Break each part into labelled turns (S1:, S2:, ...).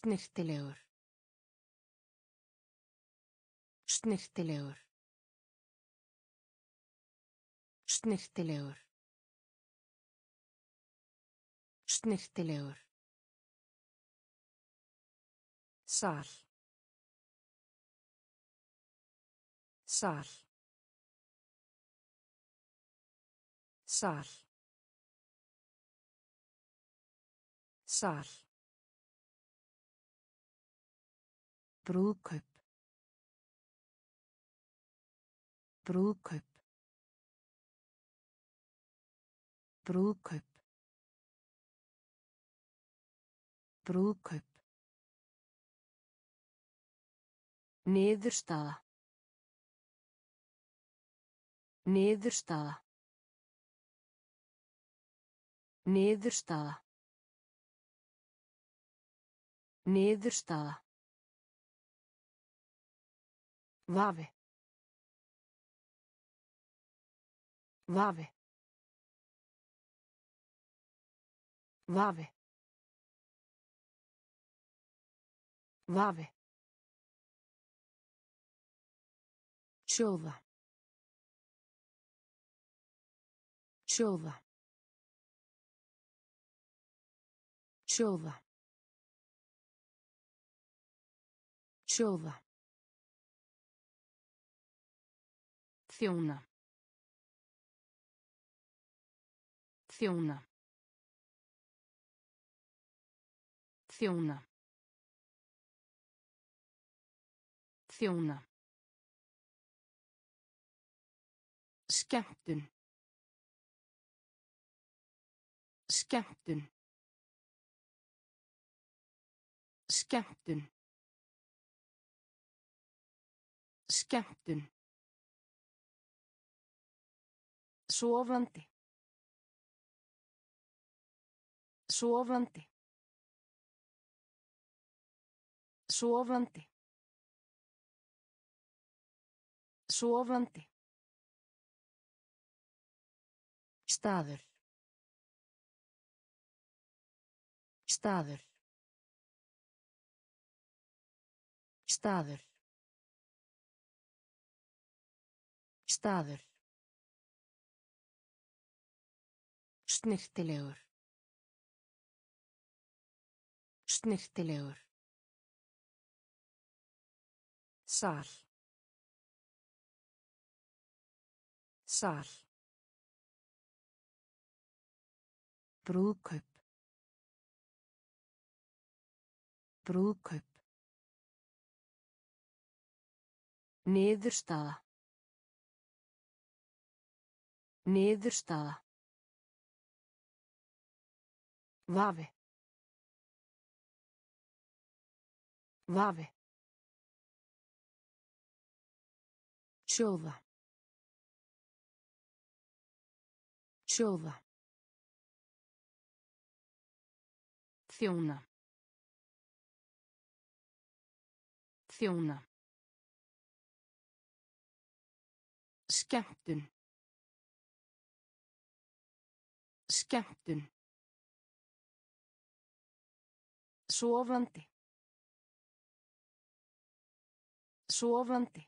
S1: Snyrtilegur. Snyrtilegur. Snyrtilegur. Snyrtilegur. Sal. Sal. Sal. Sal. Brúðkaup. Brúðkaup. Brúðkaup. Brúðkaup. Niðurstaða. Niðurstaða. Niðurstaða. Niðurstaða. Vafi. Vafi. Vafi. Vafi. Sjóða. Sjóða. Sjóða. Sjóða. Þjóna. Þjóna. Þjóna. Þjóna. Skemmtun. Skemmtun. Skemmtun. Skemmtun. Sofandi. Sofandi. Sofandi. Sofandi. Staður. Staður. Staður. Staður. Snyrtilegur. Snyrtilegur. Sal. Sal. Brúðkaup. Brúðkaup. Niðurstaða. Niðurstaða. Vafi. Vafi. Sjóða. Sjóða. Þjóna. Þjóna. Skemmtun. Skemmtun. Sofandi. Sofandi.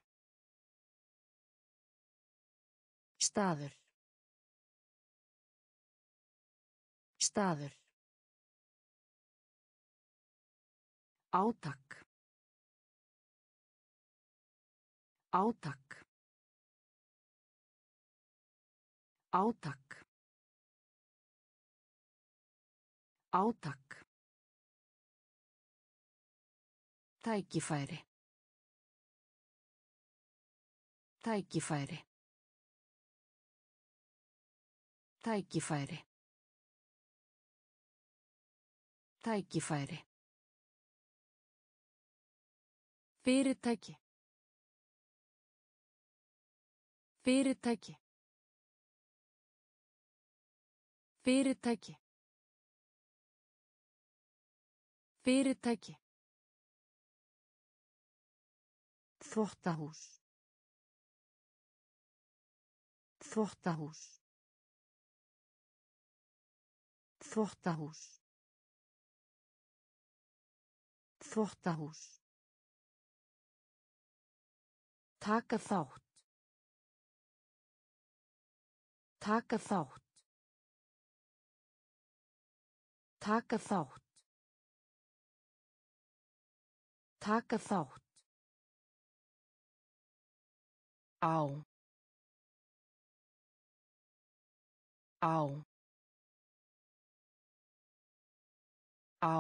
S1: Staður. Staður. Átak. Átak. Átak. Átak. Tækifæri. Tækifæri. Tækifæri. Tækifæri. Fyrirtæki. Fyrirtæki. Fyrirtæki. Fyrirtæki. Þvottahús. Þvottahús. Þvottahús. Þvottahús. Taka þátt. Taka þátt. Taka þátt. Taka þátt. Á. Á. Á.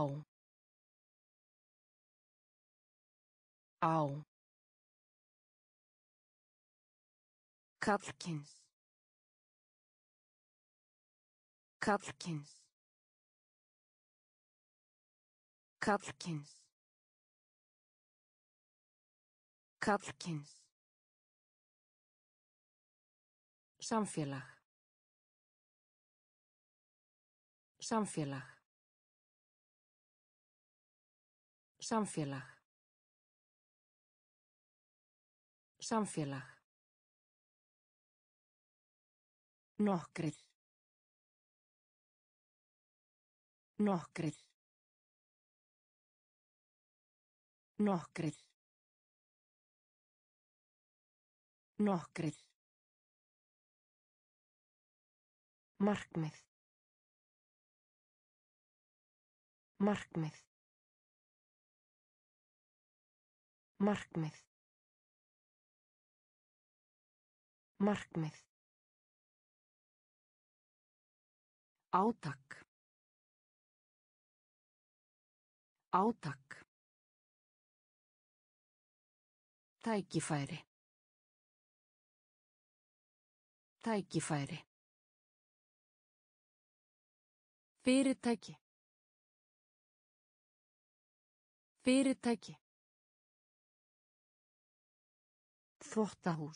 S1: Á. Karlkyns. Karlkyns. Karlkyns. Karlkyns. Samfélag. Samfélag. Samfélag. Samfélag. Nokkrir. Nokkrir. Nokkrir. Nokkrir. Markmið. Markmið. Markmið. Markmið. Átak. Átak. Tækifæri. Tækifæri. Fyrirtæki. Fyrirtæki. Þvottahús.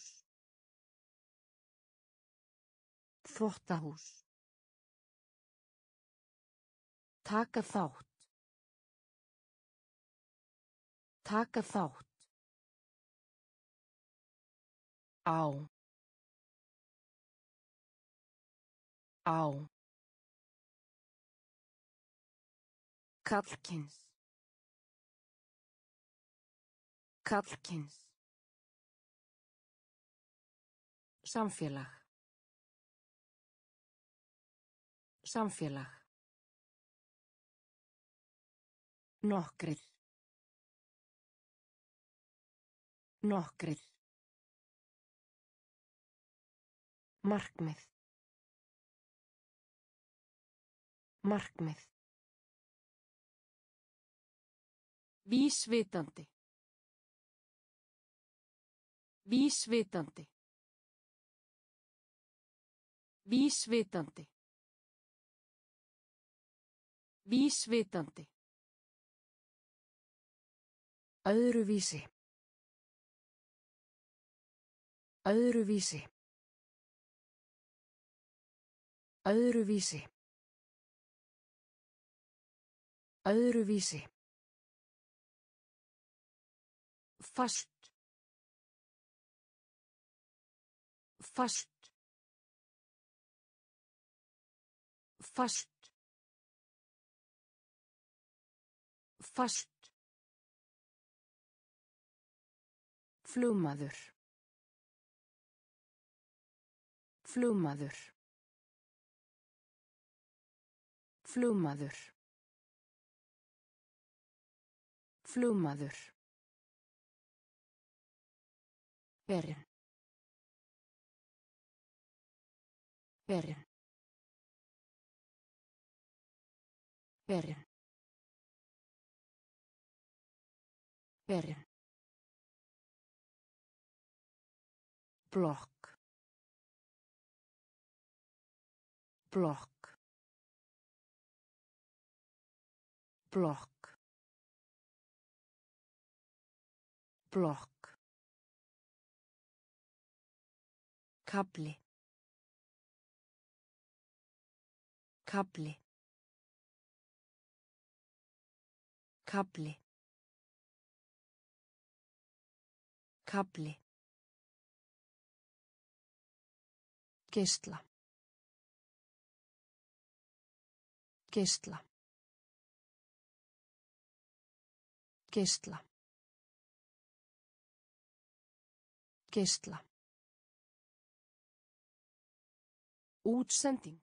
S1: Þvottahús. Taka þátt. Taka þátt. Á. Á. Karlkyns. Karlkyns. Samfélag. Samfélag. Nokkrir. Nokkrir. Markmið. Markmið. Vísvitandi. Vísvitandi. Vísvitandi. Vísvitandi. Öðruvísi. Öðruvísi. Öðruvísi. Öðruvísi. Fast. Fast. Fast. Fast. Flugmaður. Flugmaður. Flugmaður. Flugmaður. Herinn. Herinn. Herinn. Herinn. Blokk. Blokk. Blokk. Blokk. Kafli. Kafli. Kafli. Kafli. Geisla. Geisla. Geisla. Geisla. Útsending.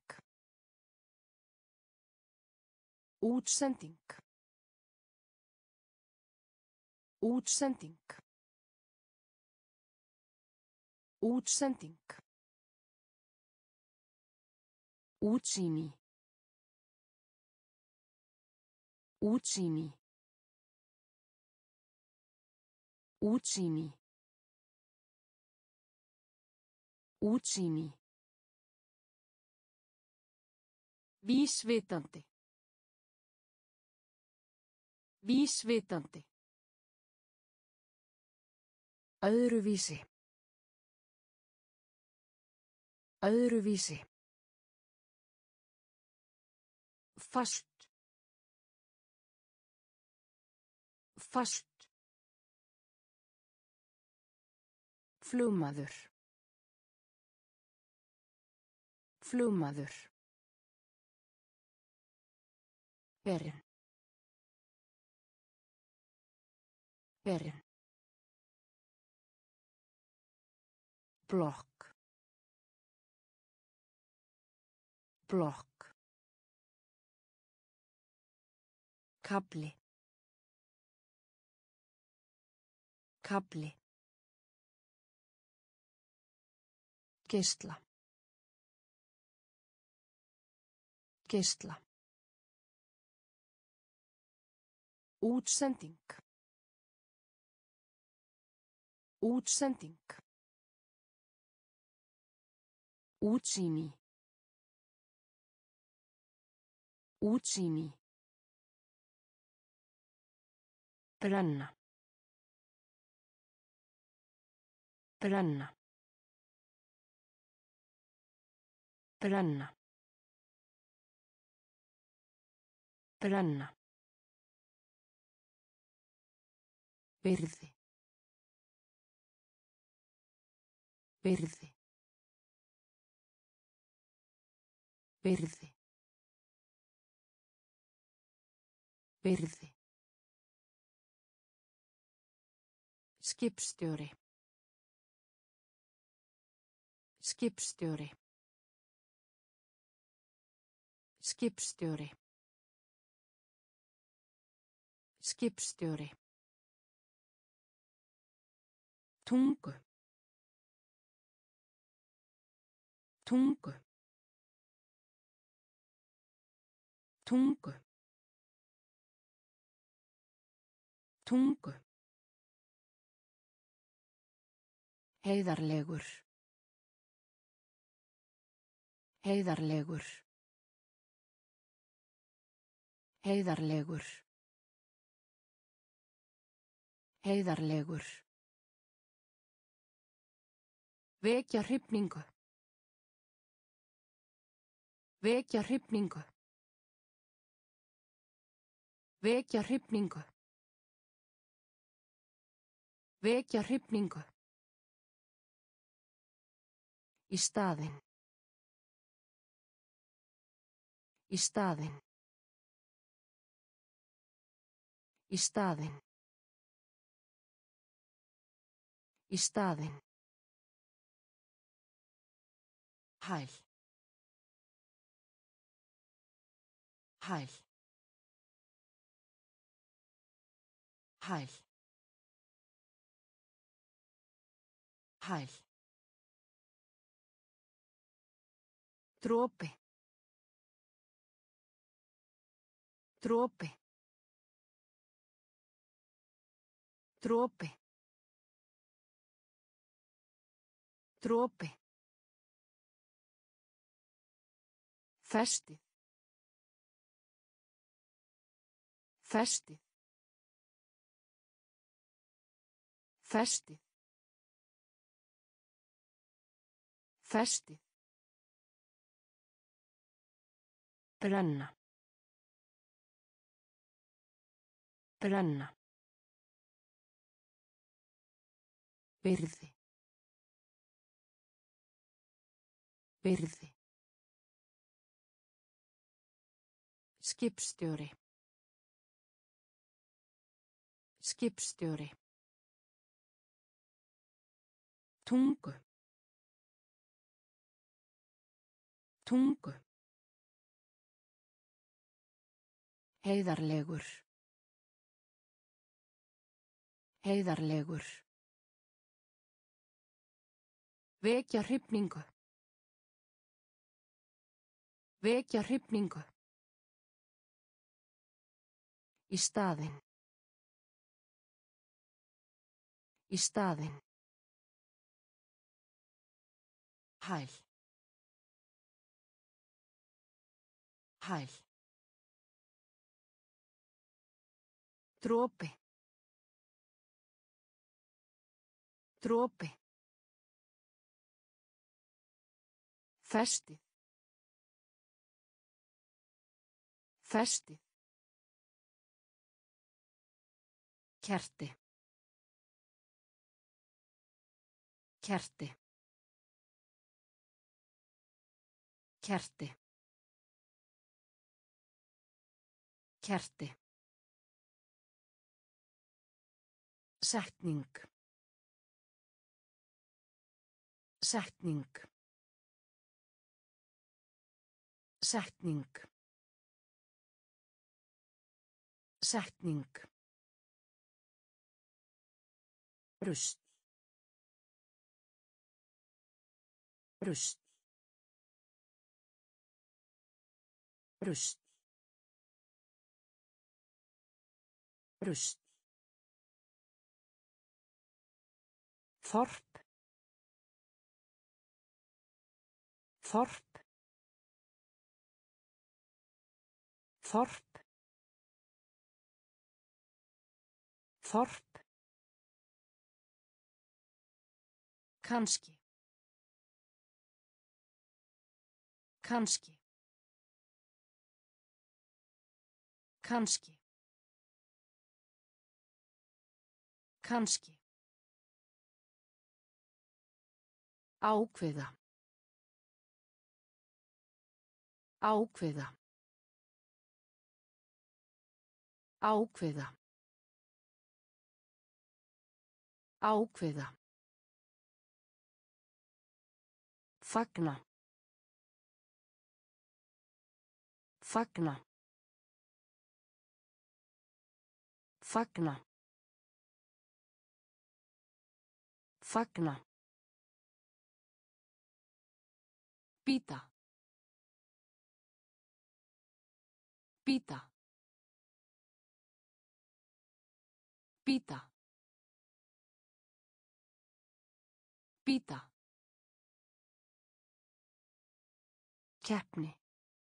S1: Útsending. Útsending. Útsending. Útsýni. Útsýni. Útsýni. Útsýni. Vísvitandi. Vísvitandi. Öðruvísi. Öðruvísi. Fast. Fast. Flugmaður. Flugmaður. Herinn. Herinn. Blokk. Blokk. Kafli. Kafli. Geisla. Geisla. Útsending. Útsending. Útsýni. Útsýni. Brenna. Brenna. Brenna. Brenna. Virði. Virði. Virði. Virði. Skipstjóri. Skipstjóri. Skipstjóri. Skipstjóri. Tungu. Tungu. Tungu. Tungu. Heiðarlegur. Heiðarlegur. Heiðarlegur. Heiðarlegur. Vekja hrifningu. Vekja hrifningu. Vekja hrifningu. Vekja hrifningu. Í staðinn. Í staðinn. Í staðinn. Í staðinn. Hæl. Hæl. Hæl. Hæl. Dropi. Dropi. Dropi. Dropi. Festið. Festið. Festið. Festið. Brenna. Brenna. Virði. Virði. Skipstjóri. Skipstjóri. Tungu. Tungu. Heiðarlegur. Heiðarlegur. Vekja hrifningu. Vekja hrifningu. Í staðinn. Í staðinn. Hæl. Hæl. Dropi. Dropi. Festið. Festið. Kerti. Kerti. Kerti. Kerti. Setning. Setning. Setning. Setning. Rust. Rust. Rust. Rust. Þorp. Þorp. Þorp. Þorp. Kannski. Kannski. Kannski. Kannski. Ákveða. Ákveða. Ákveða. Ákveða. Fagna. Fagna. Fagna. Fagna. Pita. Pita. Pita. Pita. Keppni.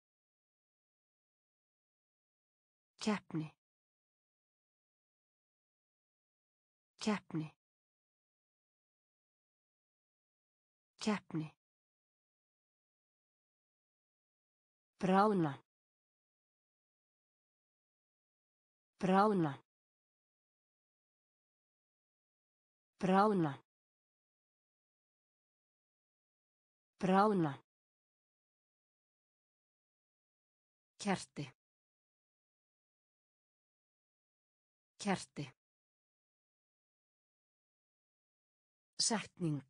S1: Keppni. Keppni. Keppni. Bráðna. Bráðna. Bráðna. Bráðna. Kerti. Kerti. Setning.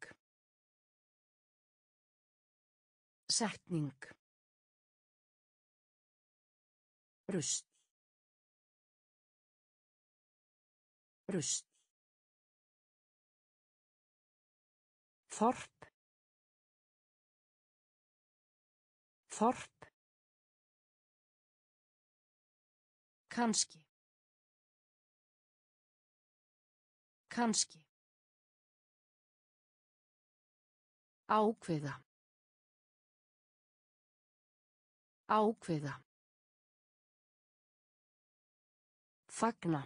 S1: Setning. Rust. Rust. Þorp. Þorp. Kannski. Kannski. Ákveða. Ákveða. Fagna.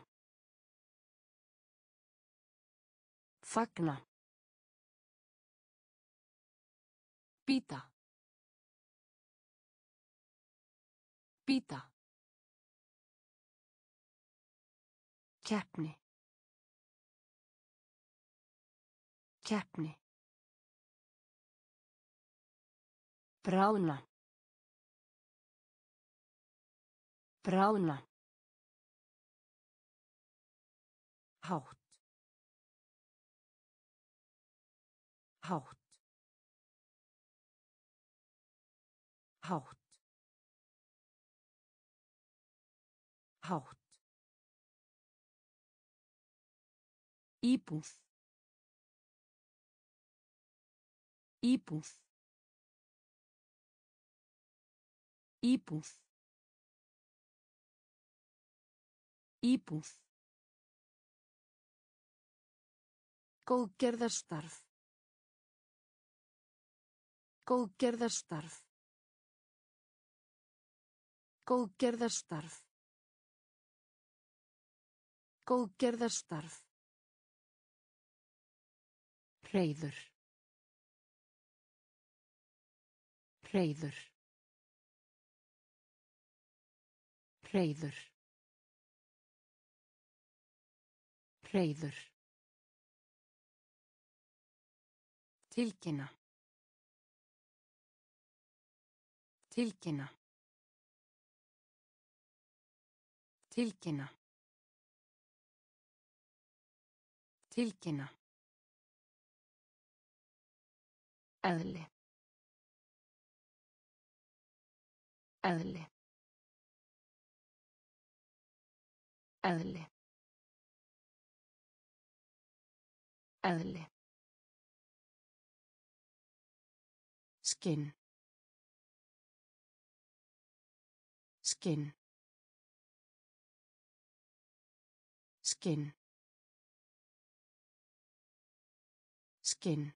S1: Fagna. Pita. Pita. Keppni. Keppni. Bráðna. Bráðna. Hátt. Hátt. Hátt. Hátt. Íbúð. Íbúð. Íbúð. Íbúð. Góðgerðarstarf. Góðgerðarstarf. Góðgerðarstarf. Góðgerðarstarf. Hreiður. Hreiður. Hreiður. Hreiður. Tilkynna. Tilkynna. Tilkynna. Tilkynna. Eðli. Eðli. Eðli. Eðli. Skinn. Skinn. Skinn. Skinn.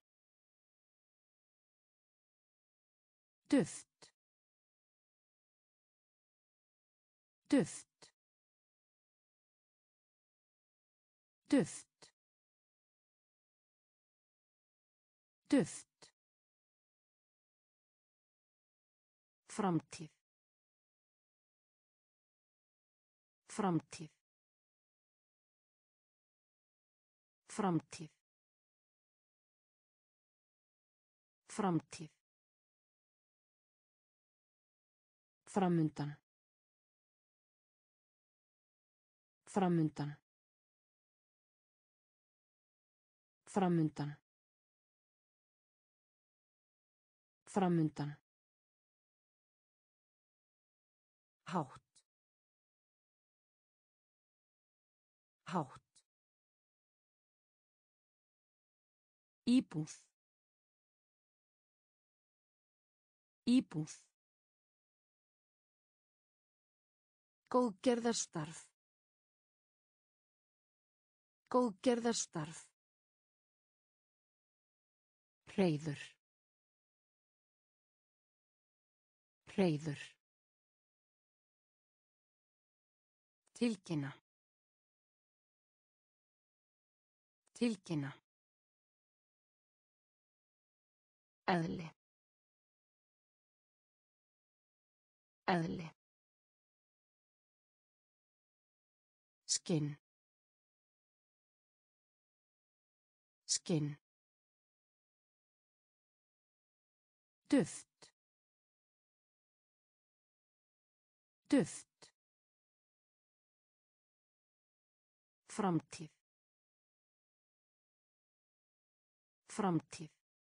S1: Duft. Duft. Duft. Duft. Framtíð. Framtíð. Framtíð. Framtíð. Framundan. Framundan. Framundan. Framundan. Hátt. Hátt. Íbúð. Íbúð. Góðgerðarstarf. Góðgerðarstarf. Hreiður. Hreiður. Tilkynna. Tilkynna. Eðli. Eðli. Skinn. Skinn. Duft. Duft. Framtíð. Framtíð.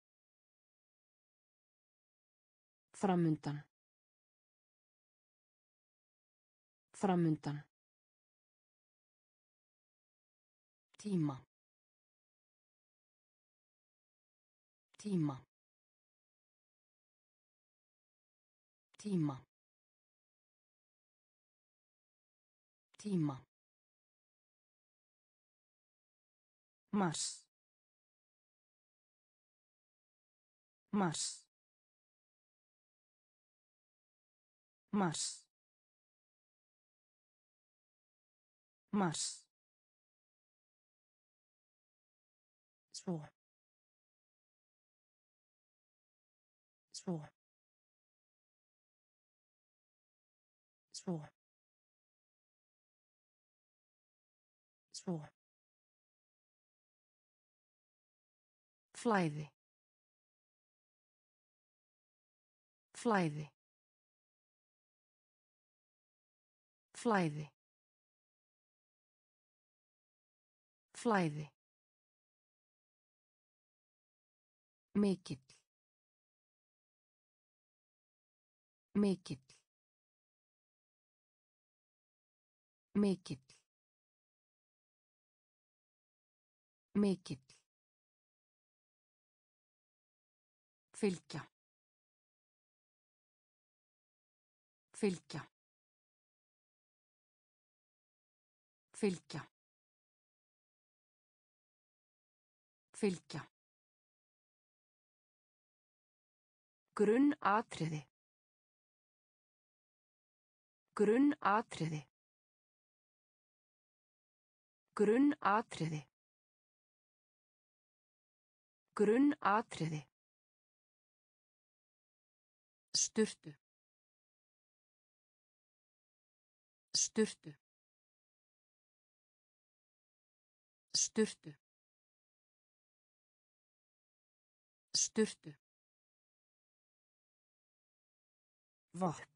S1: Framundan. Framundan. Tíma. Tíma. Tíma. Tíma. Mars. Mars. Mars. Mars. Svo. Svo. Svo. Svo. Flæði. Flæði. Flæði. Flæði. Mikill. Mikill. Mikill. Mikill. Fylgja. Fylgja. Fylgja. Fylgja. Grunnatriði. Grunnatriði. Grunnatriði. Grunnatriði. Sturtu. Sturtu. Sturtu. Sturtu. Vatn.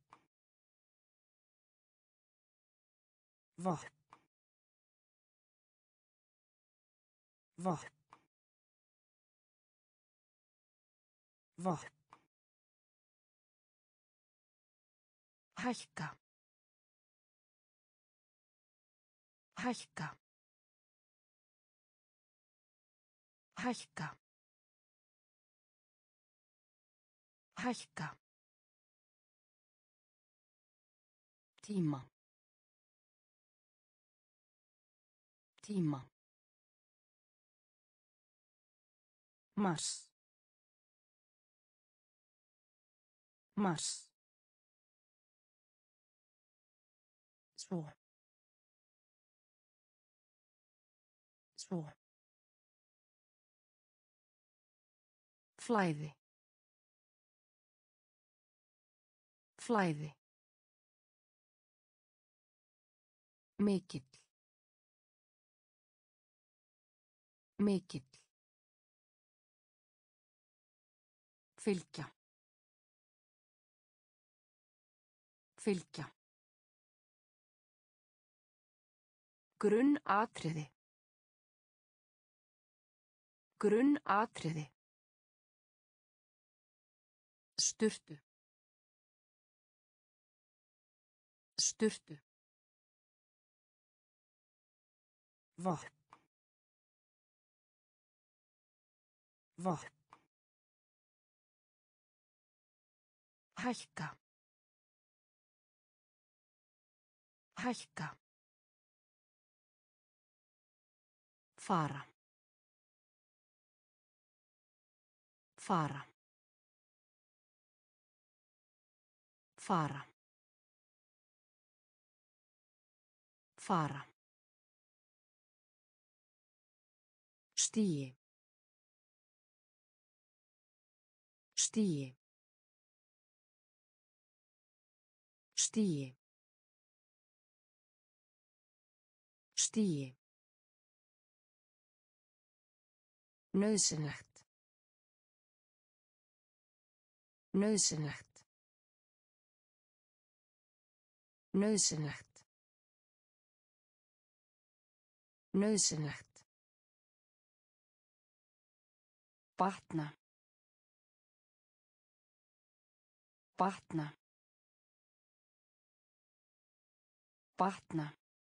S1: Vatn. Vatn. Vatn. Hækka. Hækka. Hækka. Hækka. Tíma. Tíma. Mars. Mars. Svo. Svo. Flæði. Flæði. Mikill. Mikill. Fylgja. Fylgja. Grunnatriði. Grunnatriði. Sturtu. Sturtu. Vatn. Vatn. Hækka. Hækka. Fara. Fara. Fara. Fara. Stigi. Stigi. Stigi. Stigi. Nauðsynlegt. Nauðsynlegt. Nauðsynlegt. Nauðsynlegt. Batna. Batna. Batna.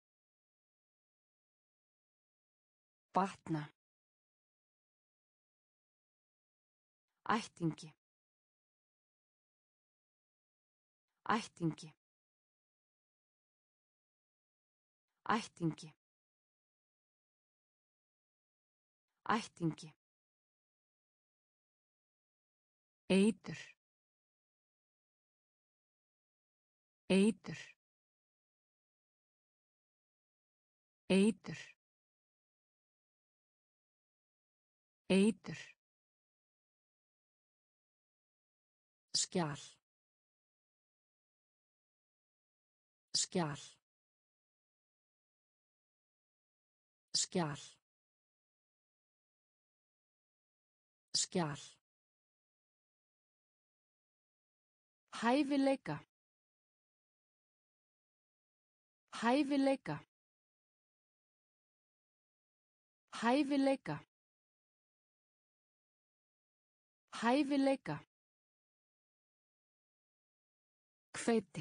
S1: Batna. Ættingi. Ættingi. Ættingi. Ættingi. Eitur. Eitur. Eitur. Eitur. Skjal. Skjal. Skjal. Skjal. Hæfileika. Hæfileika. Hæfileika. Hæfileika. Hveiti.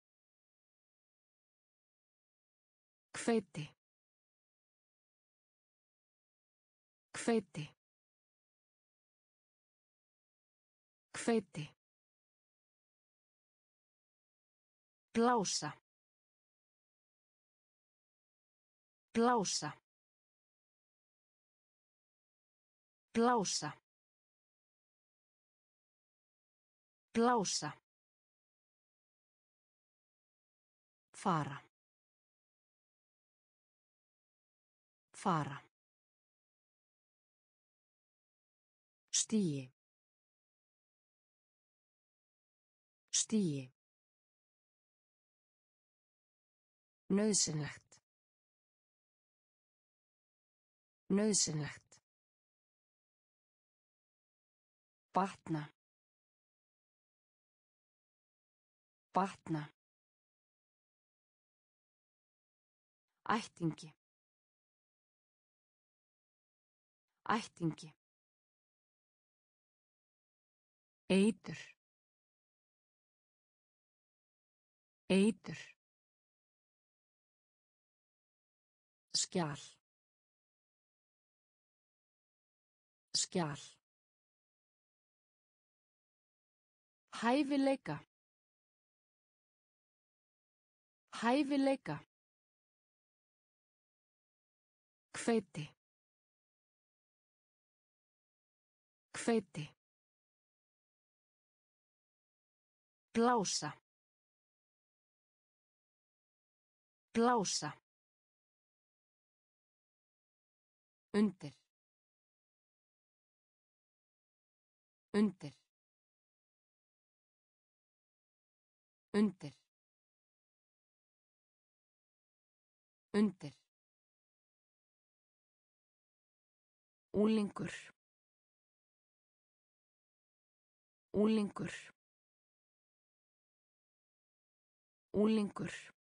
S1: Hveiti. Hveiti. Hveiti. Blása. Blása. Blása. Blása. Fara. Fara. Stigi. Stigi. Nauðsynlegt. Nauðsynlegt. Batna. Batna. Ættingi. Ættingi. Eitur. Eitur. Skjal. Skjal. Hæfileika. Hæfileika. Hveiti. Hveiti. Blása. Blása. Undir. Undir. Undir. Undir. Unglingur. Unglingur. Unglingur.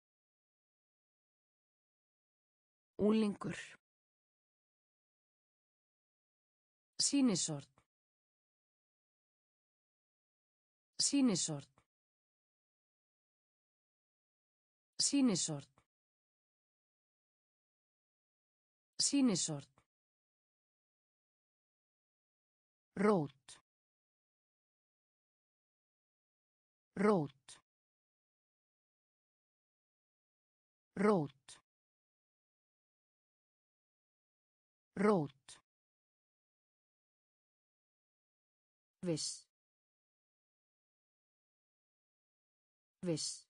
S1: Unglingur. Sýnisort. Sýnisort. Sýnisort. Sýnisort. Rót. Rót. Rót. Rót. Viss. Viss.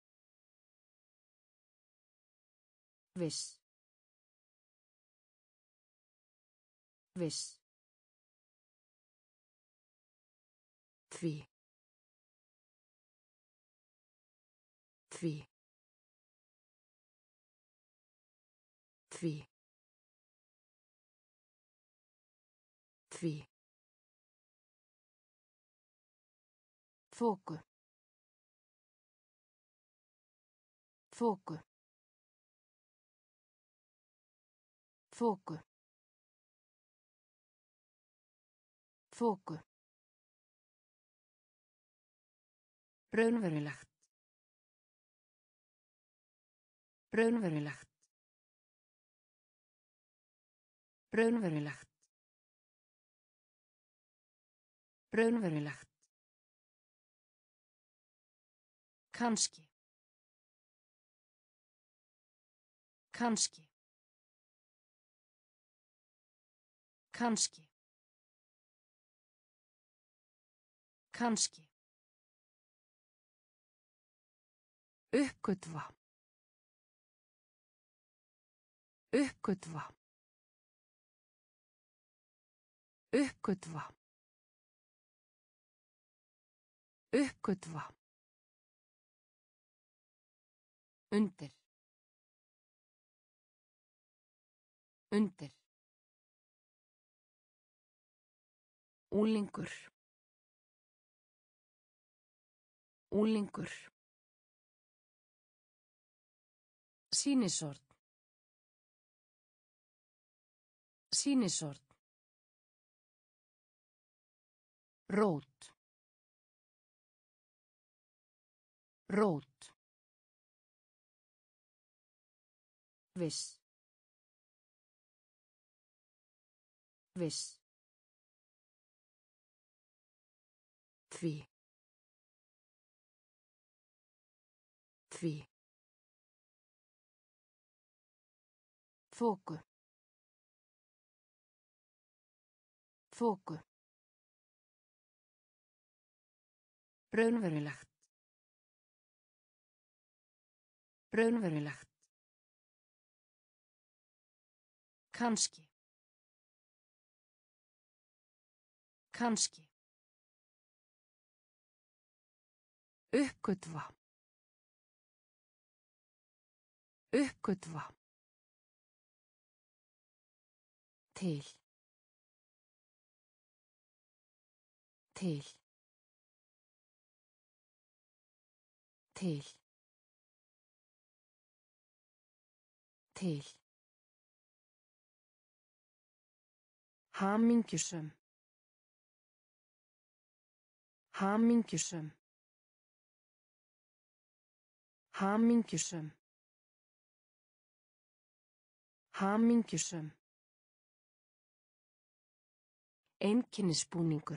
S1: Viss. Viss. Því. Því. Því. Því. Þoku. Þoku. Þoku. Þoku. Raunverulegt. Raunverulegt. Raunverulegt. Raunverulegt. Kannski. Kannski. Kannski. Kannski. Uppgötva. Uppgötva. Uppgötva. Uppgötva. Undir. Undir. Unglingur. Unglingur. Sýnisort. Sýnisorn. Rót. Rót. Viss. Viss. Því. Því. Þoku. Þoku. Raunverulegt. Raunverulegt. Kannski. Kannski. Uppgötva. Uppgötva. Til. Til. Til. Til. Hamingjusöm. Hamingjusöm. Hamingjusöm. Hamingjusöm. Einkennisbúningur.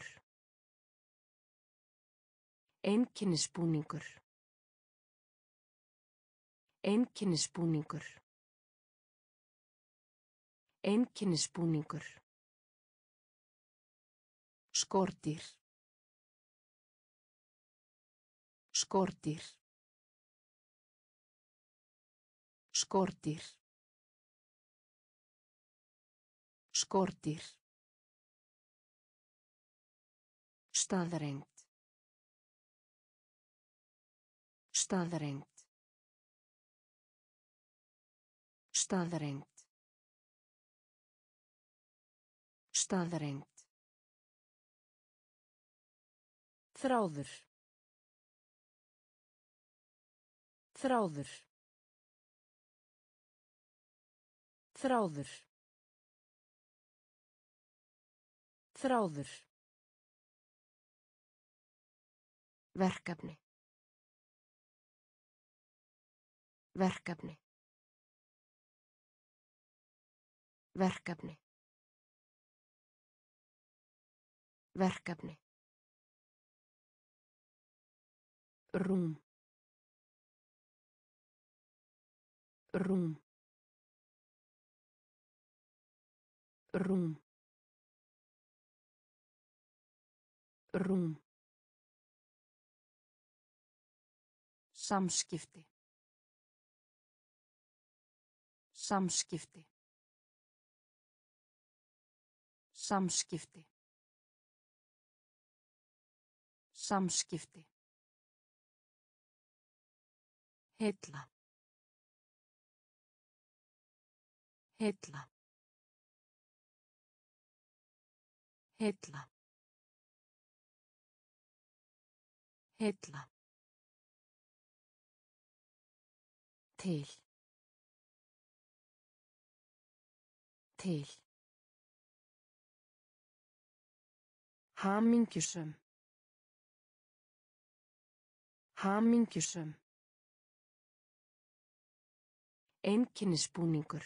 S1: Einkennisbúningur. Einkennisbúningur. Einkennisbúningur. Skordýr. Skordýr. Skordýr. Skordýr. Staðreynd. Staðreynd. Staðreynd. Staðreynd. Þráður. Þráður. Þráður. Þráður. Verkefni. Verkefni. Verkefni. Verkefni. Rúm. Rúm. Rúm. Rúm. Samskipti. Samskipti. Samskipti. Samskipti. Heilla. Heilla. Heilla. Heilla. Til. Til. Hamingjusöm. Hamingjusöm. Einkennisbúningur.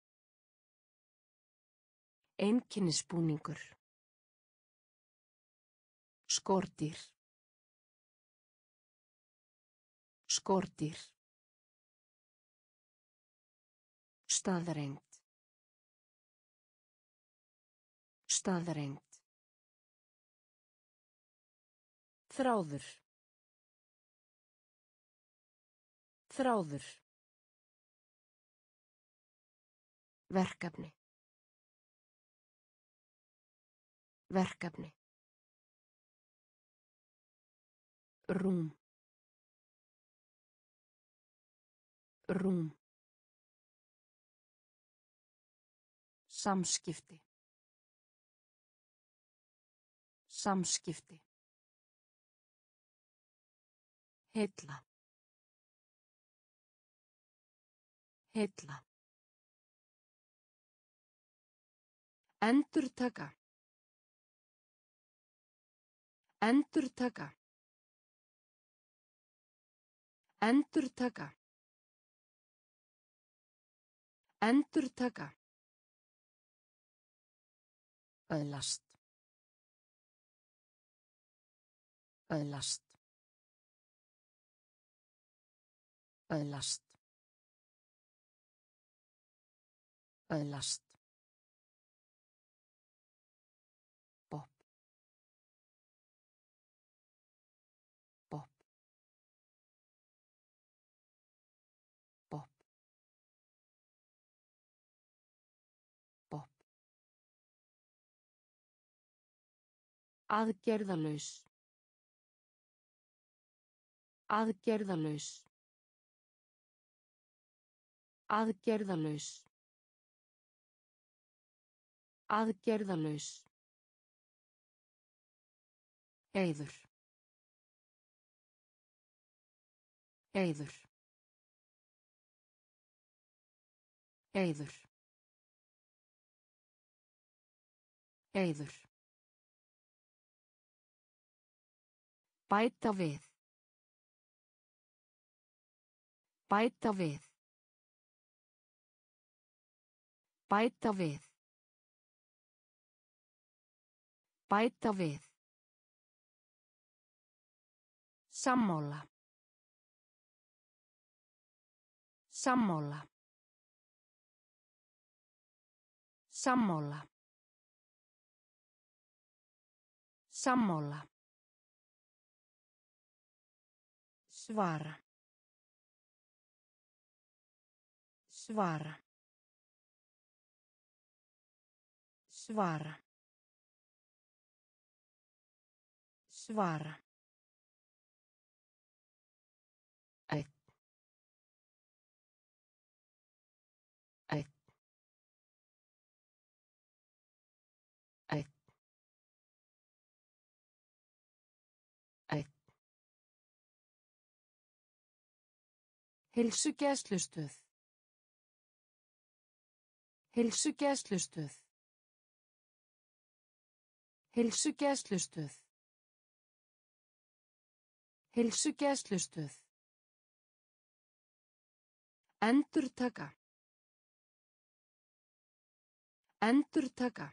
S1: Einkennisbúningur. Skordýr. Skordýr. Staðreynd. Staðreynd. Þráður. Þráður. Verkefni. Verkefni. Rúm. Rúm. Samskipti. Samskipti. Heilla. Heilla. Endurtaka. Endurtaka. Endurtaka. Endurtaka. Öðlast. Öðlast. Öðlast. Öðlast. Pop. Pop. Pop. Pop. Aðgerðalaus. Aðgerðalaus. Aðgerðalaus. Aðgerðalaus. Heiður. Heiður. Heiður. Heiður. Bæta við. Bæta við. Bæta við. Bæta við. Sammála. Sammála. Sammála. Sammála. Svara. Svara. Svara. Svara. Eitt. Eitt. Eitt. Eitt. Heilsugæslustöð. Heilsugæslustöð. Heilsugæslustöð. Heilsugæslustöð. Endurtaka. Endurtaka.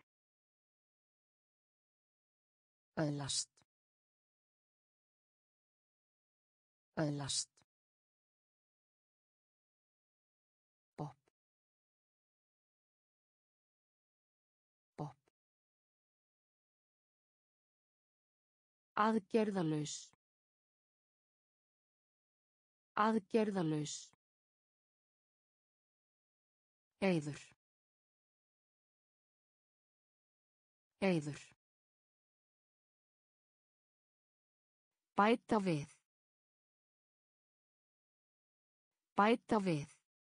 S1: Öðlast. Öðlast. Pop. Pop. Aðgerðalaus. Aðgerðalaus. Heiður. Heiður. Bæta við. Bæta við.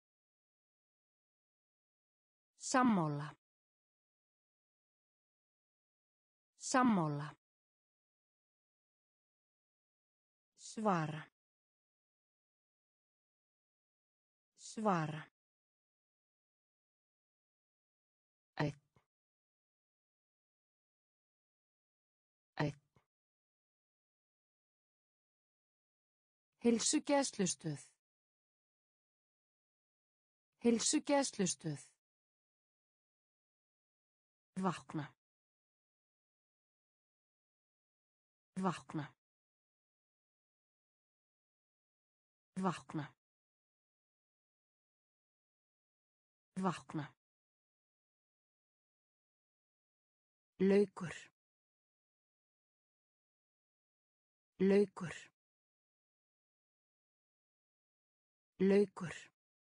S1: Sammála. Sammála. Svara. Svara. Eitt. Eitt. Heilsugæslustöð. Heilsugæslustöð. Vakna. Vakna. Vakna. Vakna. Laukur. Laukur. Laukur.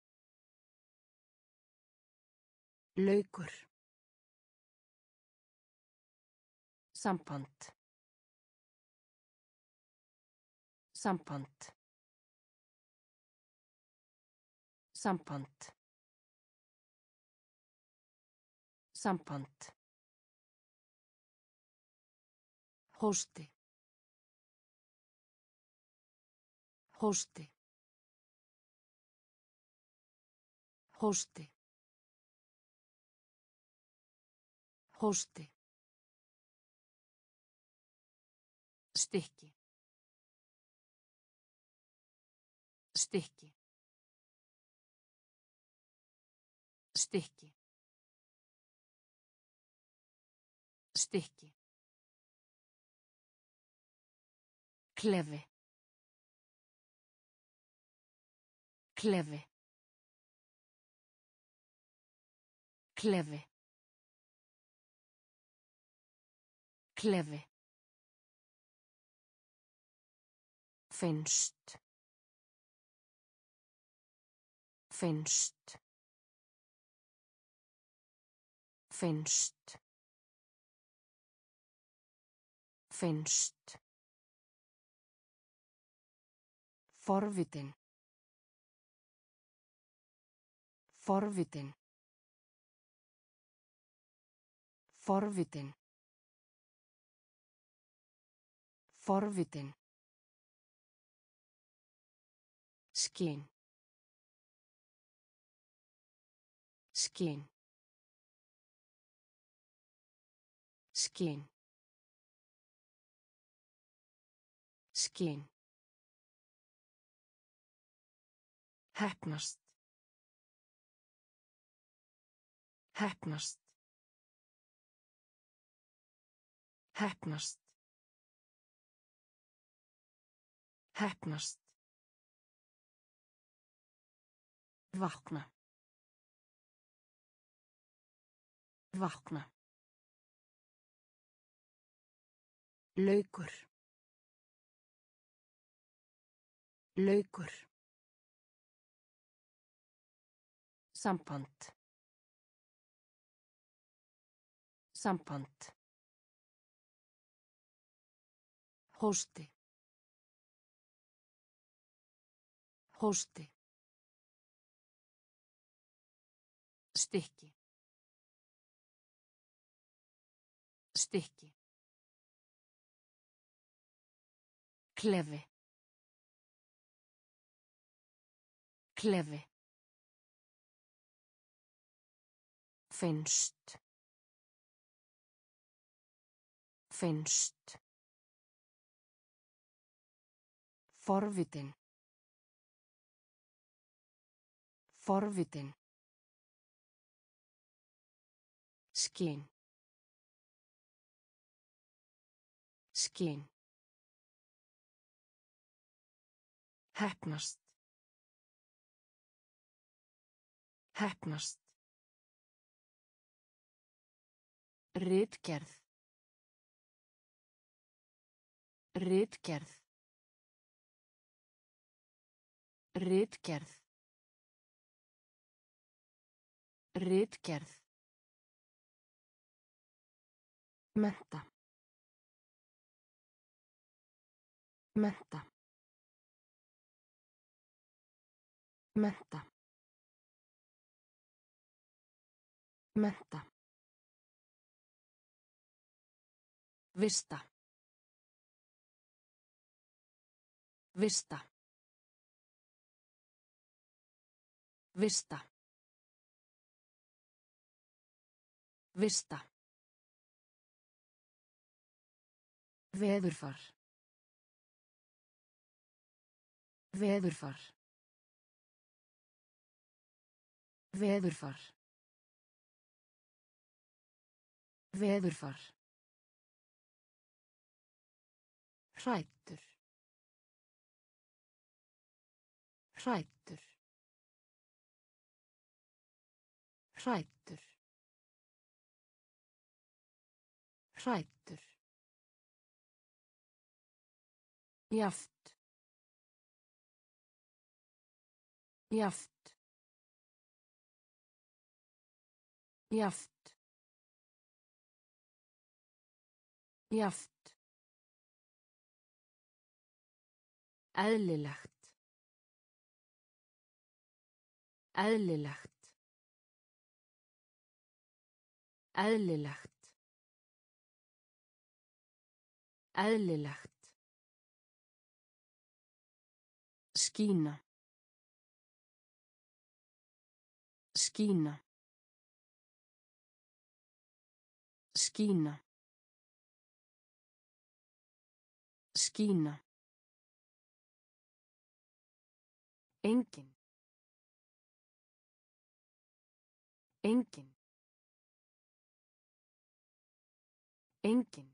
S1: Laukur. Samband. Samband. Samband. Samband. Hósti. Hósti. Hósti. Hósti. Stykki. Stykki. Stykki. Stykki. Klefi. Klefi. Klefi. Klefi. Finnst. Finnst. Finnst. Finnst. Forvitin. Forvitin. Forvitin. Forvitin. Skyn. Skyn. Skyn. Skyn. Heppnast. Heppnast. Heppnast. Heppnast. Vakna. Vakna. Laukur. Laukur. Samband. Samband. Hósti. Hósti. Stykki. Stykki. Klefi. Klefi. Finnst. Finnst. Forvitin. Forvitin. Skyn. Skyn. Heppnast. Heppnast. Ritgerð. Ritgerð. Ritgerð. Ritgerð. Mennta. Mennta. Mennta. Mennta. Vista. Vista. Vista. Vista. Veðurfar. Veðurfar. Veðurfar. Veðurfar. Hræddur. Hræddur. Hræddur. Hræddur. Jaft. Jaft. Jaft. Jaft. Eðlilegt. Eðlilegt. Eðlilegt. Eðlilegt. Skína. Skína. Skína. Skína. Engin. Engin. Engin.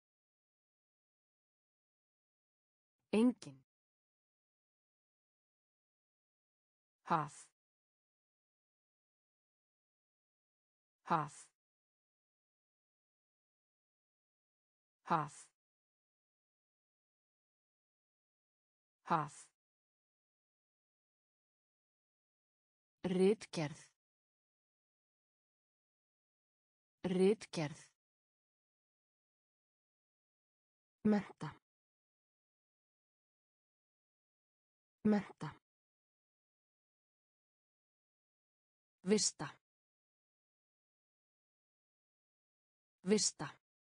S1: Engin. Haf. Haf. Haf. Haf. Ritgerð. Ritgerð. Mennta. Mennta. Vista. Vista.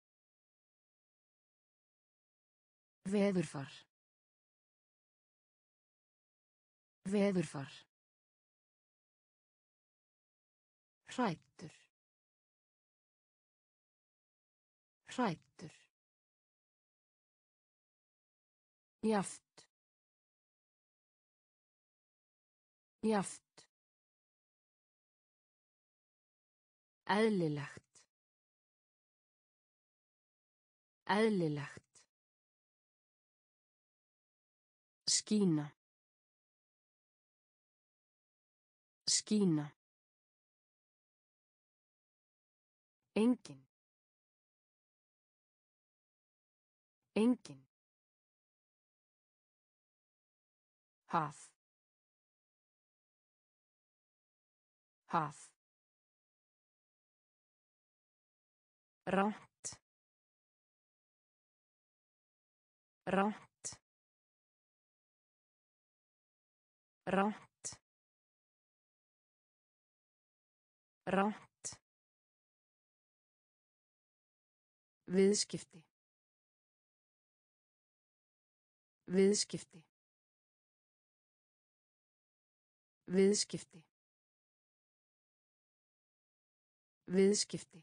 S1: Veðurfar. Veðurfar. Hræddur. Hræddur. Jaft. Jaft. Eðlilegt. Eðlilegt. Skína. Skína. Engin. Engin. Haf. Haf. Rangt. Rangt. Rangt. Rangt. Viðskipti. Viðskipti. Viðskipti. Viðskipti.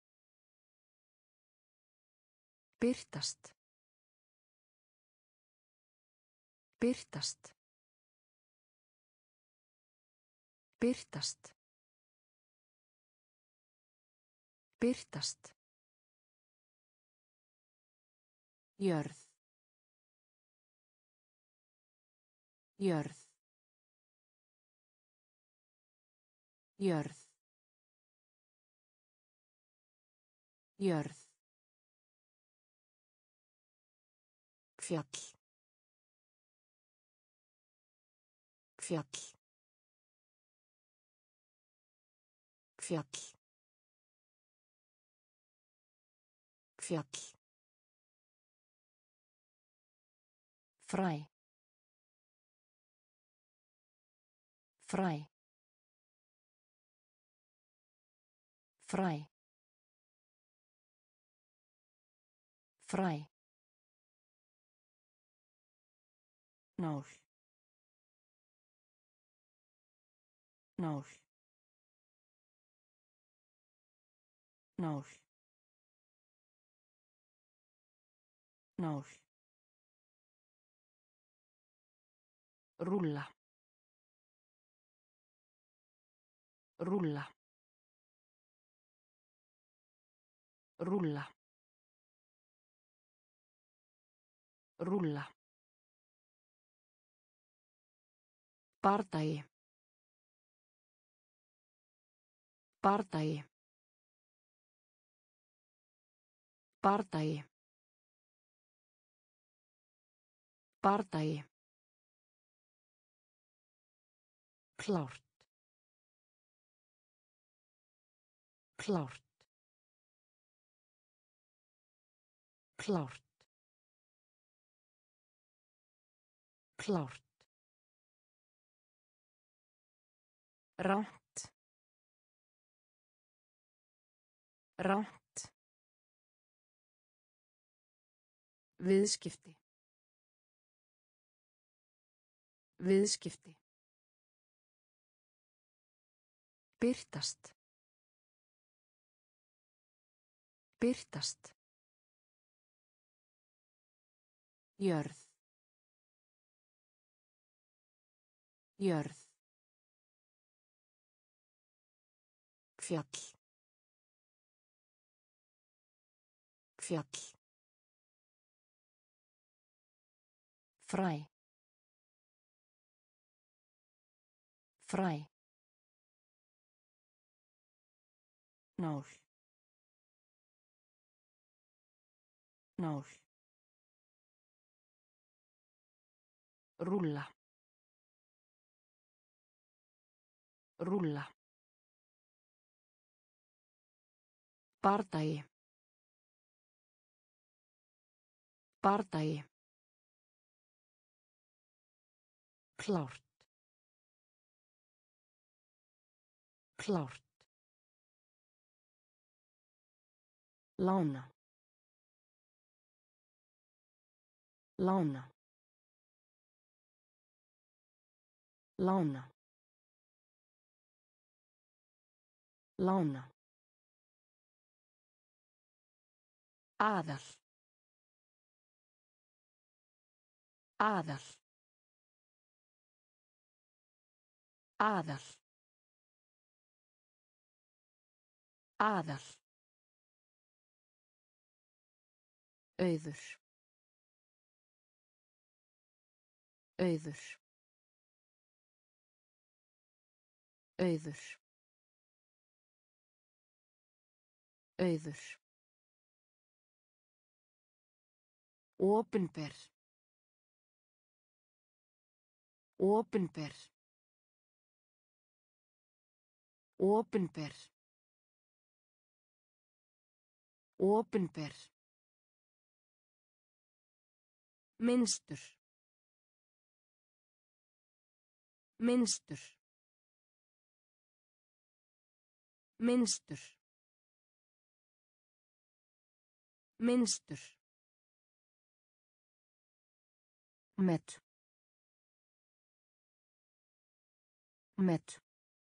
S1: Birtast. Birtast. Birtast. Birtast. Jörð. Jörð. Jörð. Jörð. Fjall. Fjall. Fjall. Fjall. Fræ. Fræ. Fræ. Fræ. Nál. Nál. Nál. Nál. Rúlla. Rúlla. Rúlla. Rúlla. Bardagi. Bardagi. Bardagi. Bardagi. Klárt. Klárt. Klárt. Klárt. Rangt. Rangt. Viðskipti. Viðskipti. Birtast. Birtast. Jörð. Jörð. Fjall. Fjall. Fræ. Fræ. Nál. Nál. Rúlla. Rúlla. Bardagi. Bardagi. Klárt. Klárt. Lána. Lána. Lána. Lána. Aðal. Aðal. Aðal. Aðal. Auður. Auður. Auður. Auður. Opinber. Opinber. Opinber. Opinber. Minnstur. Minnstur. Minnstur. Minnstur. Met. Met.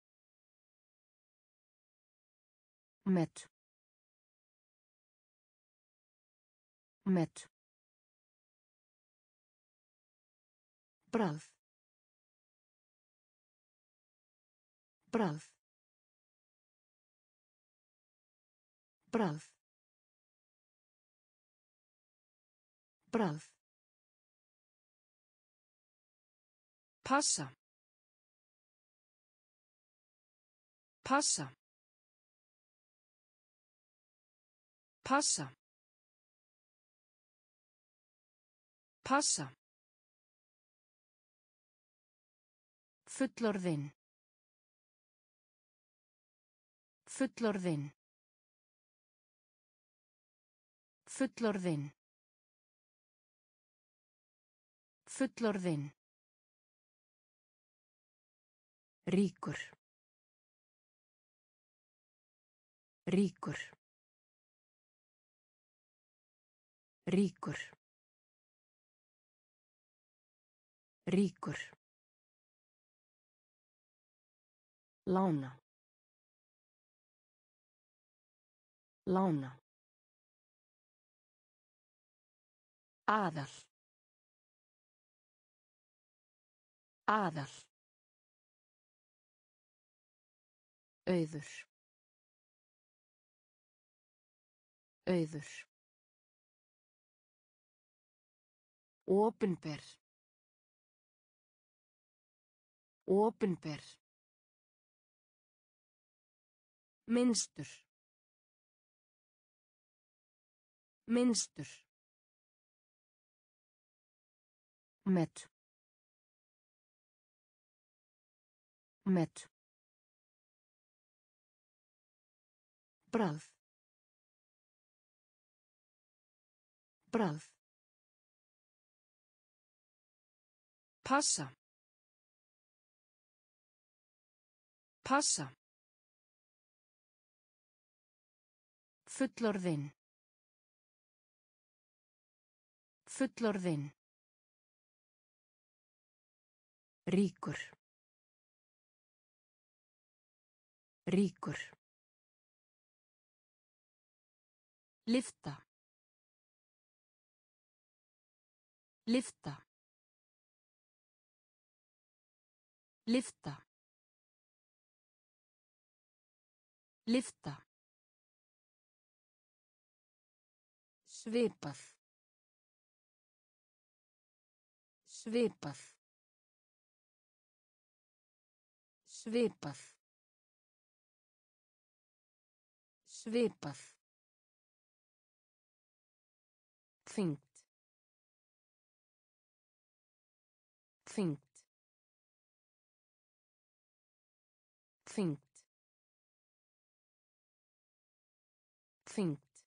S1: Met. Met. Bragð. Bragð. Bragð. Bragð. Passa. Passa. Passa. Passa. Fullorðinn. Fullorðinn. Fullorðinn. Fullorðinn. Ríkur. Ríkur. Ríkur. Ríkur. Lána. Lána. Aðal. Aðal. Auður. Auður. Opinber. Opinber. Minnstur. Minnstur. Met. Met. Bragð. Bragð. Passa. Passa. Fullorðinn. Fullorðinn. Ríkur. Ríkur. Lyfta. Lyfta. Lyfta. Lyfta. Svipað. Svipað. Svipað. Svipað. Þyngd. Þyngd. Þyngd. Þyngd.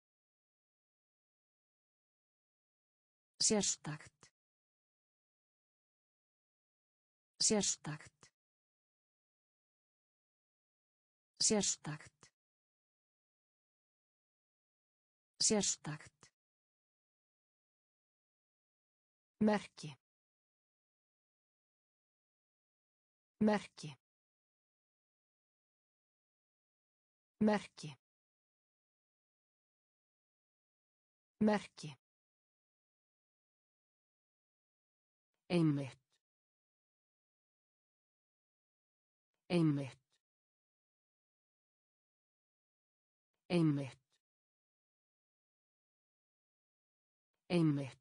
S1: Sérstakt. Sérstakt. Sérstakt. Sérstakt. Merki. Merki. Merki. Merki. Einmitt. Einmitt. Einmitt. Einmitt.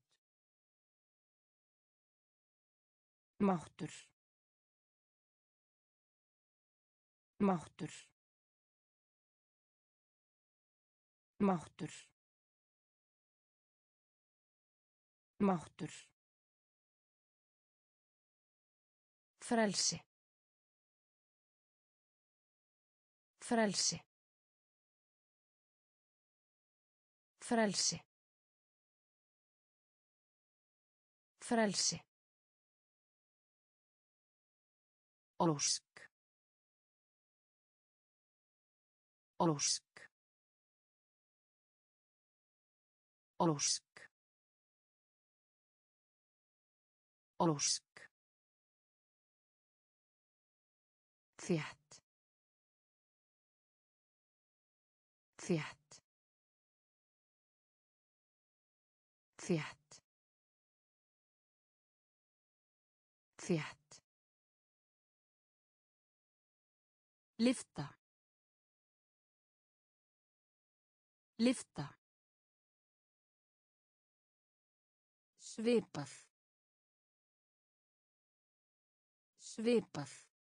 S1: Máttur. Máttur. Máttur. Máttur. Frelsi. Frelsi. Frelsi. Frelsi. Ósk. Ósk. Ósk. Ósk. Þétt. Þétt. Þétt. Þétt. Lyfta. Lyfta. Svipað. Svipað.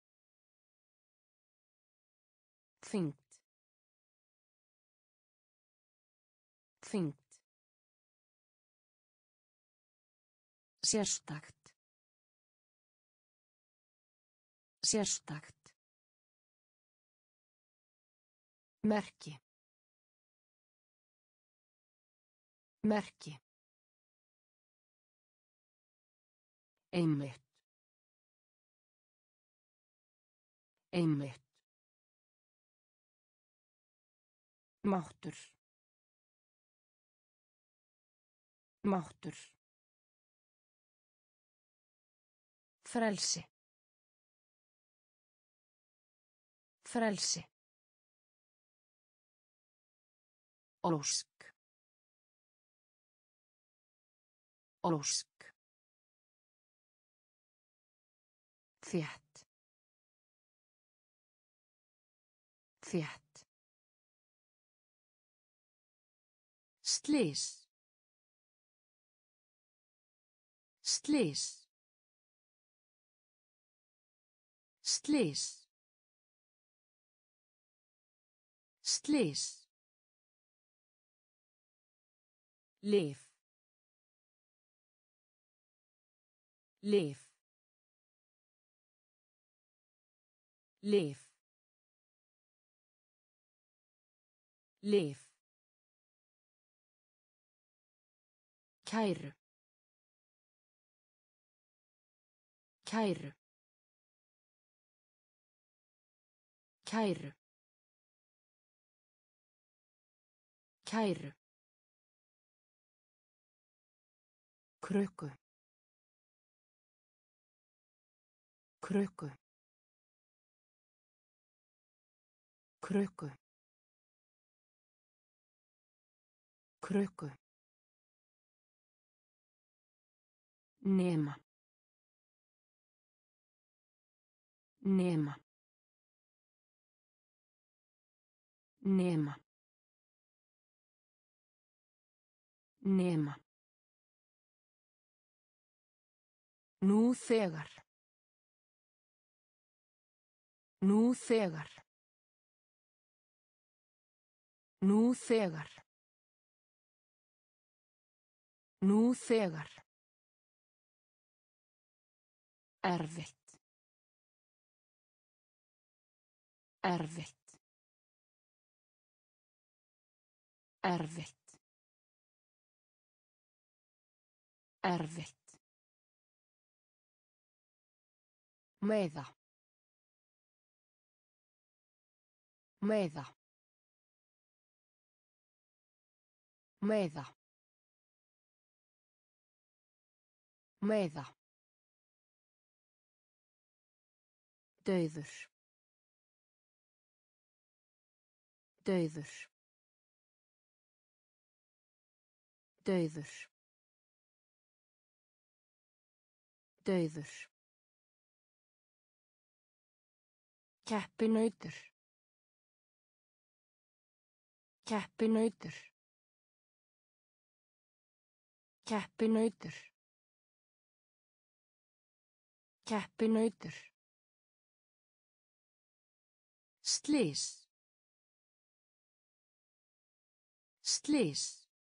S1: Þyngd. Þyngd. Sérstakt. Sérstakt. Merki. Merki. Einmitt. Einmitt. Máttur. Máttur. Frelsi. Frelsi. Ósk. Ósk. Þétt. Þétt. Slys. Slys. Slys. Slys. Lyf. Lyf. Lyf. Lyf. Kæru. Kæru. Kæru. Kæru. Krukku. Krukku. Krukku. Krukku. Nema. Nema. Nema. Nema. Nú þegar. Nú þegar. Nú þegar. Nú þegar. Erfitt. Erfitt. Erfitt. Erfitt. Meiða. Meiða. Meiða. Meiða. Dauður. Dauður. Dauður. Dauður. Keppinautur. Keppinautur. Keppinautur. Keppinautur. Slys. Slys.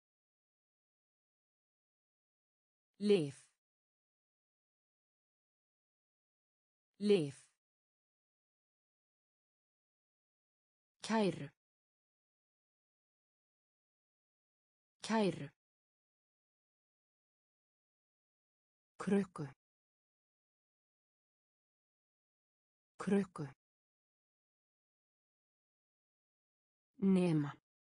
S1: Lyf. Lyf. Kæru. Kæru. Krukku. Krukku. Nema.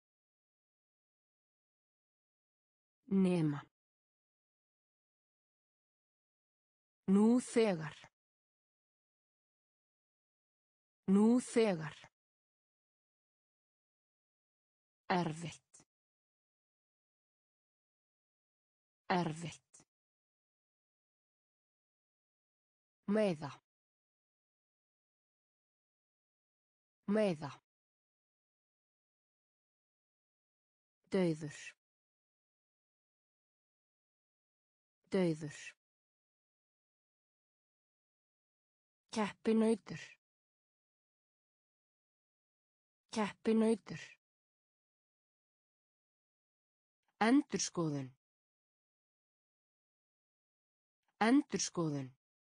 S1: Nema. Nú þegar. Nú þegar. Erfitt. Erfitt. Meiða. Meiða. Dauður. Dauður. Keppinautur. Keppinautur. Endurskoðun. Endurskoðun.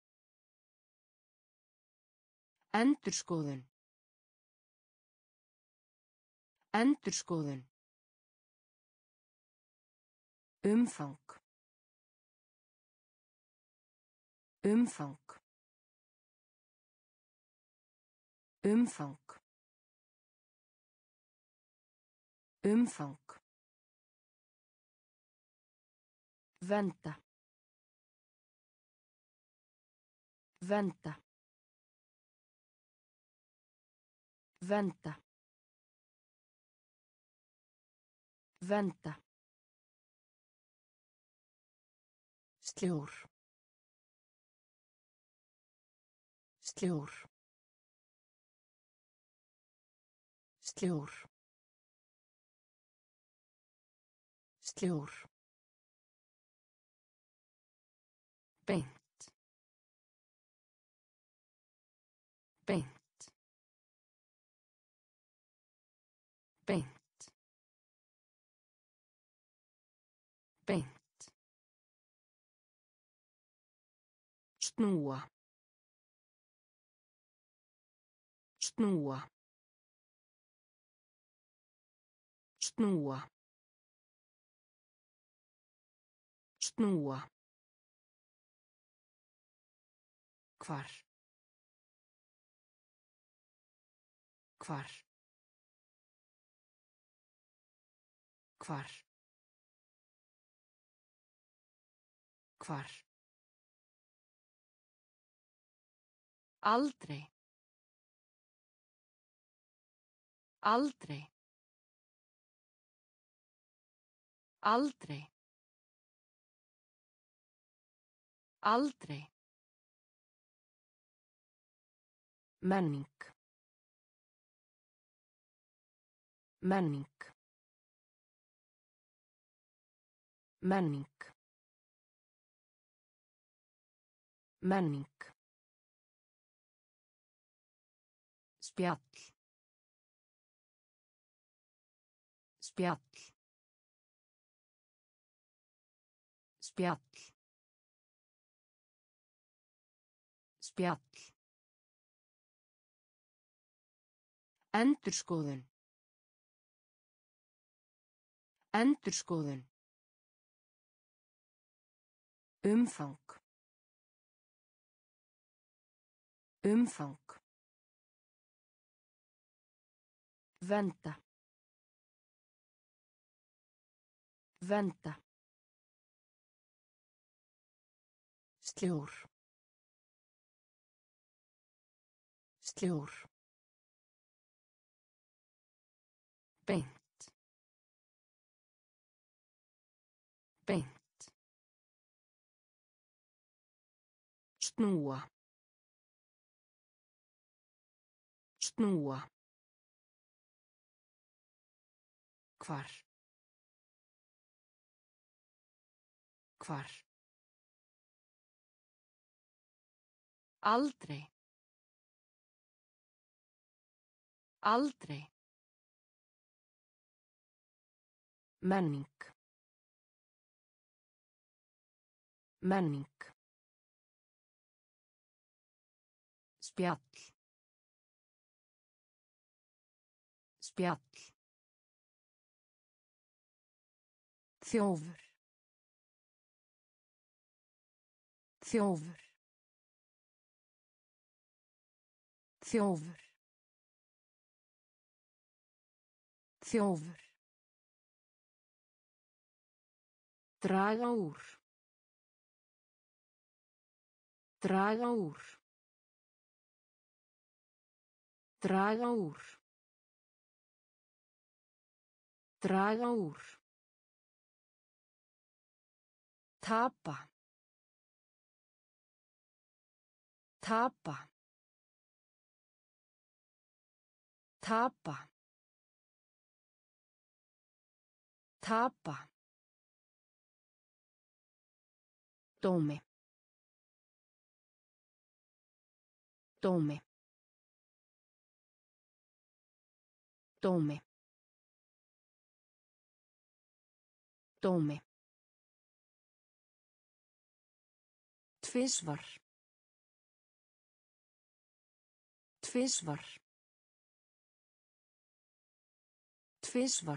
S1: Endurskoðun. Endurskoðun. Umfang. Umfang. Umfang. Umfang. Venda. Venda. Venda. Venda. Sljór. Sljór. Sljór. Sljór. Beint. Beint. Beint. Beint. Snúa. Snúa. Snúa. Snúa. Hvar. Hvar. Hvar. Hvar. Aldrei. Aldrei. Aldrei. Aldrei. Menning. Menning. Menning. Menning. Spjall. Spjall. Spjall. Spjall. Endurskoðun. Endurskoðun. Umfang. Umfang. Venda. Venda. Sljór. Sljór. Beint. Beint. Snúa. Snúa. Hvar. Hvar. Aldrei. Aldrei. Menning. Menning. Spjall. Spjall. Þjófur. Þjófur. Þjófur. Þjófur. Draga úr. Draga úr. Draga úr. Draga úr. Tapa. Tapa. Tapa. Tapa. Dómi. Dómi. Dómi. Dómi. Tvisvar. Tvisvar. Tvisvar.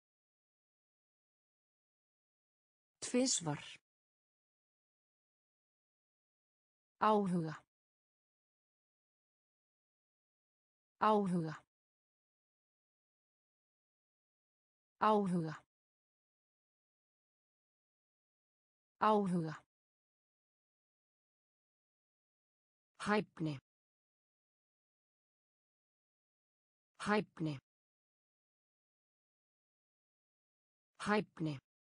S1: Tvisvar. Áhuga. Áhuga. Áhuga. Áhuga. Hæfni. Hæfni. Hæfni.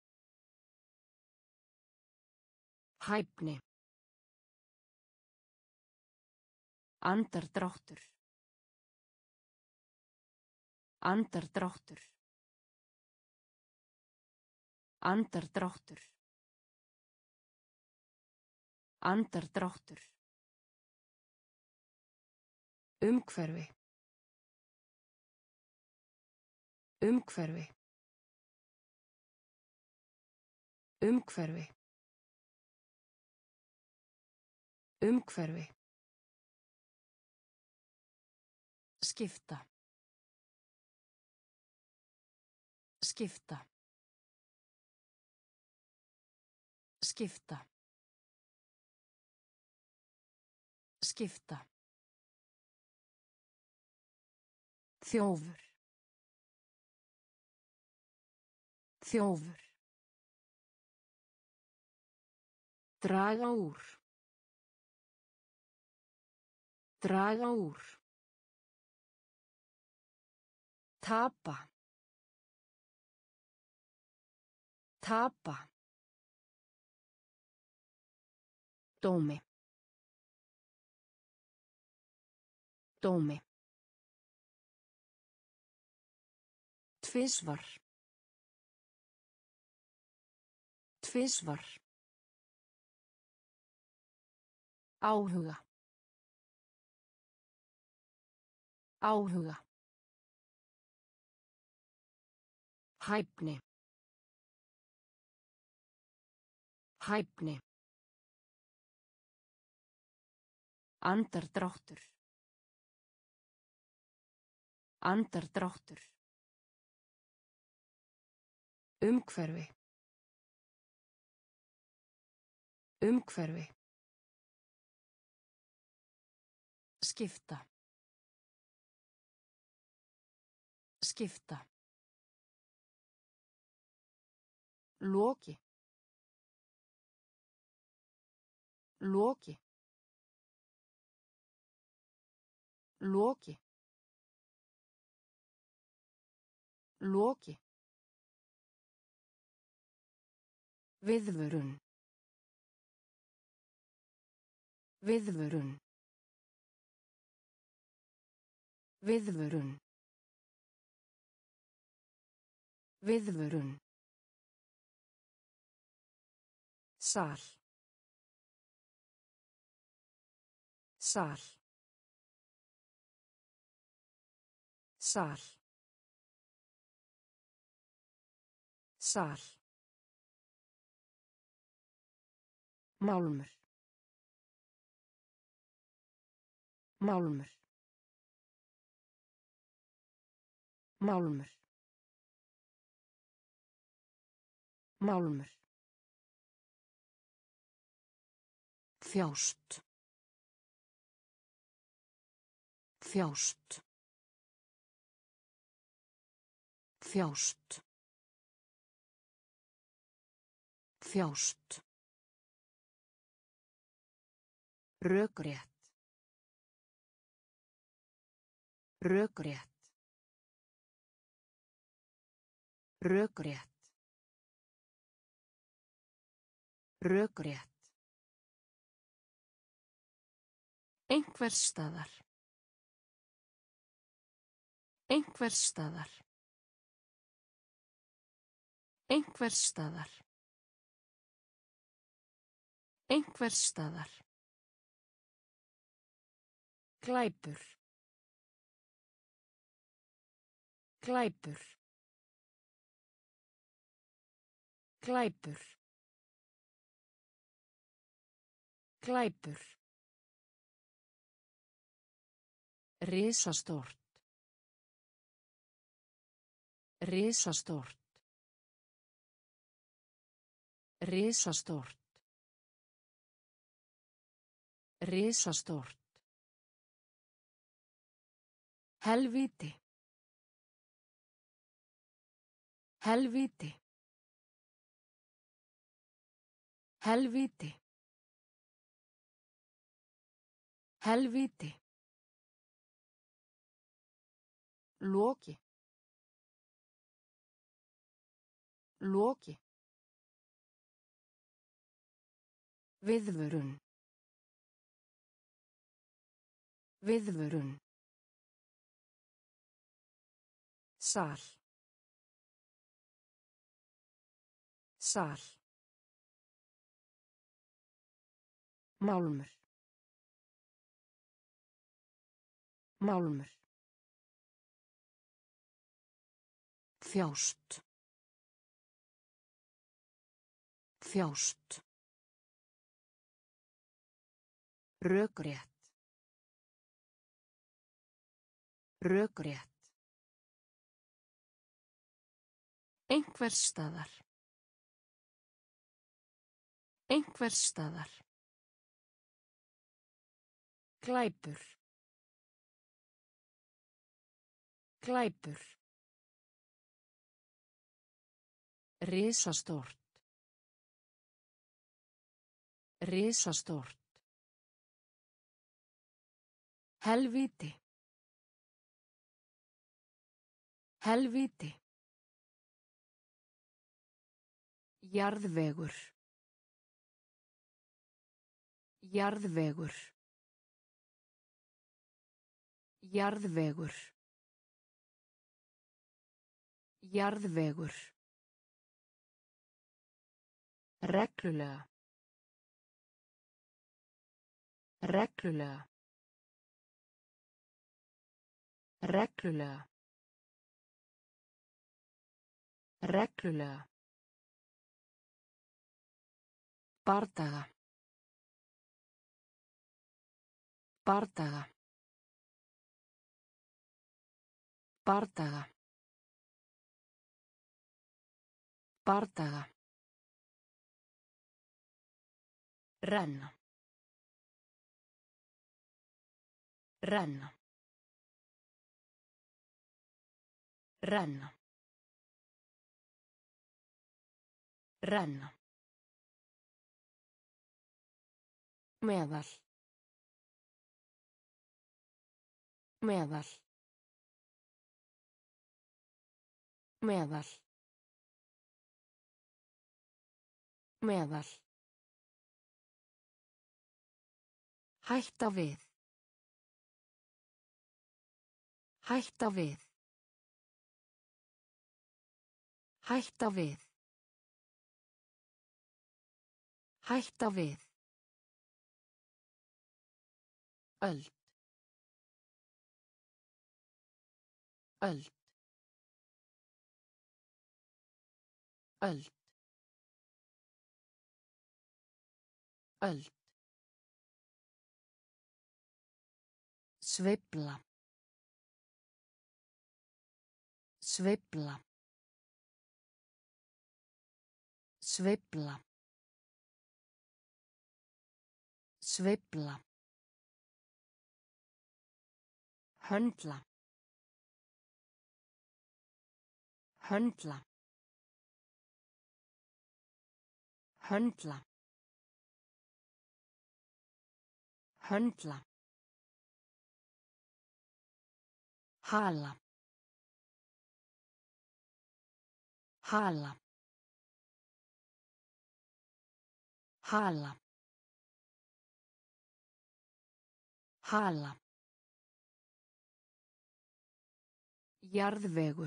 S1: Hæfni. Andardráttur. Andardráttur. Andardráttur. Andardráttur. Umhverfi. Umhverfi. Umhverfi. Umhverfi. Skipta. Skipta. Skipta. Skipta. Þjófur. Þjófur. Draga úr. Draga úr. Tapa. Tapa. Dómi. Dómi. Tvisvar. Tvisvar. Áhuga. Áhuga. Hæfni. Hæfni. Andardráttur. Andardráttur. Umhverfi. Umhverfi. Skipta. Skipta. Loki. Loki. Loki. Loki. Viðvörun. Viðvörun. Viðvörun. Viðvörun. Sal. Sal. Sal. Sal. Málmur. Málmur. Málmur. Málmur. Þjást. Þjást. Þjást. Þjást. Rökrétt. Rökrétt. Rökrétt. Rökrétt. Einhvers staðar. Einhvers staðar. Einhvers staðar. Einhvers staðar. Glæpur. Glæpur. Glæpur. Glæpur. Risastórt. Risastórt. Risastórt. Risastórt. Helvíti. Helvíti. Helvíti. Helvíti. Loki. Loki. Viðvörun. Viðvörun. Sal. Sal. Málmur. Málmur. Þjást. Þjást. Rökrétt. Rökrétt. Einhvers staðar. Einhvers staðar. Glæpur. Glæpur. Risastórt. Risastórt. Helvíti. Helvíti. Jarðvegur. Jarðvegur. Jarðvegur. Jarðvegur. Reglulega. Reglulega. Reglulega. Reglulega. Bardaga. Bardaga. Bardaga. Bardaga. Renna. Renna. Renna. Renna. Meðal. Meðal. Meðal. Meðal. Hætta við. Hætta við. Hætta við. Hætta við. Öld. Öld. Öld. Öld. Sveifla. Sveifla. Sveifla. Sveifla. Höndla. Höndla. Höndla. Höndla. Hala. Hala. Hala. Hala. Jarðvegur.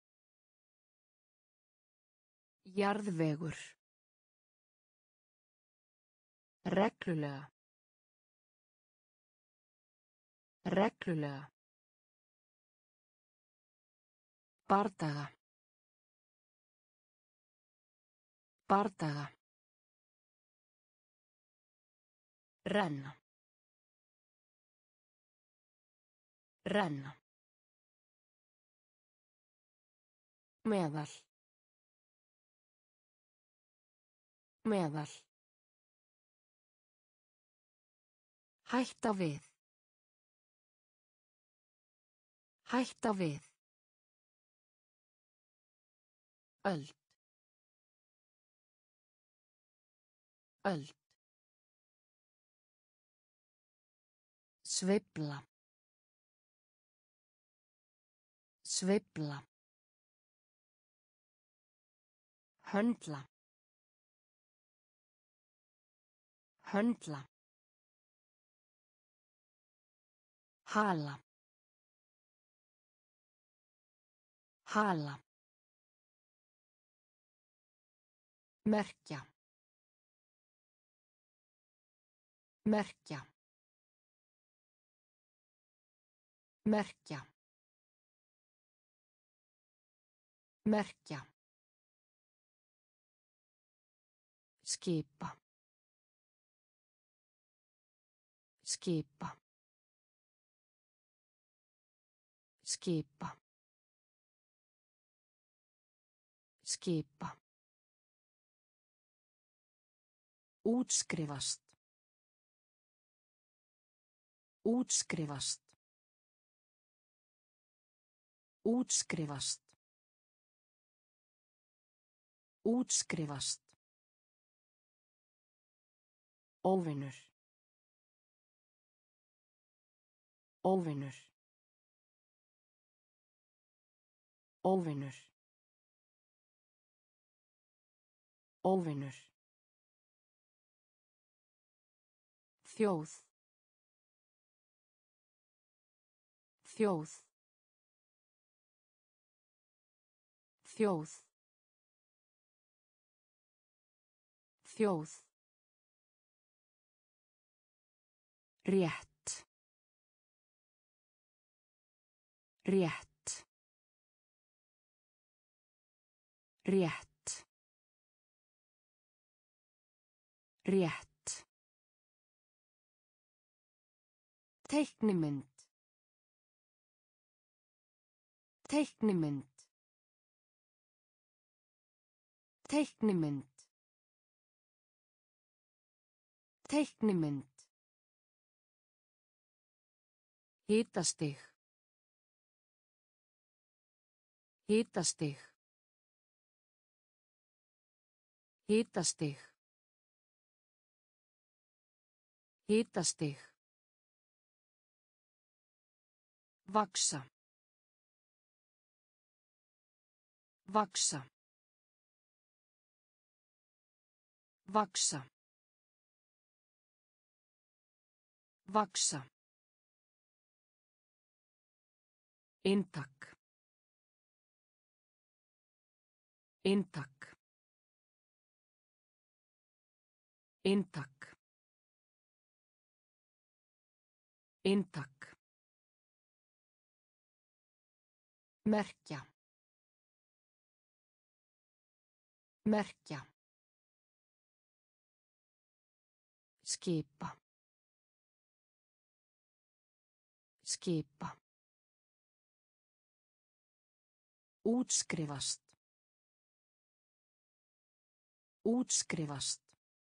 S1: Jarðvegur. Reglulega. Reglulega. Bardaga. Bardaga. Renna. Renna. Meðal. Meðal. Hætta við. Hætta við. Öld. Öld. Sveifla. Sveifla. Höndla. Höndla. Hala. Hala. Merkja. Merkja. Merkja. Merkja. Skipa. Skipa. Skipa. Skipa. Útskrifast. Útskrifast. Útskrifast. Útskrifast. Óvinur. Óvinur. Óvinur. Óvinur. Þjóð. Þjóð. Þjóð. Þjóð. Rétt. Rétt. Rétt. Rétt. Teiknimynd. Teiknimynd. Teiknimynd. Teiknimynd. Hitastig. Hitastig. Hitastig. Hitastig. Vaxa. Vaxa. Vaxa. Vaxa. Inntak. Inntak. Inntak. Inntak. Merkja. Merkja. Skipa. Skipa. Útskrifast. Útskrifast.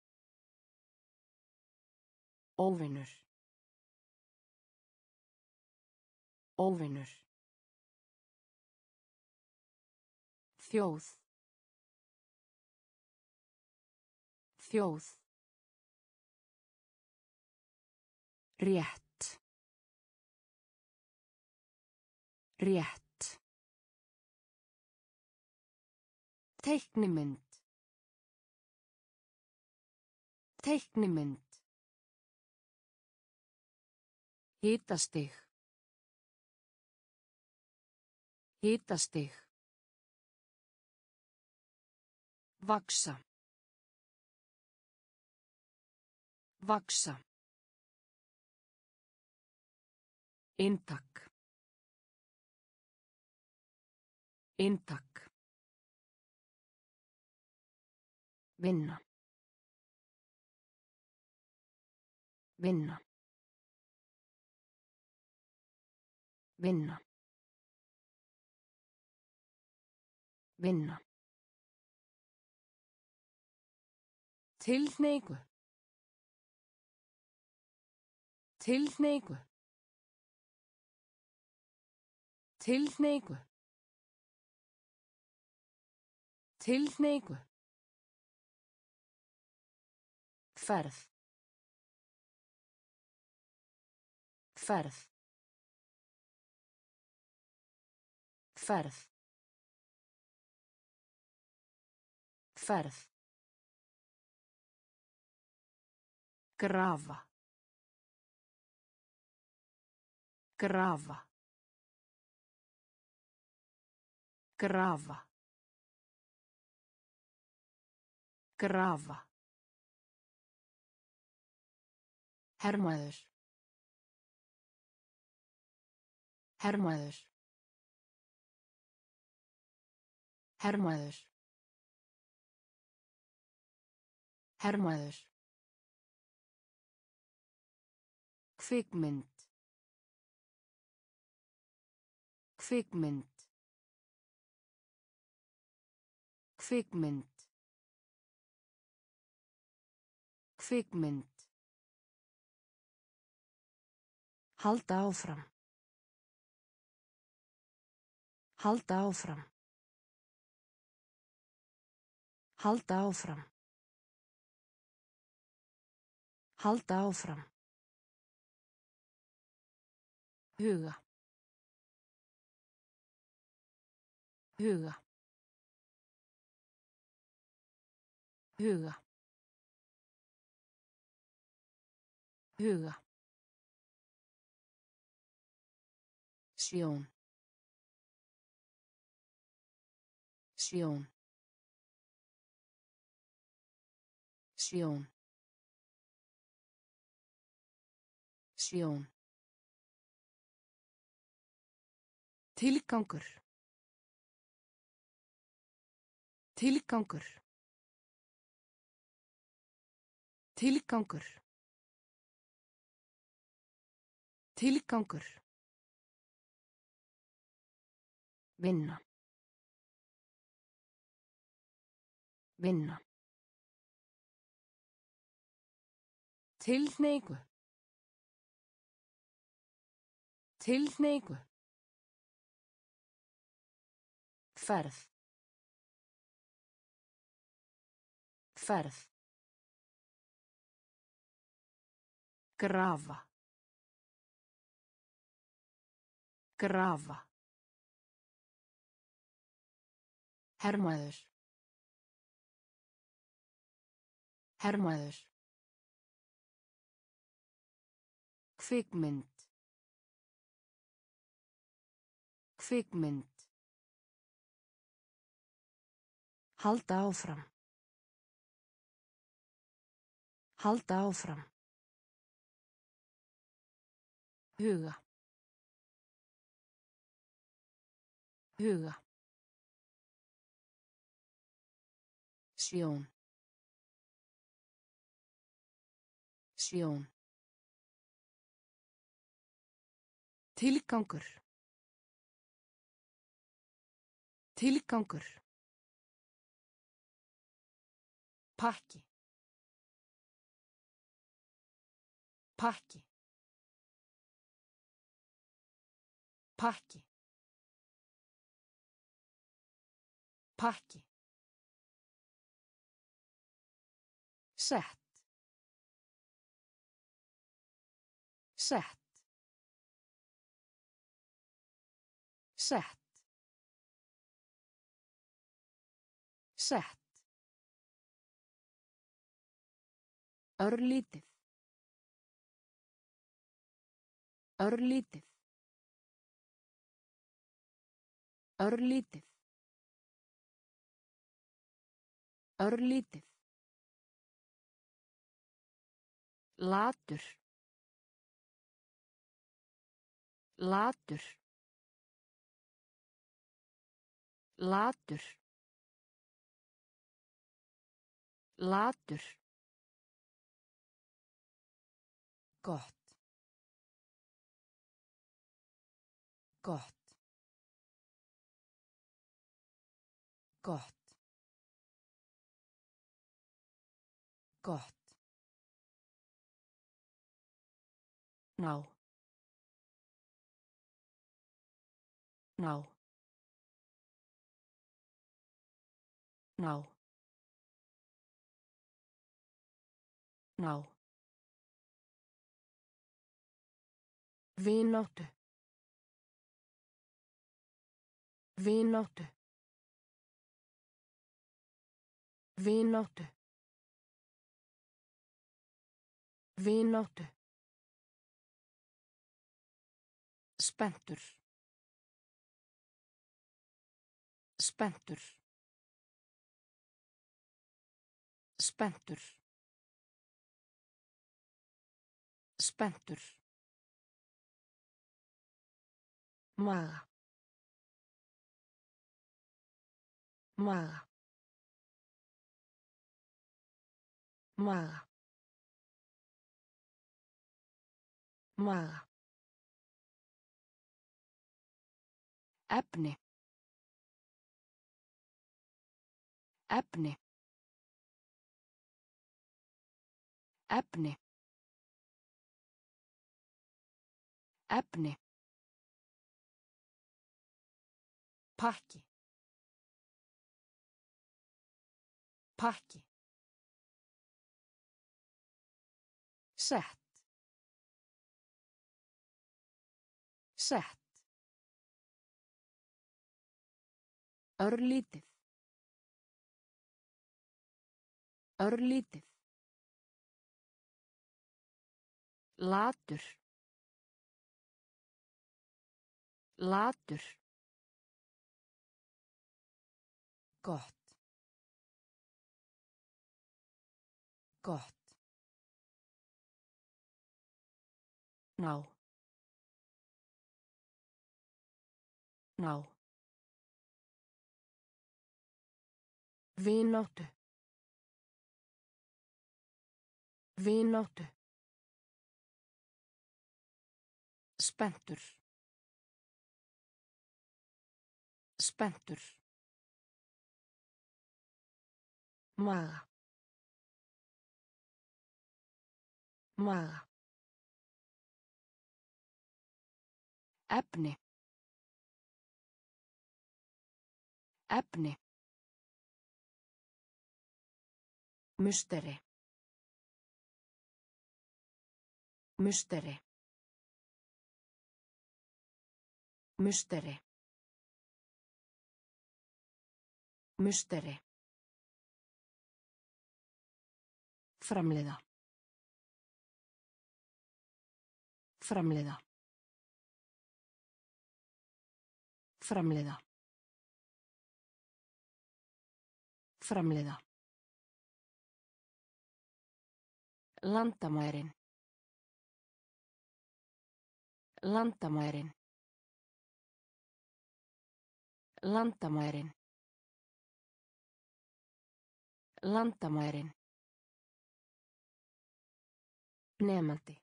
S1: Óvinur. Óvinur. Þjóð. Þjóð. Rétt. Rétt. Teiknimynd. Teiknimynd. Hitastig. Hitastig. Vaxa. Vaxa. Inntak. Inntak. Vinna. Vinna. Vinna. Vinna. Tilhneigu. Tilhneigu. Tilhneigu. Tilhneigu. Ferð. Ferð. Ferð. Ferð. Grafa. Grafa. Grafa. Grafa. Hermaður. Hermaður. Hermaður. Hermaður. Kvikmynd. Kvikmynd. Kvikmynd. Kvikmynd. Halda áfram. Halda áfram. Halda áfram. Halda áfram. Huga. Huga. Huga. Huga. Sjón. Sjón. Sjón. Sjón. Tilgangur. Tilgangur. Tilgangur. Tilgangur. Vinna. Vinna. Tilhneigu. Tilhneigu. Ferð. Ferð. Grafa. Grafa. Hermaður. Hermaður. Kvikmynd. Kvikmynd. Halda áfram. Halda áfram. Huga. Huga. Sjón. Sjón. Tilgangur. Tilgangur. Pakki. Pakki. Pakki. Pakki. Sett. Sett. Sett. Sett. Örlítið. Örlítið. Örlítið. Örlítið. Latur. Latur. Latur. Latur. Gott. Gott. Gott. Gott. Ná. Ná. Ná. Ná. Vináttu. Vináttu. Vináttu. Vináttu. Spenntur. Spenntur. Spenntur. Spenntur. Maga. Maga. Maga. Maga. Efni. Efni. Efni. Efni. Pakki. Pakki. Sett. Sett. Örlítið. Örlítið. Latur. Latur. Gott. Gott. Ná. Ná. Vináttu. Vináttu. Spenntur. Spenntur. Maga. Maga. Efni. Efni. Musteri. Musteri. Musteri. Musteri. Framleiða. Framleiða. Framleiða. Framleiða. Landamærin. Landamærin. Landamærin. Landamærin. Nemandi.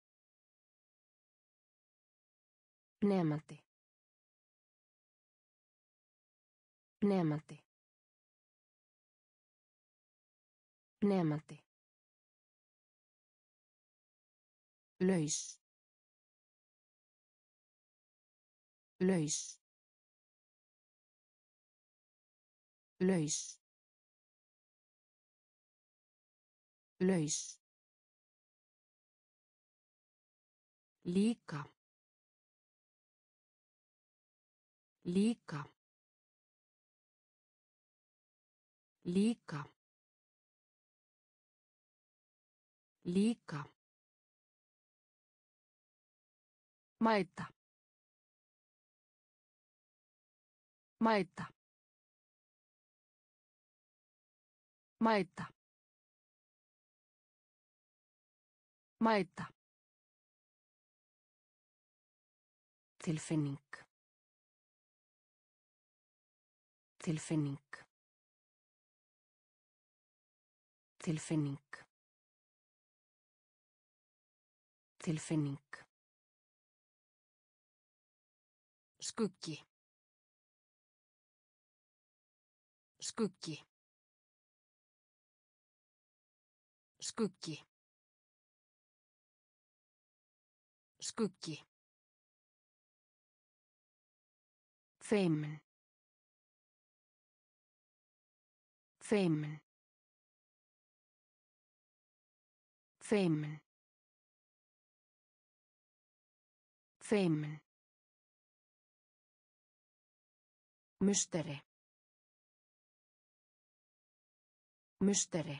S1: Nemandi. Nemandi. Nemandi. Laus. Laus. Laus. Laus. Líka. Líka. Líka. Líka. Mæta. Mæta. Mæta. Mæta. Tilfinning. Tilfinning. Tilfinning. Tilfinning. Skuggi. Skuggi. Skuggi. Skuggi. Feimin. Feimin. Feimin. Feimin. Musteri. Musteri.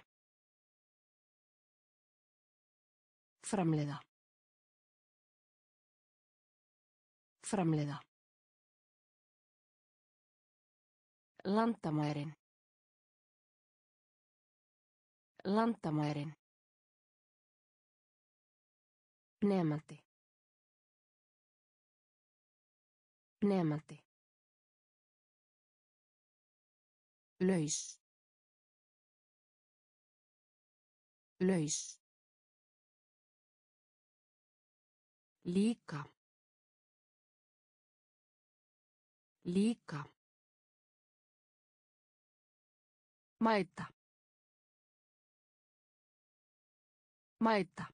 S1: Framleiða. Framleiða. Landamærin. Landamærin. Nemandi. Nemandi. Laus. Laus. Líka. Líka. Mæta. Mæta.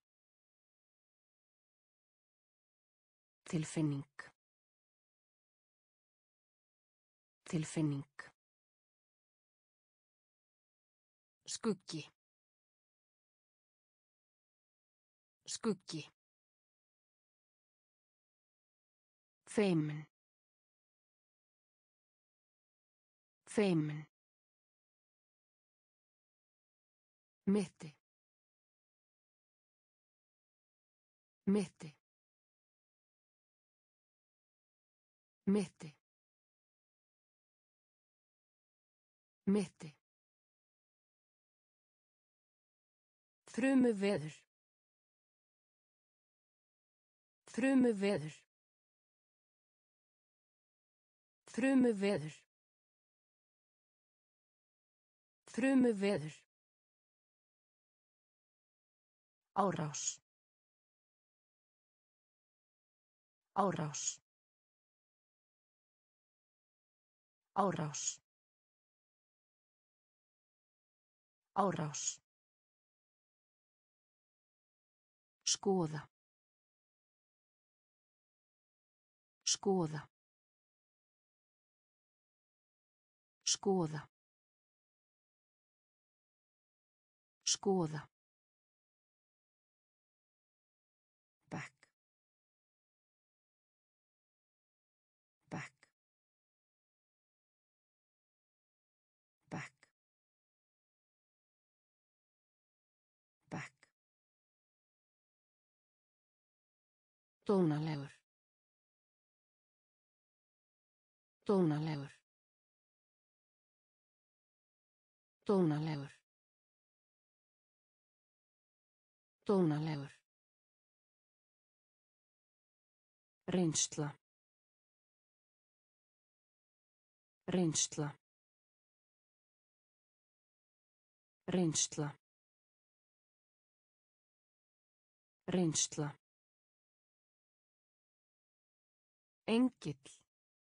S1: Tilfinning. Tilfinning. Skuggi. Skuggi. Feimin. Feimin. Mitti. Mitti. Mitti. Mitti. Þrumuveður. Þrumuveður. Þrumuveður. Þrumuveður. Árás. Árás. Árás. Árás. Skoða. Skoða. Skoða. Skoða. Back. Back. Back. Back. Dónalegur. Dónalegur. Dónalegur. Dónalegur. Reynsla. Reynsla. Reynsla. Reynsla. Engill.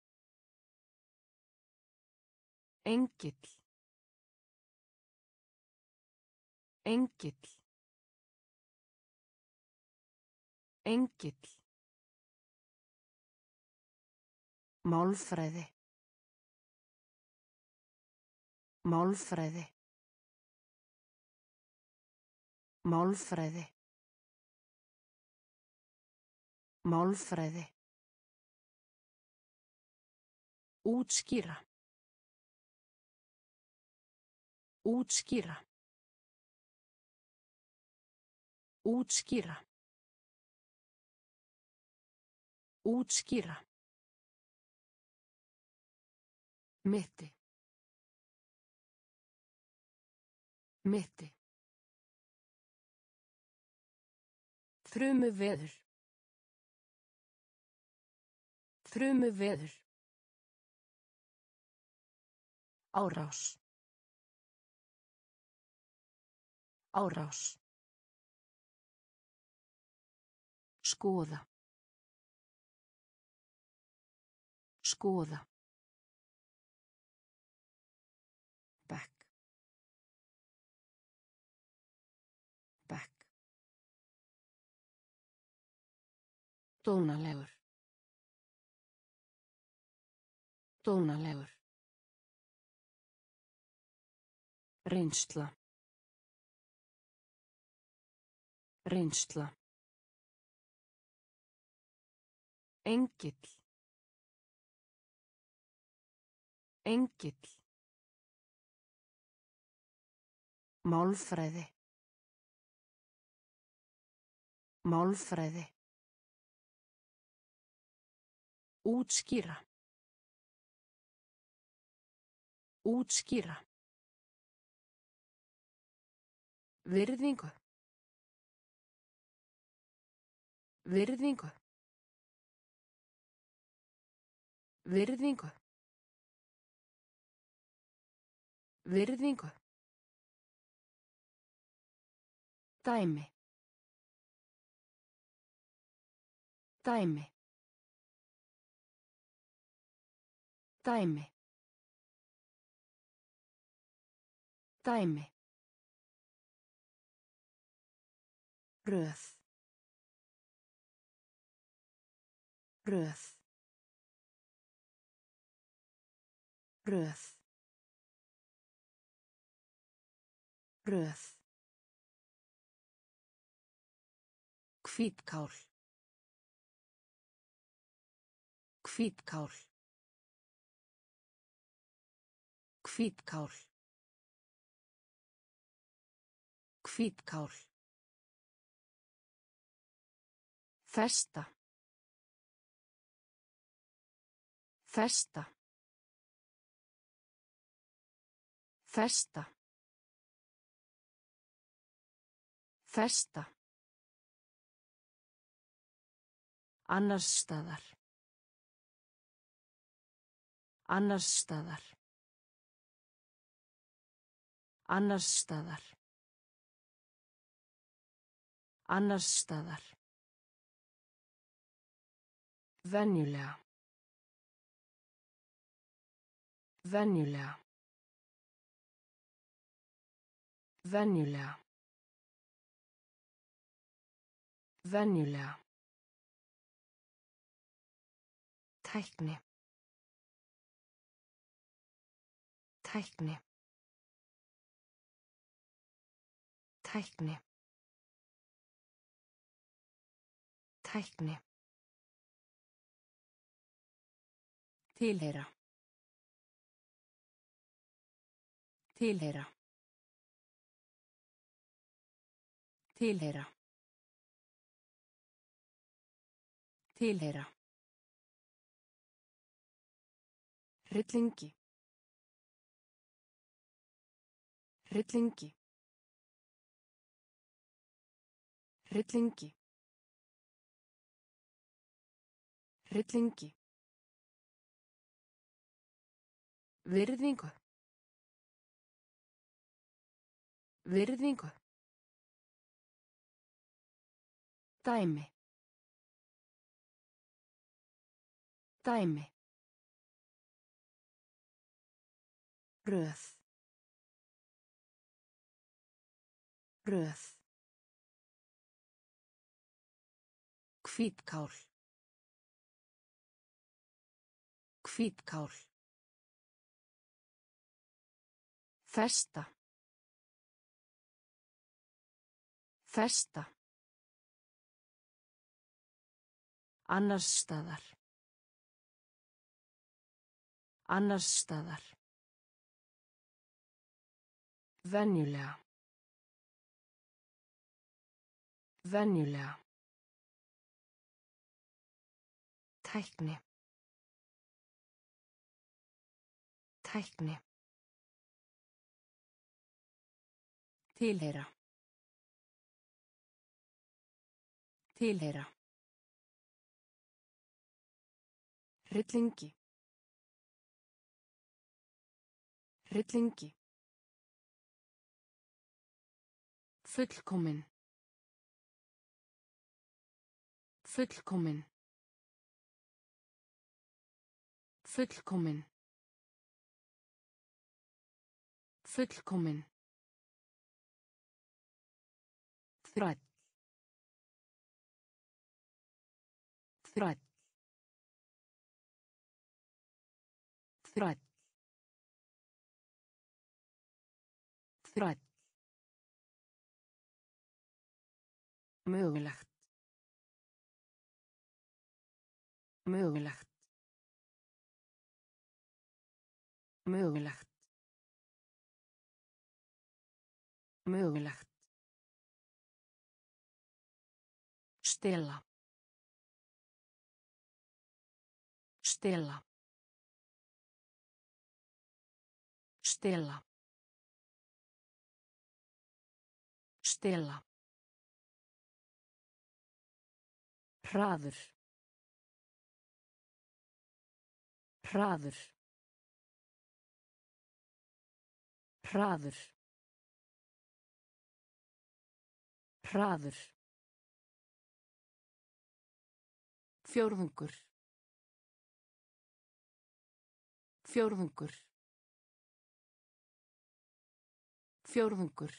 S1: Engill. Engill. Engill. Málfræði. Málfræði. Málfræði. Málfræði. Útskýra. Útskýra. Útskýra. Útskýra. Mitti. Mitti. Þrumuveður. Þrumuveður. Árás. Árás. Skoða. Skoða. Back. Back. Dónalegur. Dónalegur. Reynsla. Reynsla. Engill. Engill. Málfræði. Málfræði. Útskýra. Útskýra. Virðingu. Virðingu. Virðingu. Virðingu. Dæmi. Dæmi. Dæmi. Dæmi. Röð. Röð. Röð. Röð. Hvítkál. Hvítkál. Hvítkál. Hvítkál. Festa. Festa. Festa. Festa. Annars staðar. Annars staðar. Annars staðar. Annars staðar. Venjulega. Venjulega. Venjulega. Venjulega. Tækni. Tækni. Tækni. Tækni. Tilheyra. Tilheyra. Tilheyra. Tilheyra. Hryllingi. Hryllingi. Hryllingi. Hryllingi. Virðingu. Virðingu. Dæmi. Dæmi. Röð. Röð. Hvítkál. Hvítkál. Festa. Festa. Annars staðar. Annars staðar. Venjulega. Venjulega. Tækni. Tækni. Tilheyra. Tilheyra. Hryllingi. Hryllingi. Fullkomin. Fullkomin. Fullkomin. Fullkomin. Þræll. Þræll. Þræll. Þræll. Mögulegt. Mögulegt. Mögulegt. Mögulegt. Stela. Stela. Stela. Stela. Hraður. Hraður. Hraður. Hraður. Fjórðungur. Fjórðungur. Fjórðungur.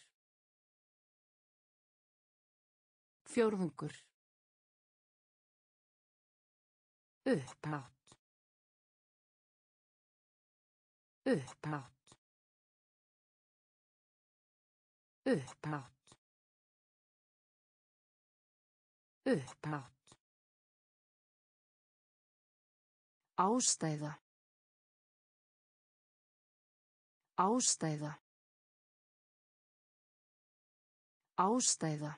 S1: Fjórðungur. Upphátt. Upphátt. Upphátt. Upphátt. Ástæða. Ástæða. Ástæða.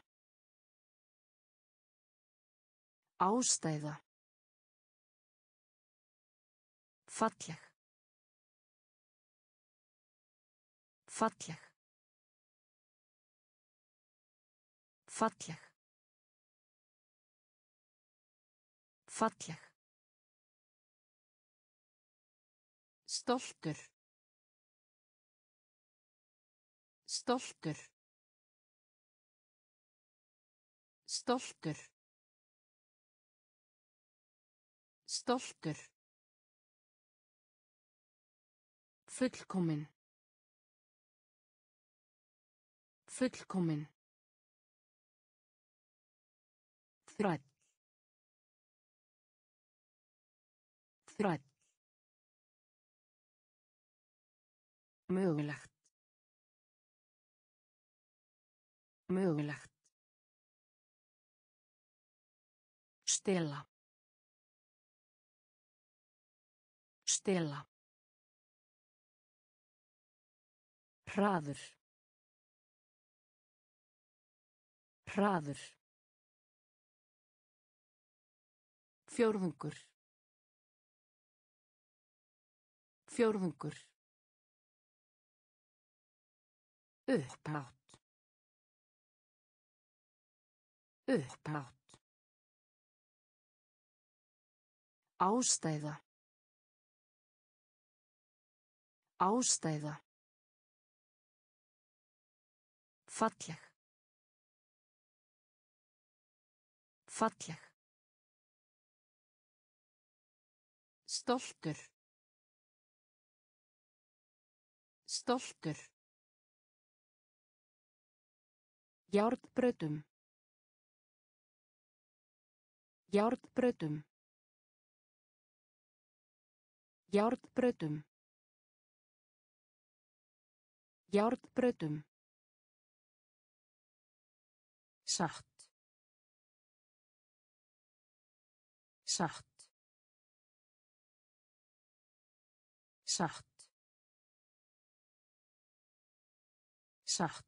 S1: Ástæða. Falleg. Falleg. Falleg. Falleg. Stoltur. Stoltur. Stoltur. Stoltur. Fullkomin. Fullkomin. Þræll. Þræll. Mögulegt. Mögulegt. Stela. Stela. Hraður. Hraður. Fjórðungur. Fjórðungur. Upphátt. Upphátt. Ástæða. Ástæða. Falleg. Falleg. Stoltur. Stoltur. Járnbrautum. Járnbrautum. Járnbrautum. Járnbrautum. Satt. Satt. Satt. Satt.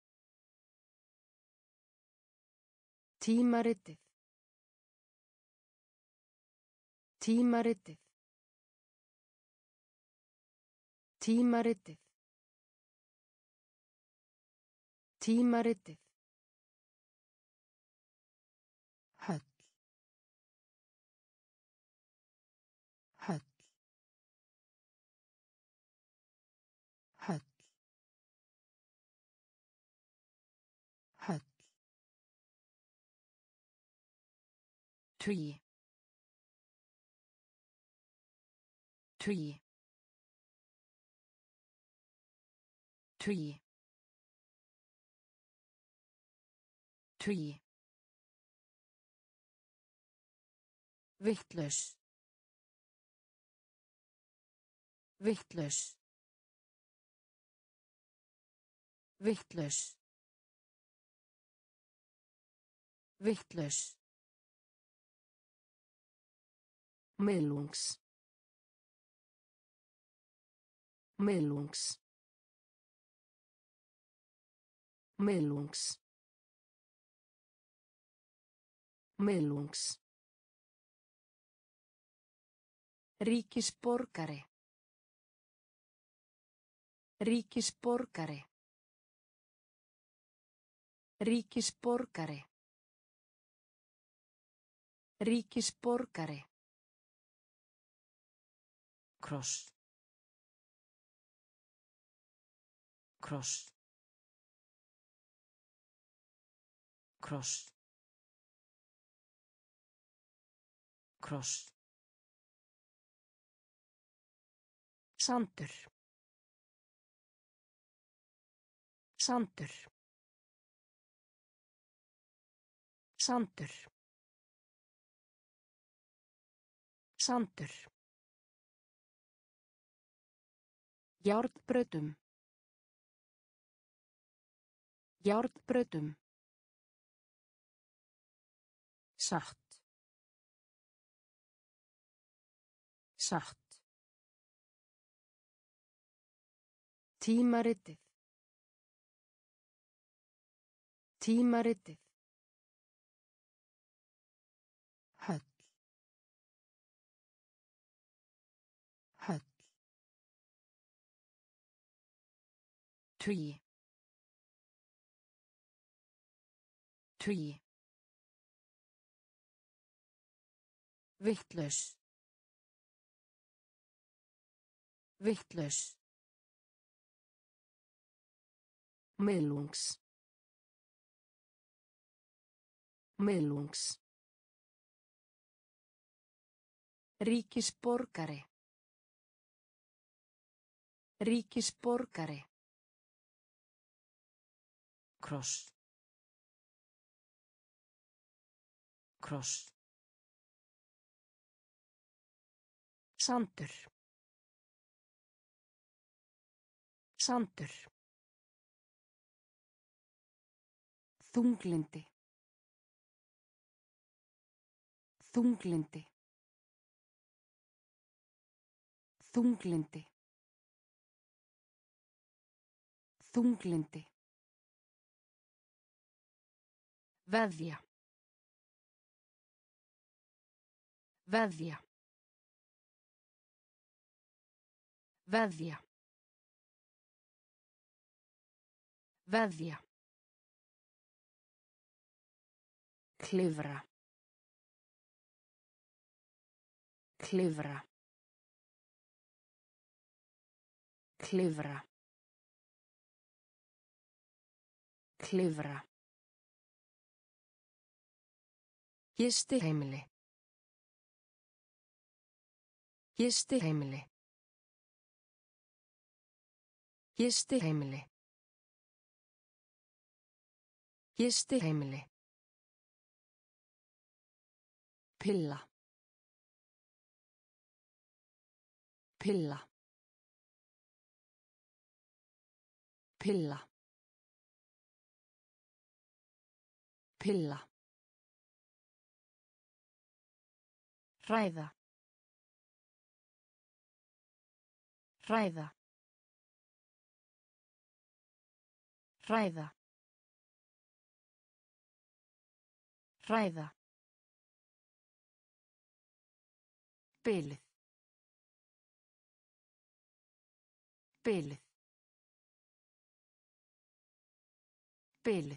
S1: Tímaritið. Tímaritið. Tímaritið. Tímaritið. Höll. Höll. Höll. Höll. Tugi. Tugi. Tugi. Tugi. Vitlaus. Vitlaus. Vitlaus. Vitlaus. Miðlungs. Miðlungs. Miðlungs. Miðlungs. Ríkisborgari. Ríkisborgari. Ríkisborgari. Ríkisborgari. Kross. Kross. Kross. Kross. Sandur. Sandur. Sandur. Sandur. Járnbrautum. Járnbrautum. Satt. Satt. Tímaritið. Tímaritið. Höll. Höll. Tugi. Tugi. Vitlaus. Vitlaus. Miðlungs. Miðlungs. Ríkisborgari. Ríkisborgari. Kross. Kross. Sandur. Sandur. Þunglindi. Þunglindi. Þunglindi. Þunglindi. Veðja. Veðja. Veðja. Veðja. Klifra. Klifra. Klifra. Klifra. Gistiheimili. Gistiheimili. Gistiheimili. Gistiheimili. Pilla. Pilla. Pilla. Pilla. Ræða. Ræða. Ræða. Ræða. Bilið. Bilið. Bilið.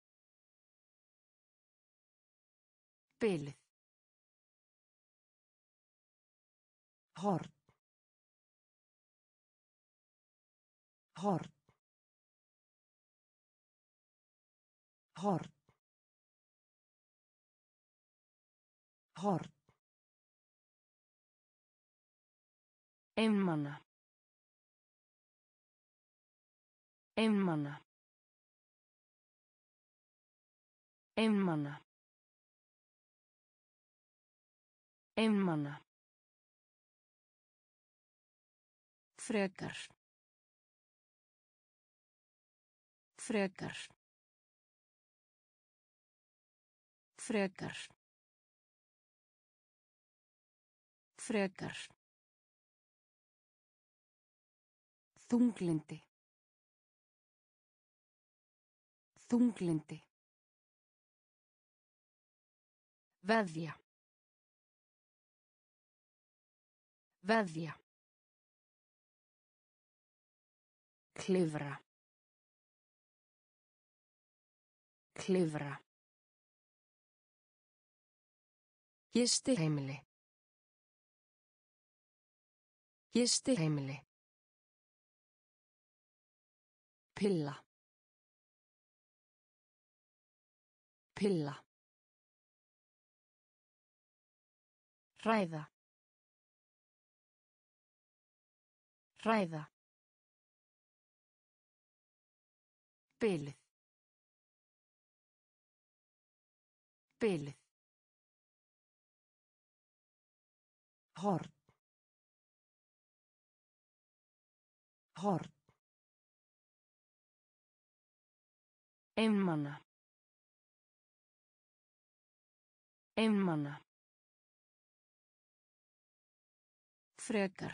S1: Bilið. Horn. Horn. Horn. Horn. Einmana. Einmana. Einmana. Einmana. Frekar. Frekar. Frekar. Frekar. Þunglindi. Þunglindi. Veðja. Veðja. Klifra. Klifra. Gistiheimili. Gistiheimili. Pilla. Pilla. Ræða. Ræða. Bilið. Bilið. Horn. Horn. Einmana. Einmana. Frekar.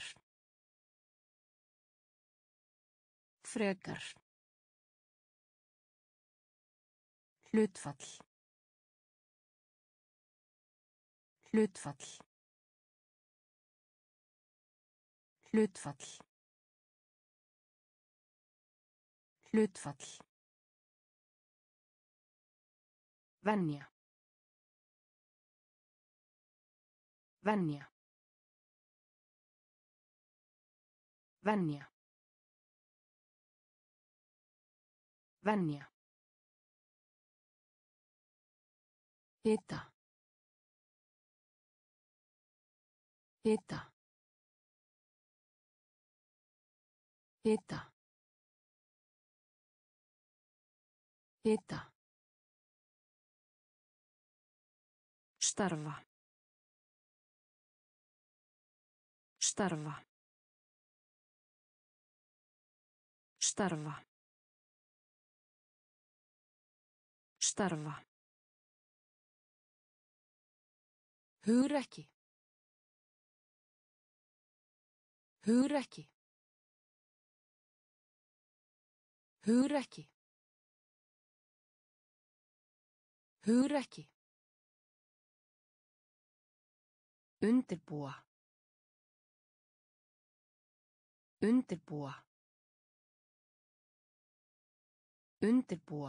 S1: Frekar. Hlutfall. Hlutfall. Hlutfall. Hlutfall. Venja. Venja. Venja. Venja. Hita. Hita. Hita. Hita. Starfa. Starfa. Starfa. Starfa. Hugrekki. Hugrekki. Hugrekki. Hugrekki. Undirbúa. Undirbúa. Undirbúa.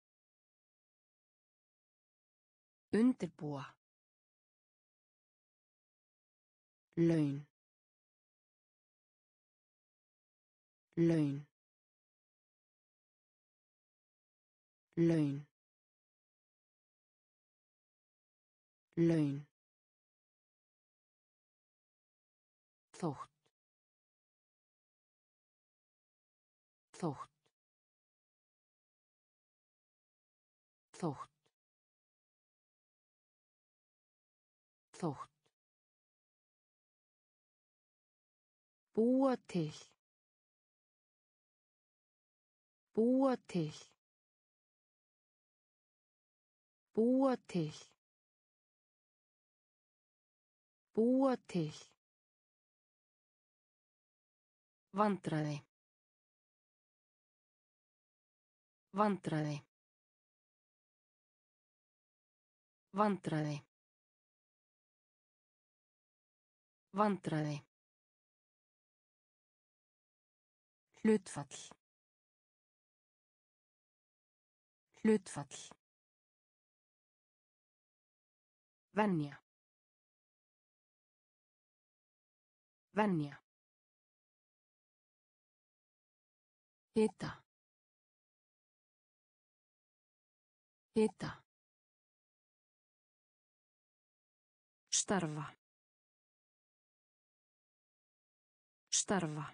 S1: Undirbúa. Laun. Laun. Laun. Laun. Þótt. Þótt. Þótt. Þótt. Búa til. Búa til. Búa til. Búa til. Vandræði. Vandræði. Vandræði. Vandræði. Hlutfall. Hlutfall. Venja. Venja. Hita. Hita. Starfa. Starfa.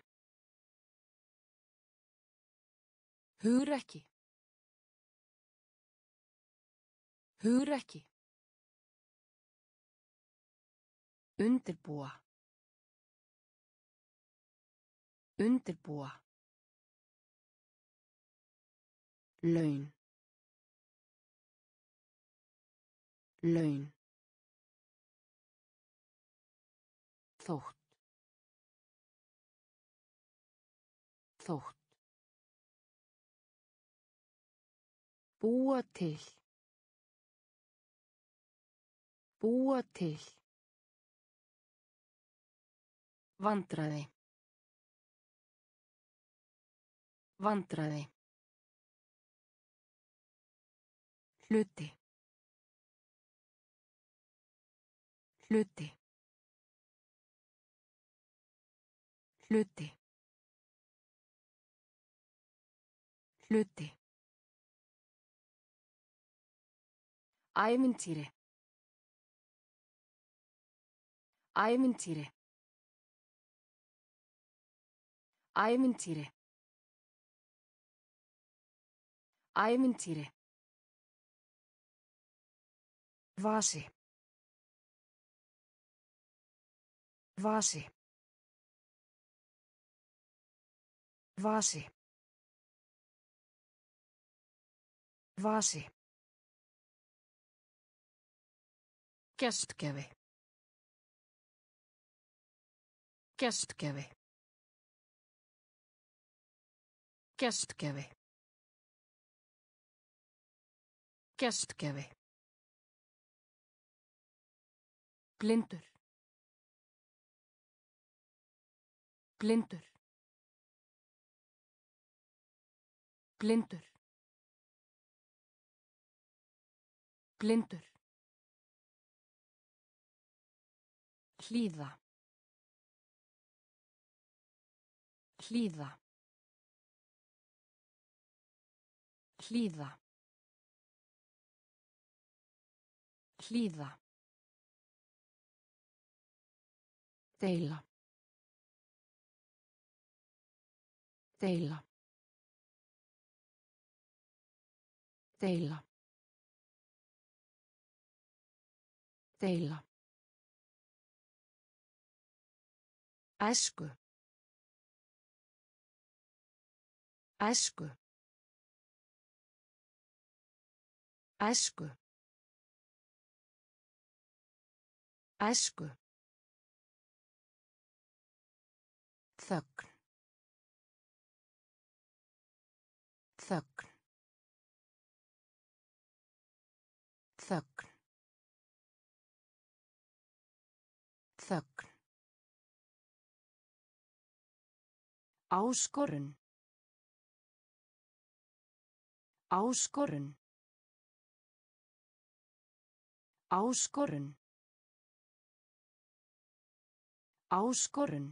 S1: Hugrekki. Hugrekki. Undirbúa. Undirbúa. Laun. Laun. Þótt. Þótt. Búa til. Búa til. Vandræði. Vandræði. Hluti. Hluti. Hluti. Hluti. Ævintýri. Ævintýri. Ævintýri. Ævintýri. Vasi. Vasi. Vasi. Vasi. Gestgjafi. Gestgjafi. Gestgjafi. Gestgefi. Blindur. Blindur. Blindur. Blindur. Hlýða. Hlýða. Hlýða. Hlýða. Deila. Deila. Deila. Deila. Æsku. Æsku. Æsku. Æsku. Þögn. Þögn. Þögn. Þögn. Áskorun. Áskorun. Áskorun. Áskorun.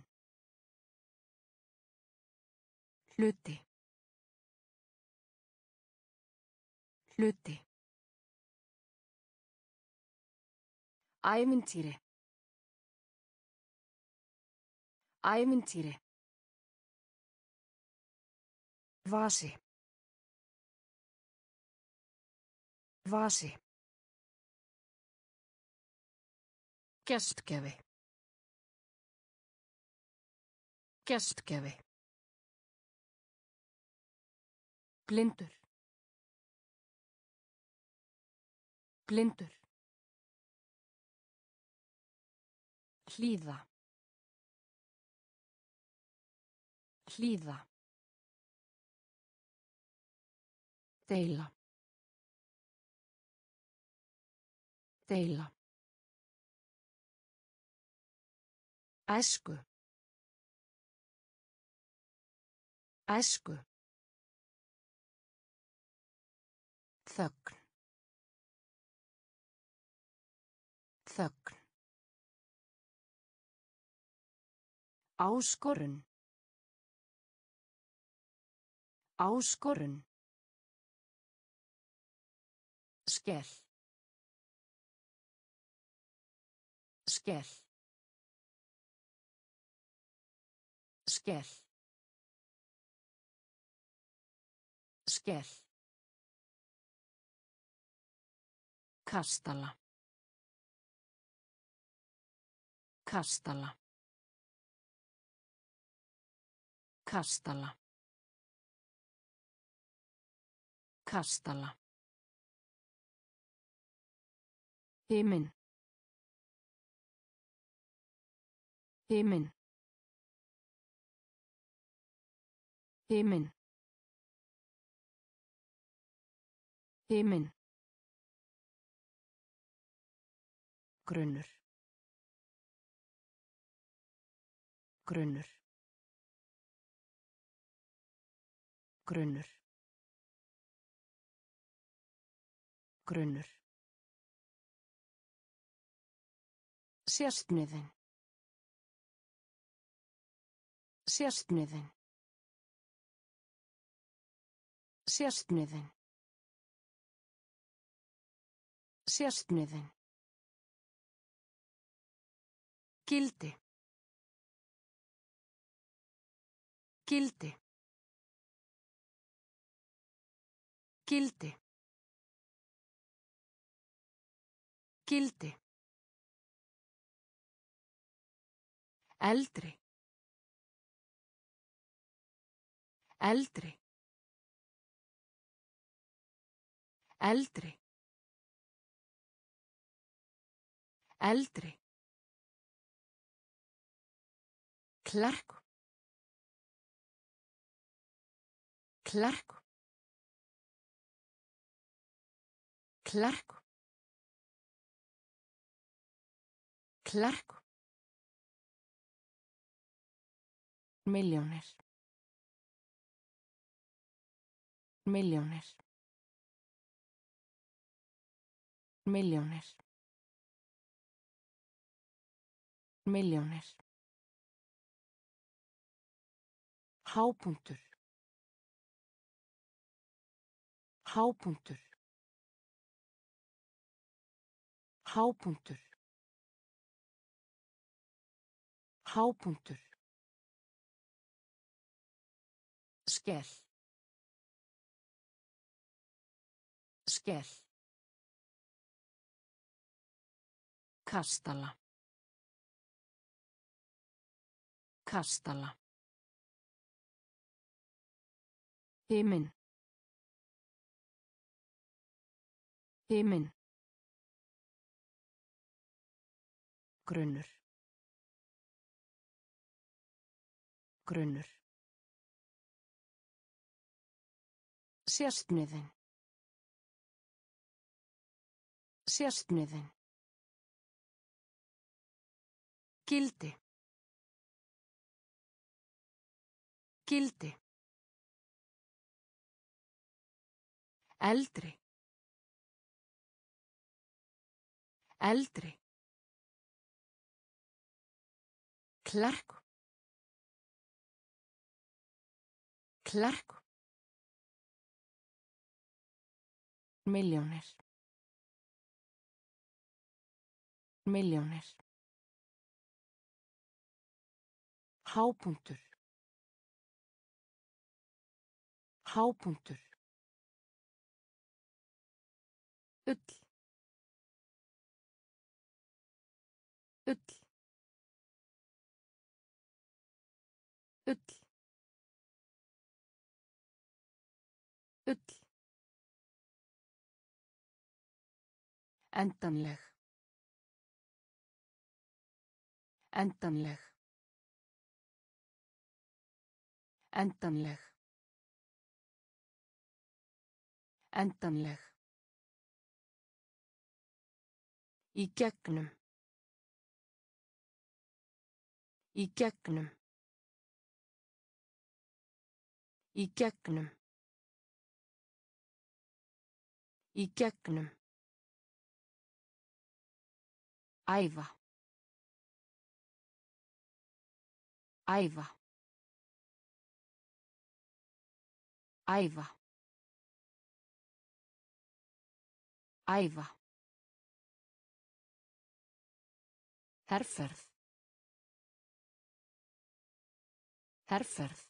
S1: Hluti. Hluti. Ævintýri. Ævintýri. Vasi. Vasi. Gestgefi. Gestgefi. Blindur. Blindur. Hlýða. Hlýða. Deila. Deila. Æsku. Æsku. Þögn. Þögn. Áskorun. Áskorun. Skell. Skell. Skell. Skell. Kastala. Kastala. Kastala. Kastala. Himinn. Himinn. Himinn. Himinn. Grunnur. Grunnur. Grunnur. Grunnur. Sérstniðin. Sérstniðin. Sérstniðin. Sérstniðin. Gildi. Gildi. Gildi. Gildi. Eldri. Eldri. Eldri. Eldri. Klerk. Klerk. Klerk. Klerk. Milljónir. Milljónir. Milljónir. Milljónir. Hápunktur. Hápunktur. Hápunktur. Hápunktur. Skell. Skell. Kastala. Kastala. Himinn. Himinn. Grunnur. Grunnur. Sérstniðin. Sérstniðin. Gildi. Gildi. Eldri. Eldri. Klerk. Klerk. Milljónir. Milljónir. Hápunktur. Hápunktur. Ull. Ull. Ull. Ull. Endanleg. Endanleg. Endanleg. Endanleg. Í gegnum. Í gegnum. Í gegnum. Í gegnum. Æfa. Æfa. Æfa. Æfa. Herferð. Herferð.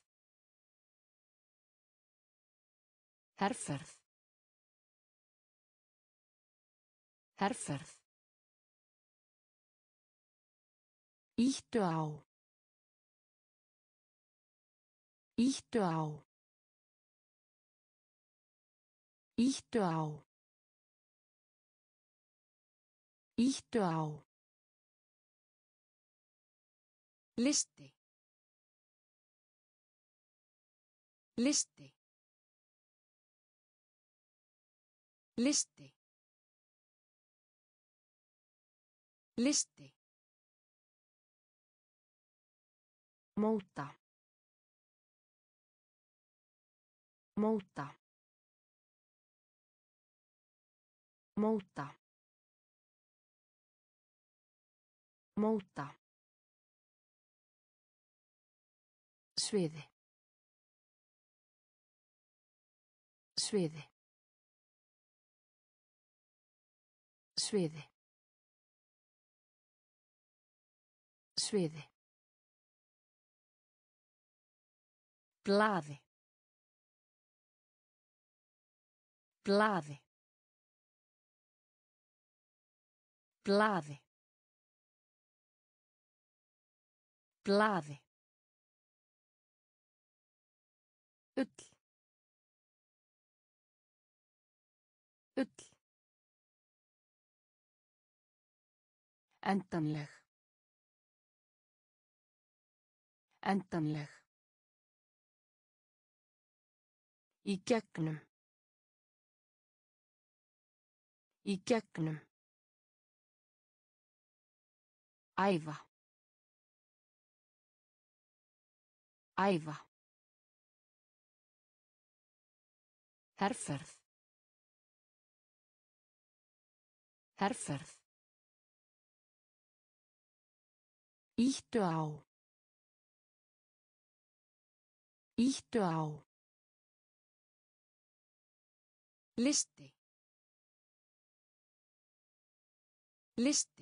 S1: Herferð. Herferð. Íttu á. Íttu á. Íttu á. Íttu á. Listi. Listi. Listi. Listi. Móta. Móta. Móta. Móta. Sviði. Sviði. Sviði. Sviði. Blaði. Blaði. Blaði. Blaði. Ull. Ull. Endanleg. Endanleg. Í gegnum. Í gegnum. Æfa. Æfa. Herferð. Herferð. Íttu á. Íttu á. Listi. Listi.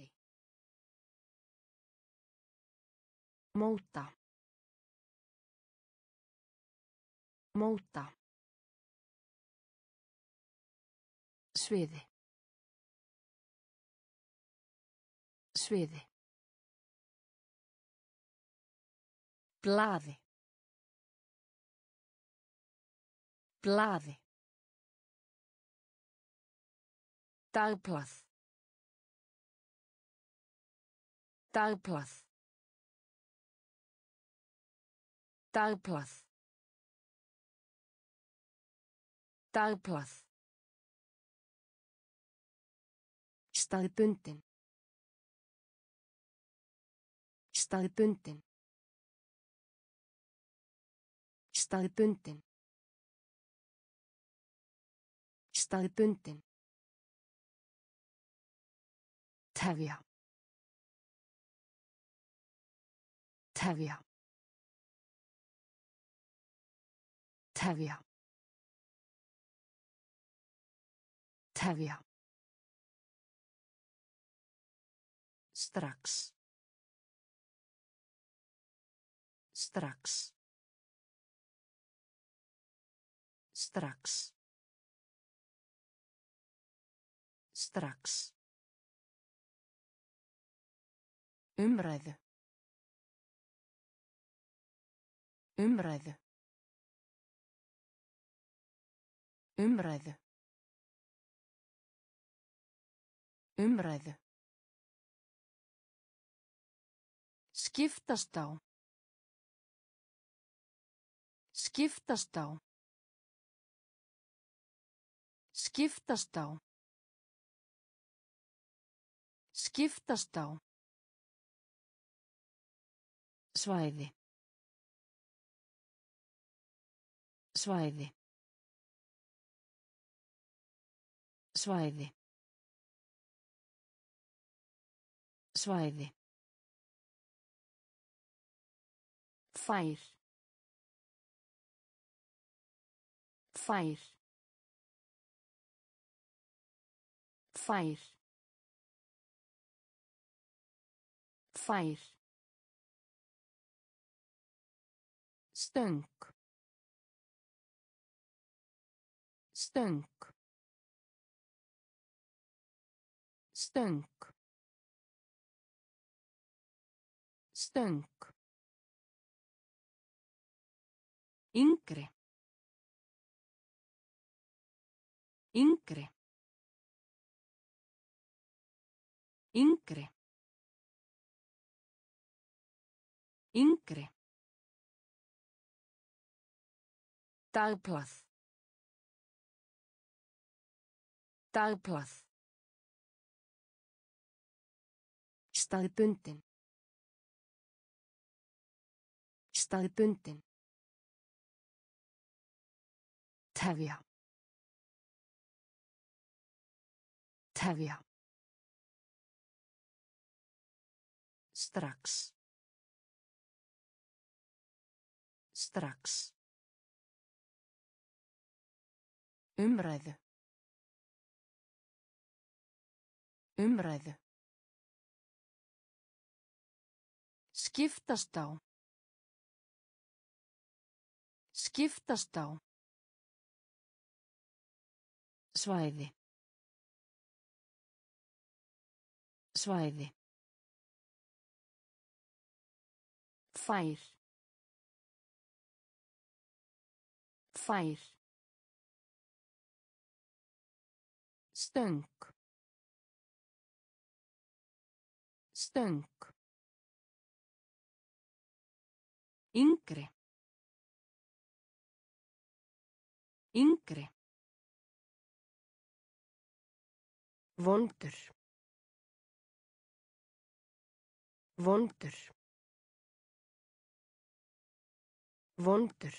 S1: Móta. Móta. Sviði. Sviði. Blaði. Blaði. Dagblað. Dagblað. Dagblað. Dagblað. Staðbundin. Staðbundin. Staðbundin. Staðbundin. Tefja. Tefja. Tefja. Tefja. Strax. Strax. Strax. Strax. Umræðu. Umræðu. Umræðu. Umræðu. Skiptast á. Skiptast á. Skiptast á. Skiptast á. Svæði. Svæði. Svæði. Svæði. Fær. Fær. Fær. Fær. Stöng. Stöng. Stöng. Stöng. Yngri. Yngri. Yngri. Yngri. Dagblað. Dagblað. Staðbundin. Staðbundin. Tefja. Tefja. Strax. Strax. Umræðu. Umræðu. Skiptast á. Skiptast á. Svæði. Svæði. Fær. Fær. Stöng. Stöng. Yngri. Yngri. Vondur. Vondur. Vondur.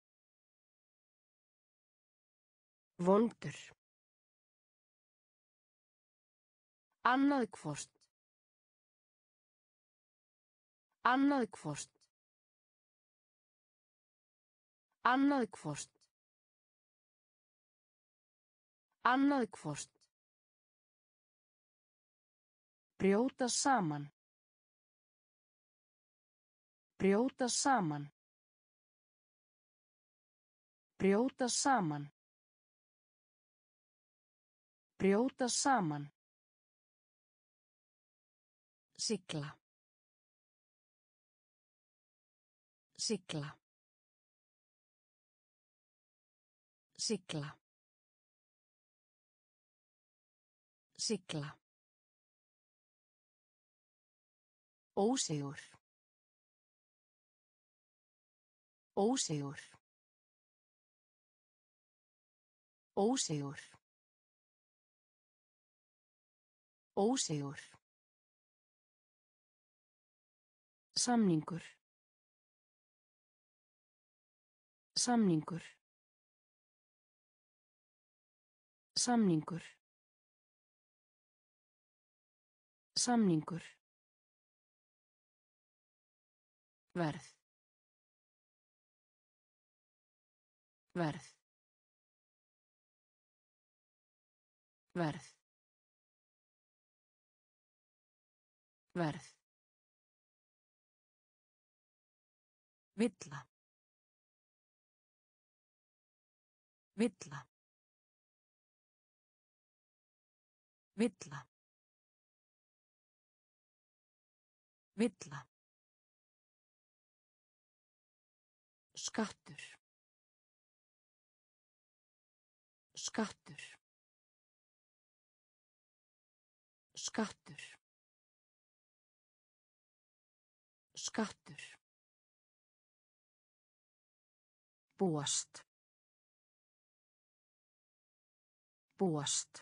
S1: Vondur. Annað hvort. Annað hvort. Annað hvort. Annað hvort. Brjóta saman. Brjóta saman. Brjóta saman. Brjóta saman. Sigla. Sigla. Sigla. Sigla. Ósigur. Ósigur. Ósigur. Ósigur. Samningur. Samningur. Samningur. Samningur. Verð. Verð. Verð. Verð. Villa. Villa. Villa. Villa. Skattur. Skattur. Skattur. Skattur. Búast. Búast.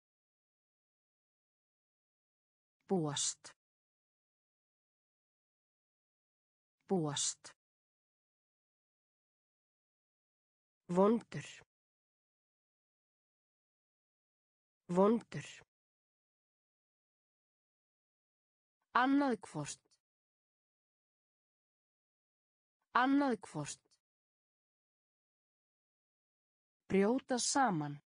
S1: Búast. Búast. Vondur. Vondur. Annað hvort. Annað hvort. Brjóta saman.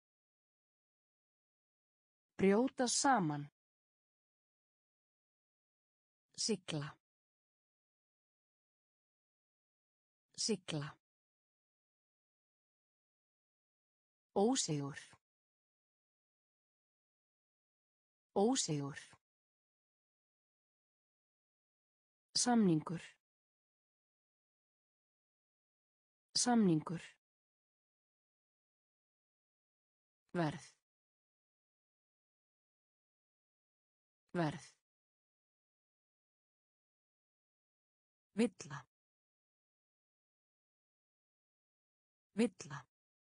S1: Brjóta saman. Sigla. Sigla. Ósigur. Ósigur. Samningur. Samningur. Verð. Verð. Villa. Villa.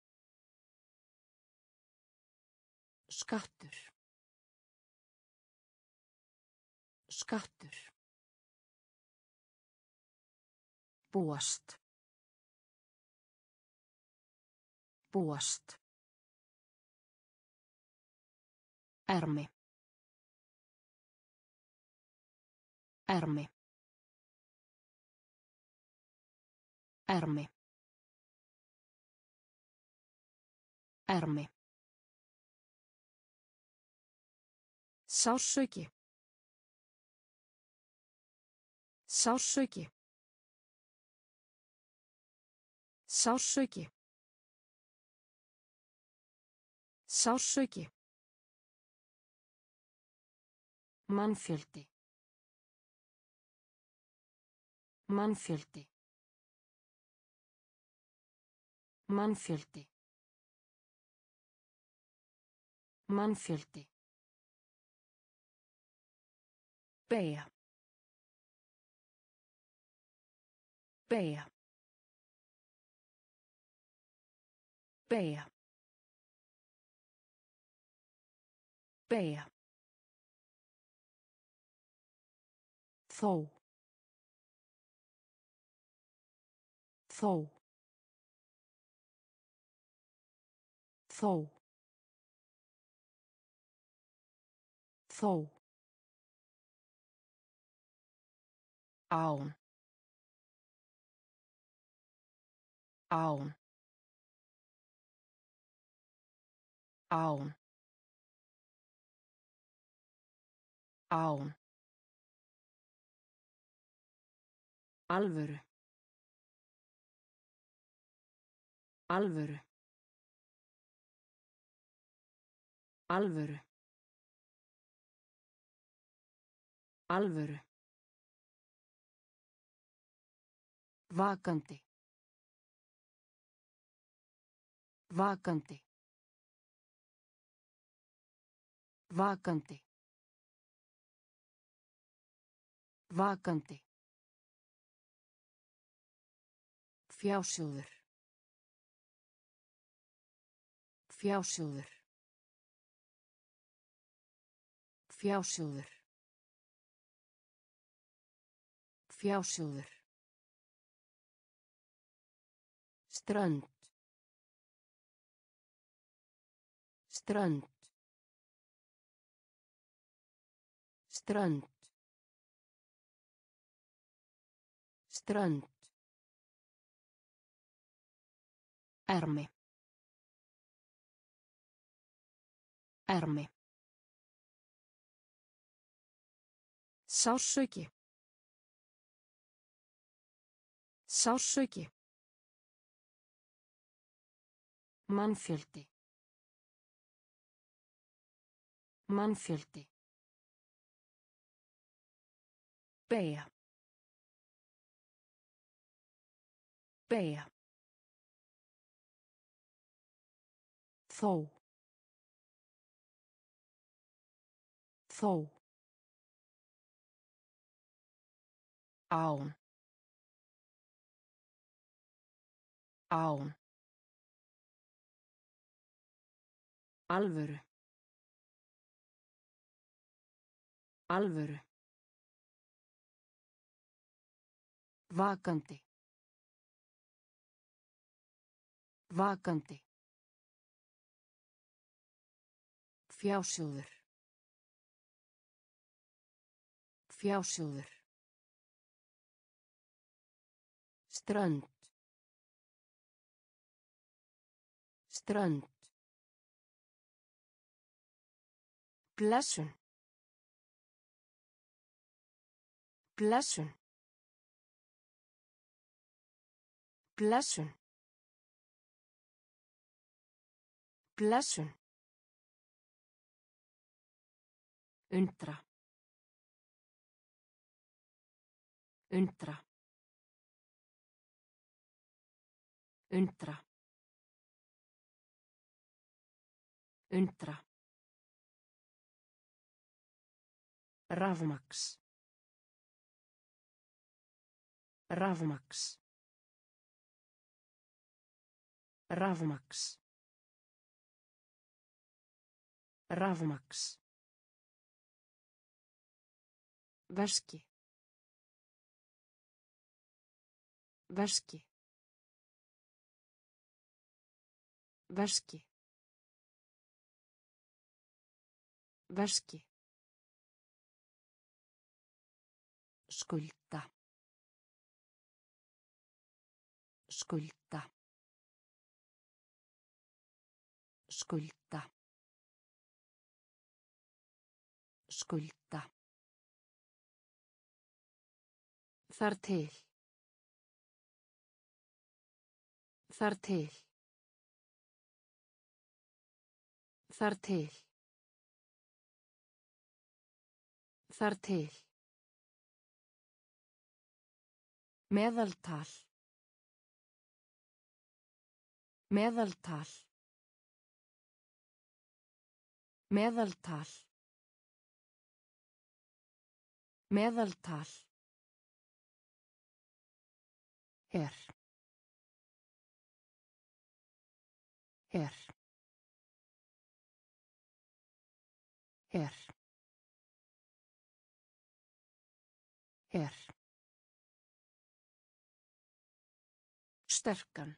S1: Skattur. Skattur. Búast. Búast. Ermi. Ermi. Ermi. Ermi. Sársauki. Sársauki. Sársauki. Sársauki. Mannfjöldi. Mannfjöldi. Mannfjöldi. Mannfjöldi. Beygja. Beygja. Beygja. Beygja. Þó. Þó. Þó. Þó. Án. Án. Án. Án. Alvöru. Alvöru. Alvöru. Alvöru. Vakandi. Vakandi. Vakandi. Vakandi. Fjásjóður. Fjásjóður. Fjásjóður. Fjásjóður. Strönd. Strönd. Strönd. Strönd. Ermi. Ermi. Sársauki. Sársauki. Mannfjöldi. Mannfjöldi. Beygja. Beygja. Þó. Þó. Án. Án. Alvöru. Alvöru. Vakandi. Vakandi. Fjásjóður. Fjásjóður. Strönd. Strönd. Blessun. Blessun. Blessun. Blessun. Undra. Undra. Undra. Undra. Rafmaks. Rafmaks. Rafmaks. Rafmaks. Veski. Veski. Veski. Veski. Skulda. Skulda. Skulda. Skulda. Þar til. Þar til. Þar til. Þar til. Meðaltal. Meðaltal. Meðaltal. Meðaltal. Her. Her. Her. Her. Sterkan.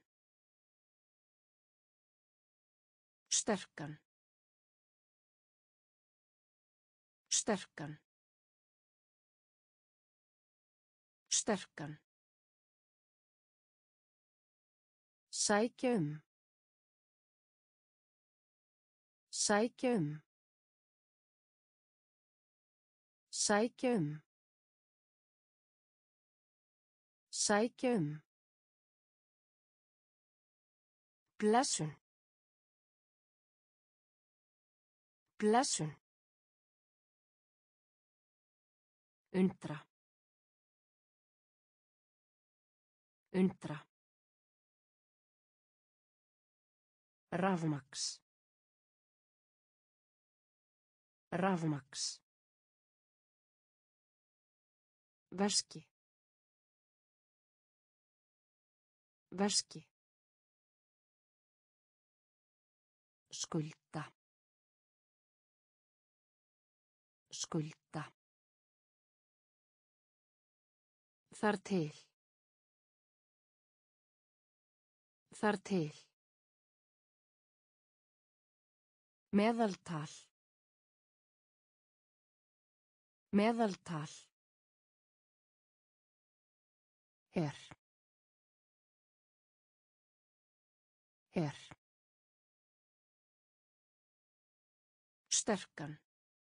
S1: Sterkan. Sterkan. Sterkan. Sækja um. Sækja um. Sækja um. Sækja um. Blessun. Blessun. Undra. Undra. Rafmaks. Rafmaks. Veski. Veski. Skulda. Skulda. Þar til. Þar til. Meðaltal. Meðaltal. Her. Her. Sterkan.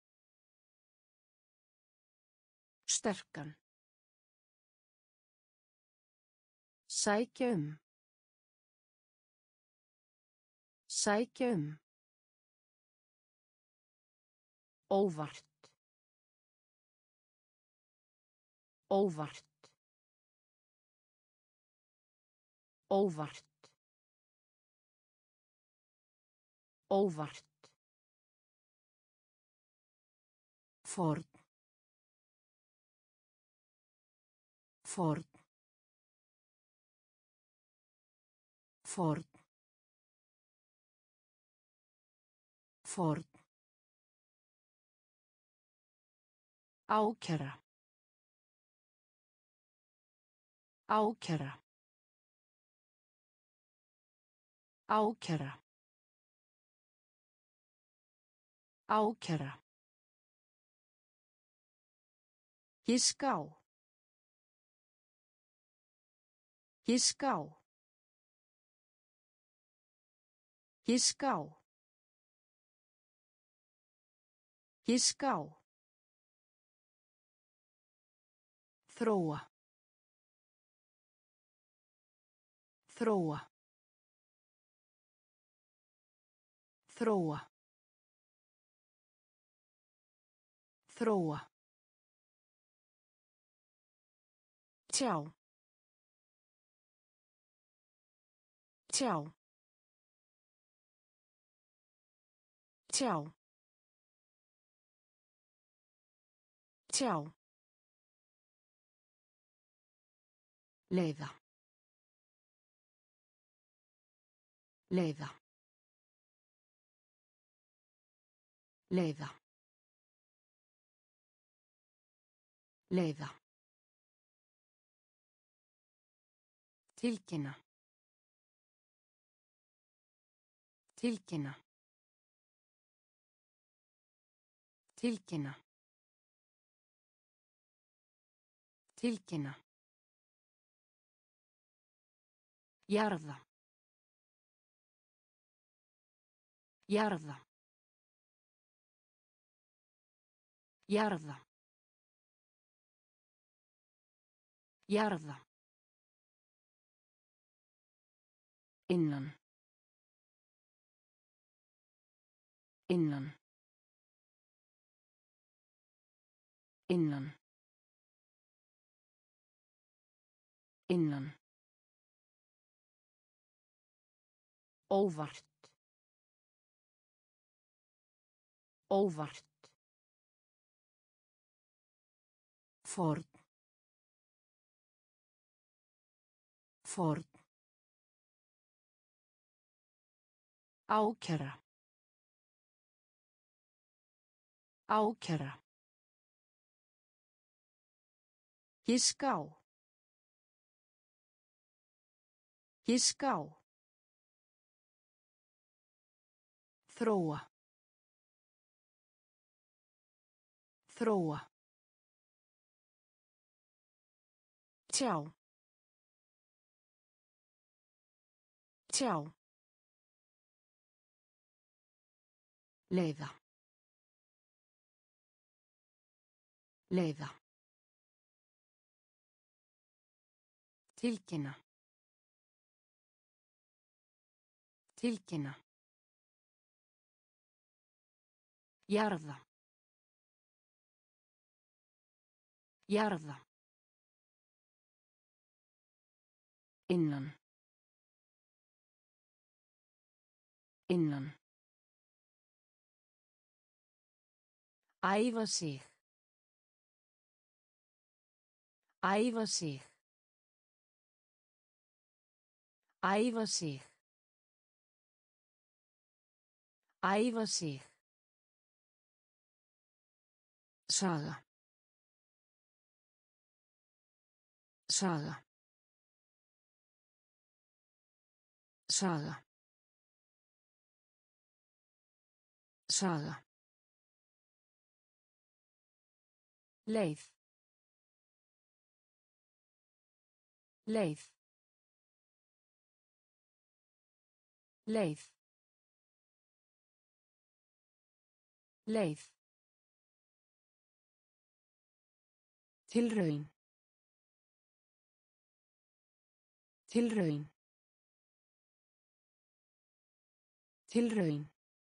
S1: Sterkan. Sækja um. Sækja um. Óvart. Óvart. Óvart. Óvart. Ford. Ford. Ford. Ford. Ákæra. Ákæra. Ákæra. Ákæra. Giska á. Giska á. Giska á. Giska á. Þróa. Þróa. Þróa. Þróa. Tjá. Tjá. Tjá. Tjá. Leiða. Leiða. Leiða. Leiða. Tilkynna. Tilkynna. Tilkynna. Tilkynna. Jarða. Jarða. Jarða. Jarða. Innan. Innan. Innan. Innan. Óvart. Óvart. Ford. Ford. Ákæra. Ákæra. Giska á. Giska á. Þróa. Þróa. Tjá. Tjá. Leiða. Leiða. Tilkynna. Tilkynna. Jarða. Jarða. Innan. Innan. Æfa sig. Æfa sig. Æfa sig. Æfa sig. Saga. Saga. Saga. Saga. Leið. Leið. Leið. Leið. Tilraun. Tilraun. Tilraun.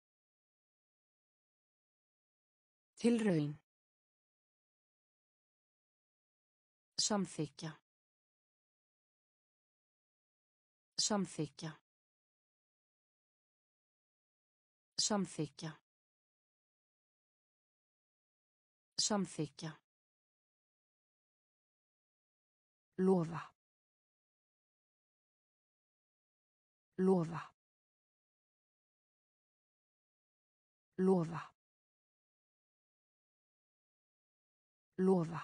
S1: Tilraun. Samþykkja. Samþykkja. Samþykkja. Samþykkja. Lofa. Lofa. Lofa. Lofa.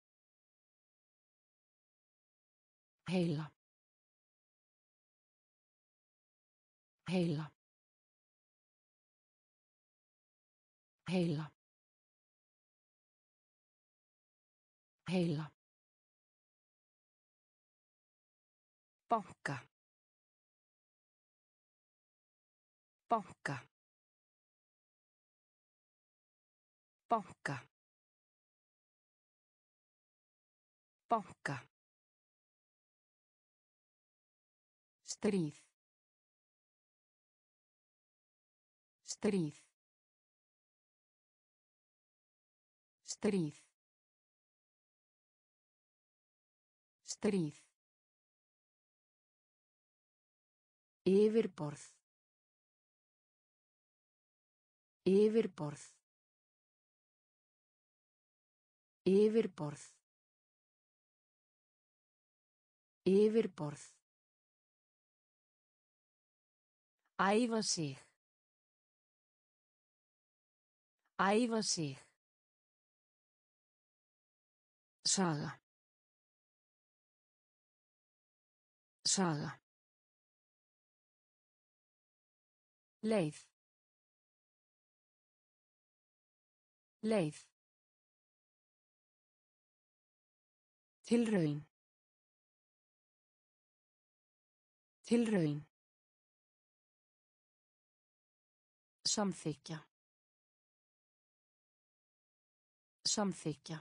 S1: Heila. Heila. Heila. Heila. Banka. Banka. Banka. Banka. Stríð. Stríð. Stríð. Stríð. Yfirborð. Yfirborð. Yfirborð. Yfirborð. Æfa sig. Æfa sig. Saga. Saga. Leið. Leið. Tilraun. Tilraun. Samþykkja. Samþykkja.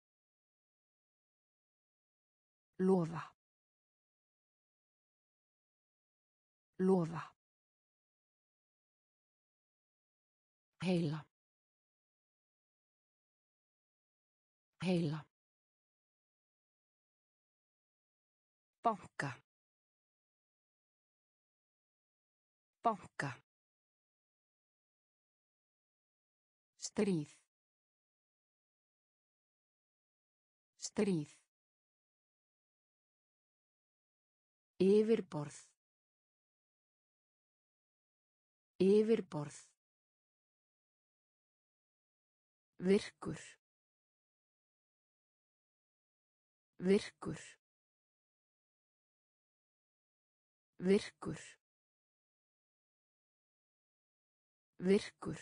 S1: Lofa. Lofa. Heila. Heila. Banka. Banka. Stríð. Stríð. Yfirborð. Yfirborð. Virkur. Virkur. Virkur. Virkur.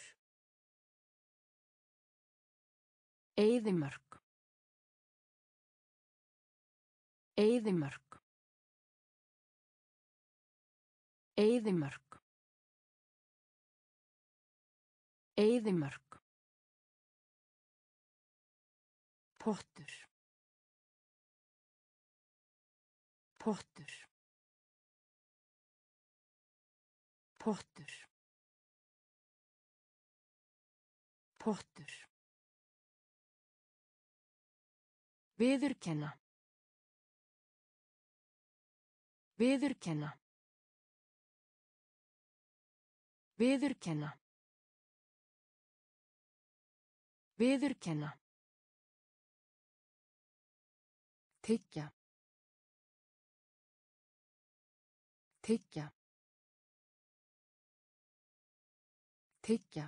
S1: Eyðimörk. Eyðimörk. Eyðimörk. Eyðimörk. Pottur. Pottur. Pottur. Pottur. Viðurkenna. Viðurkenna. Viðurkenna. Viðurkenna. Tyggja. Tyggja. Tyggja.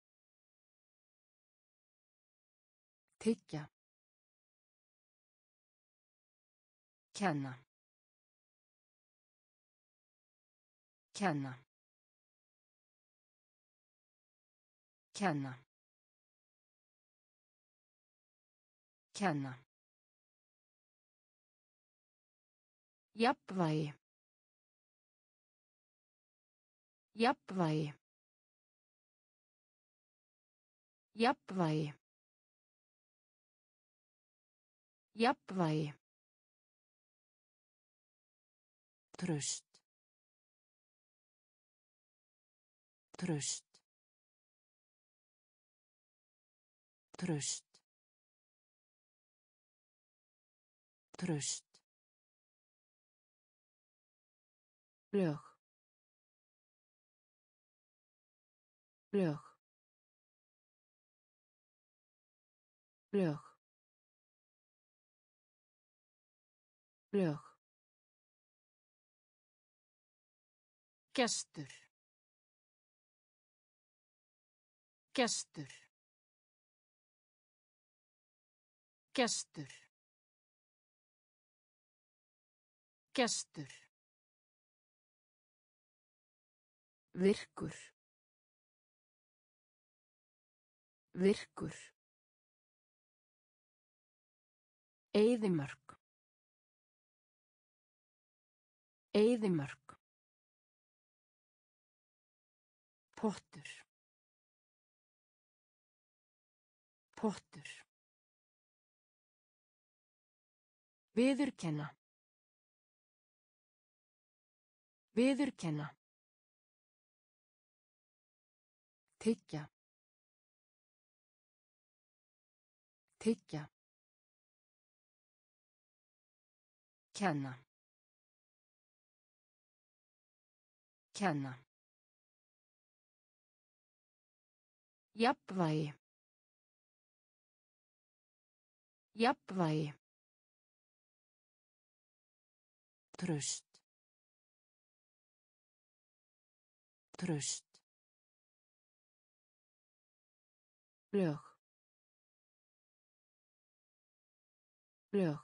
S1: Tyggja. Kenna. Kenna. Kenna. Kenna. Jafnvægi. Jafnvægi. Jafnvægi. Jafnvægi. Traust. Traust. Traust. Traust. Lög. Lög. Lög. Lög. Gestur. Gestur. Gestur. Gestur. Virkur. Virkur. Eyðimörk. Eyðimörk. Pottur. Pottur. Viðurkenna. Viðurkenna. Tyggja. Tyggja. Kenna. Kenna. Jafnvægi. Jafnvægi. Traust. Traust. Lög. Lög.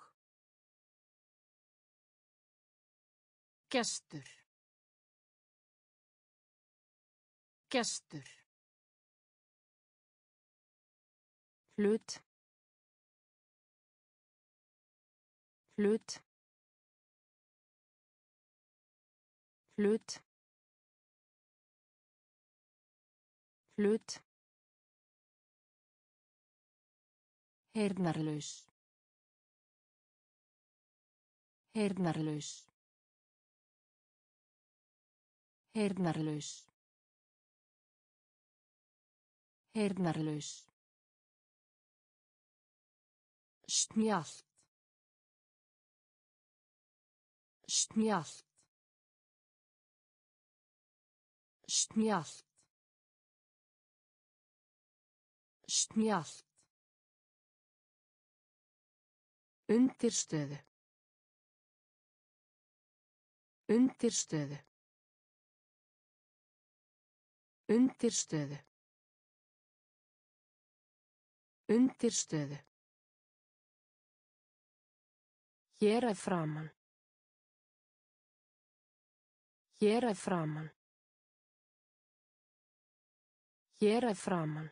S1: Gestur. Gestur. Hlut. Hlut. Hlut. Hlut. Heyrnarlaus. Heyrnarlaus. Heyrnarlaus. Heyrnarlaus. Snjallt. Snjallt. Snjallt. Snjallt. Undirstöðu. Undirstöðu. Undirstöðu. Undirstöðu. Hér að framan. Hér að framan. Hér að framan.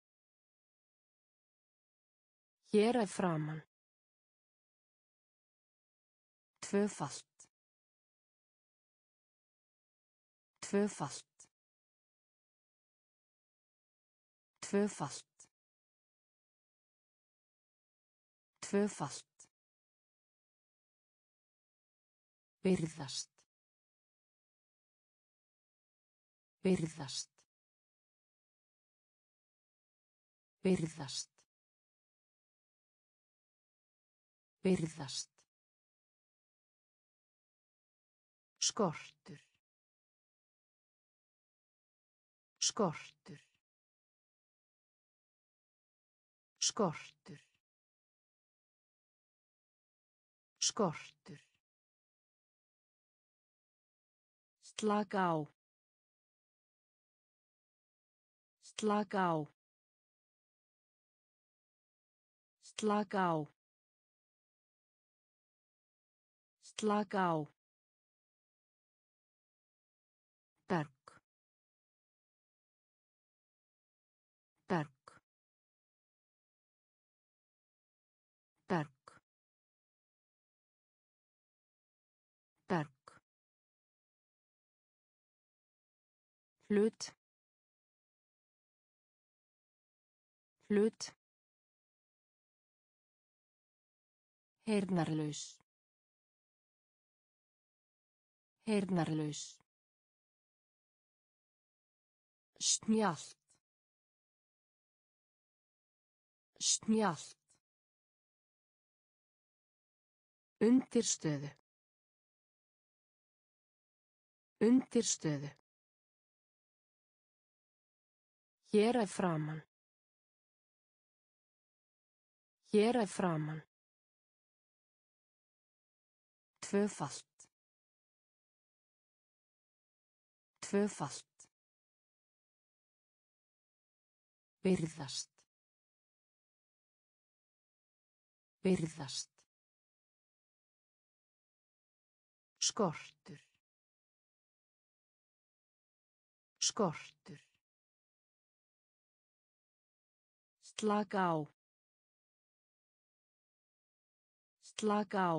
S1: Hér að framan. Tvöfalt. Tvöfalt. Tvöfalt. Tvöfalt. Virðast. Virðast. Virðast. Virðast. Skortur. Skortur. Skortur. Skortur. Slaka á. Slaka á. Slaka á. Slaka á. Berg. Berg. Berg. Berg. Hlut. Hlut. Heyrnarlaus. Heyrnarlaus. Snjallt. Snjallt. Undirstöðu. Undirstöðu. Hér að framan. Hér að framan. Tvöfalt. Tvöfalt. Virðast. Virðast. Skortur. Skortur. Slaka á. Slaka á.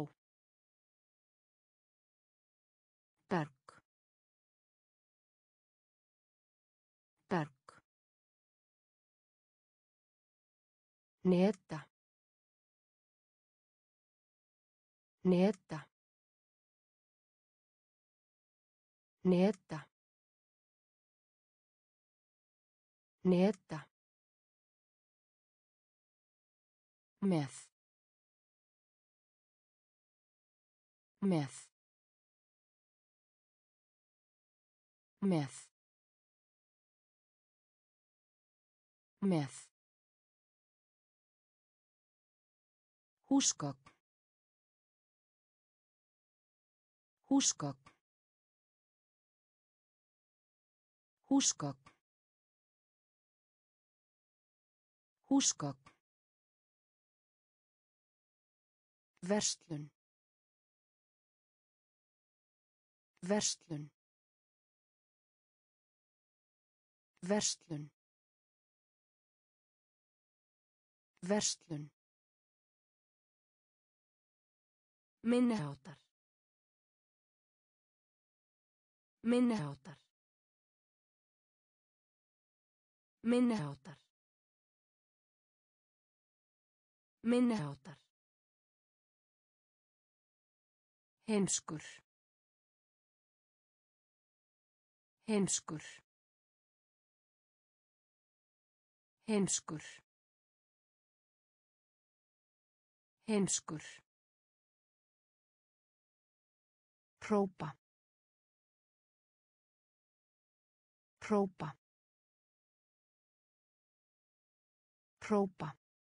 S1: Berg. Berg. Neta. Neta. Neta. Neta. Með. Með. Með. Með. Húsgögn. Húsgögn. Húsgögn. Húsgögn. Verslun. Verslun. Verslun. Verslun. Minniháttar. Minniháttar. Minniháttar. Minniháttar. Heimskur. Heimskur. Heimskur. Heimskur. Hrópa. Hrópa. Hrópa.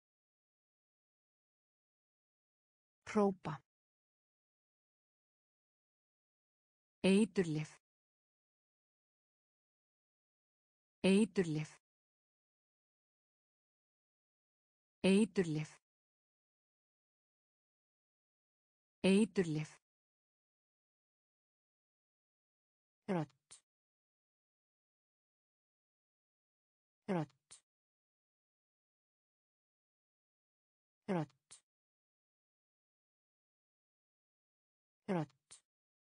S1: Hrópa. Eiturlyf. Eiturlyf. Eiturlyf. Eiturlyf. Rödd. Rödd. Rödd. Rödd.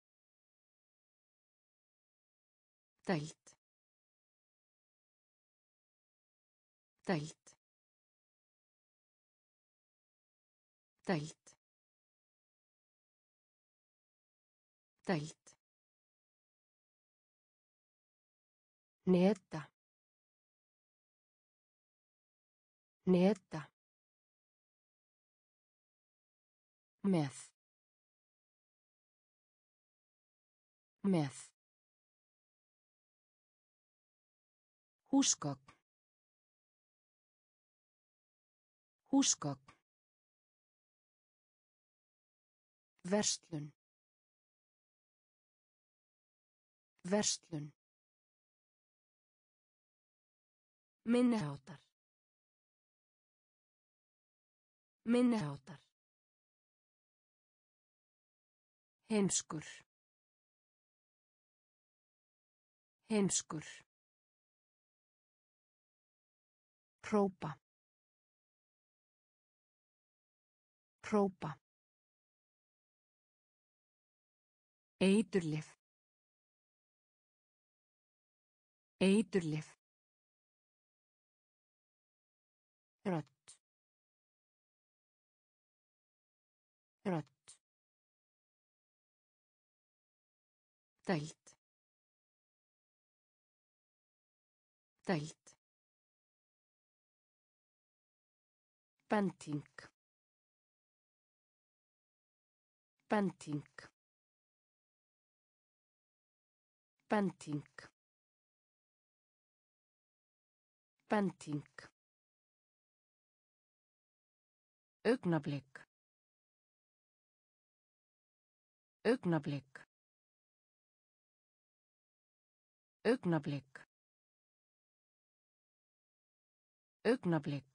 S1: Deild. Deild. Deild. Deild. Neta. Neta. Með. Með. Húsgögn. Húsgögn. Verslun. Verslun. Minniháttar. Minniháttar. Heimskur. Heimskur. Próba. Próba. Eiturlyf. Eiturlyf. Rödd. Rödd. Deild. Deild. Bending. Bending. Bending. Bending. Augnablik. Augnablik. Augnablik. Augnablik.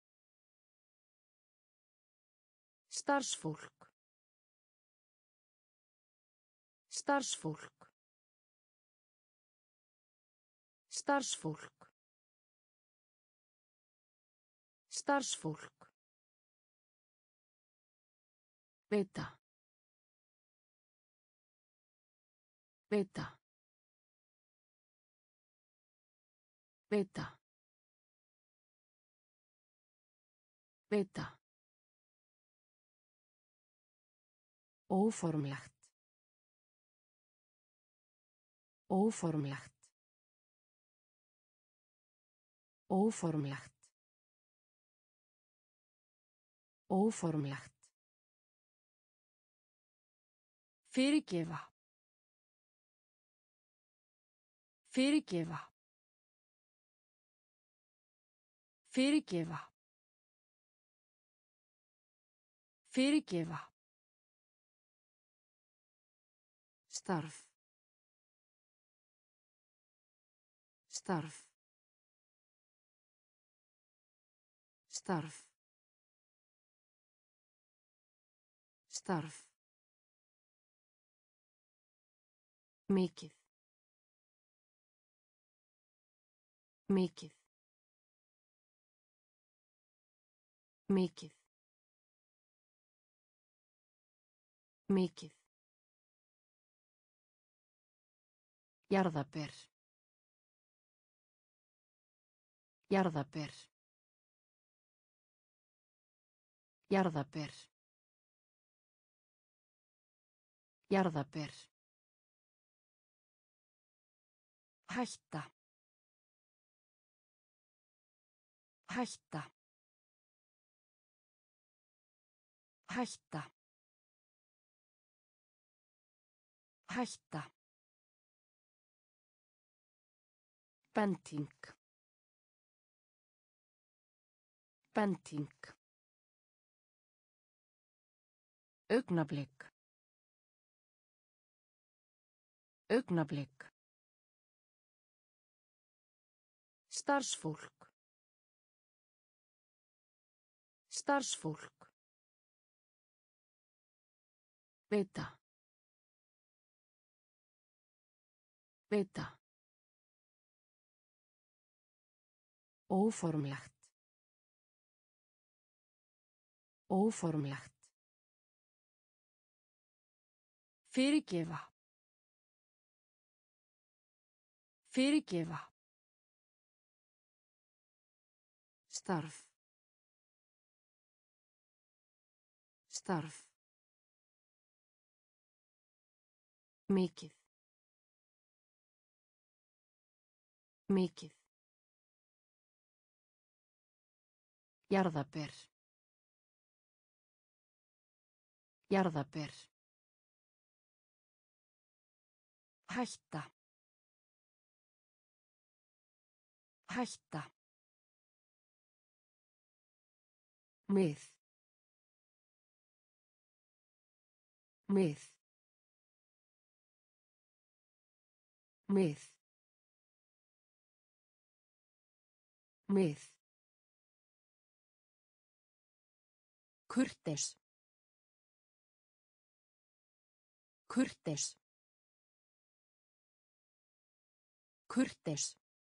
S1: Starfsfólk. Starfsfólk. Starfsfólk. Starfsfólk. Veita. Veita. Veita. Veita. Óformlegt. Óformlegt. Óformlegt. Óformlegt. Fyrirgefa. Fyrirgefa. Fyrirgefa. Fyrirgefa. Starf. Starf. Starf. Starf. Mikið. Mikið. Mikið. Mikið. Jarðaber. Jarðaber. Jarðaber. Jarðaber. Hætta. Hætta. Hætta. Hætta. Bending. Bending. Augnablik. Augnablik. Starfsfólk. Starfsfólk. Veita. Veita. Óformlegt. Óformlegt. Fyrirgefa. Fyrirgefa. Starf. Starf. Mikið. Mikið. Jarðaber. Jarðaber. Hætta. Hætta. Mið. Mið. Mið. Mið. Kurteis. Kurteis. Kurteis.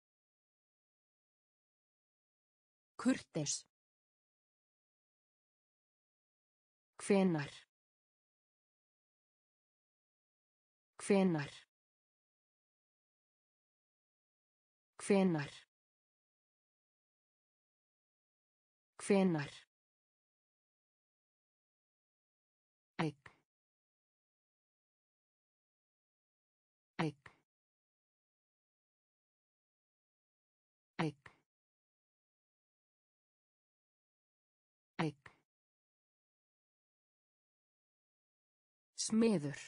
S1: Kurteis. Hvenær. Hvenær. Hvenær. Hvenær. Egg. Egg. Egg. Egg. Smiður.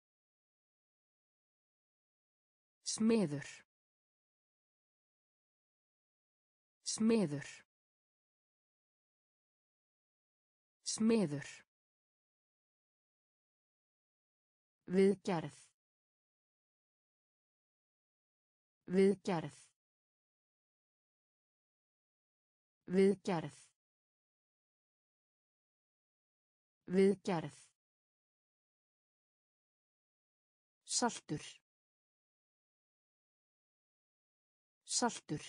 S1: Smiður. Smiður. Smiður. Viðgerð. Viðgerð. Viðgerð. Viðgerð. Saltur. Saltur.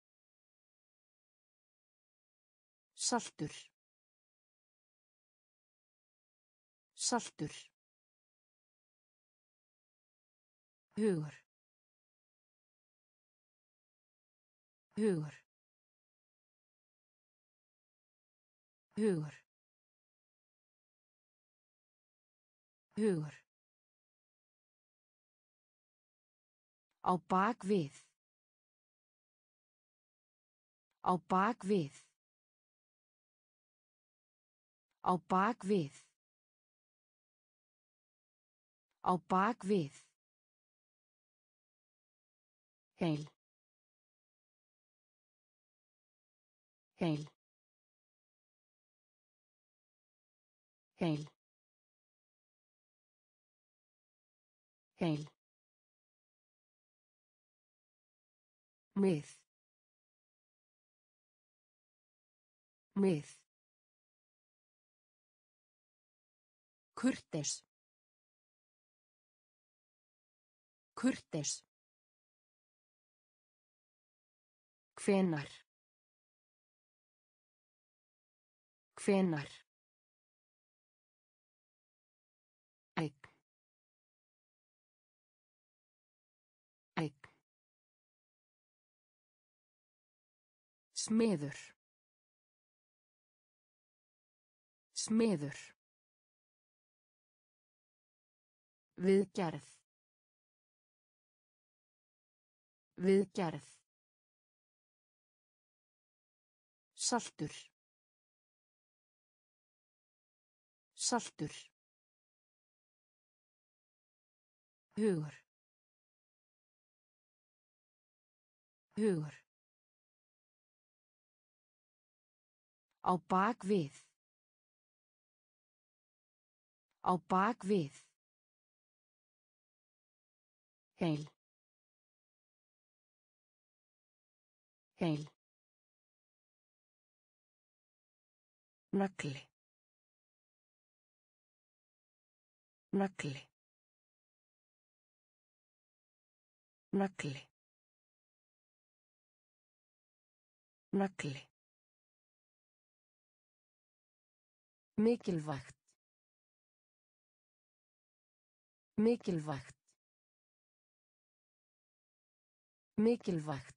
S1: Saltur. Saltur. Hugur. Hugur. Hugur. Hugur. Á bak við. Á bak við. Á bak við. Á bak við. Heil. Heil. Heil. Heil. Mið. Mið. Kurteis. Kurteis. Hvenær. Hvenær. Egg. Egg. Smiður. Smiður. Viðgerð. Viðgerð. Saltur. Saltur. Hugur. Hugur. Á bak við. Á bak við. Heil. Heil. Nagli. Nagli. Nagli. Nagli. Mikilvægt. Mikilvægt. Mikilvægt.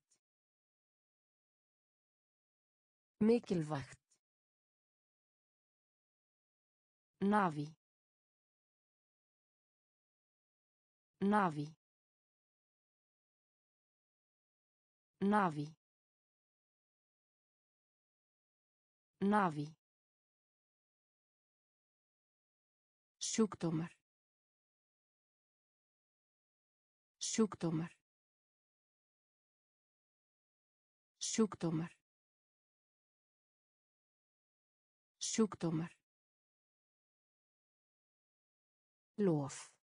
S1: Mikilvægt. Navi. Navi. Navi. Navi. Sjúkdómar. Sjúkdómar. Sjúkdómar. Sjúkdómar. Lof.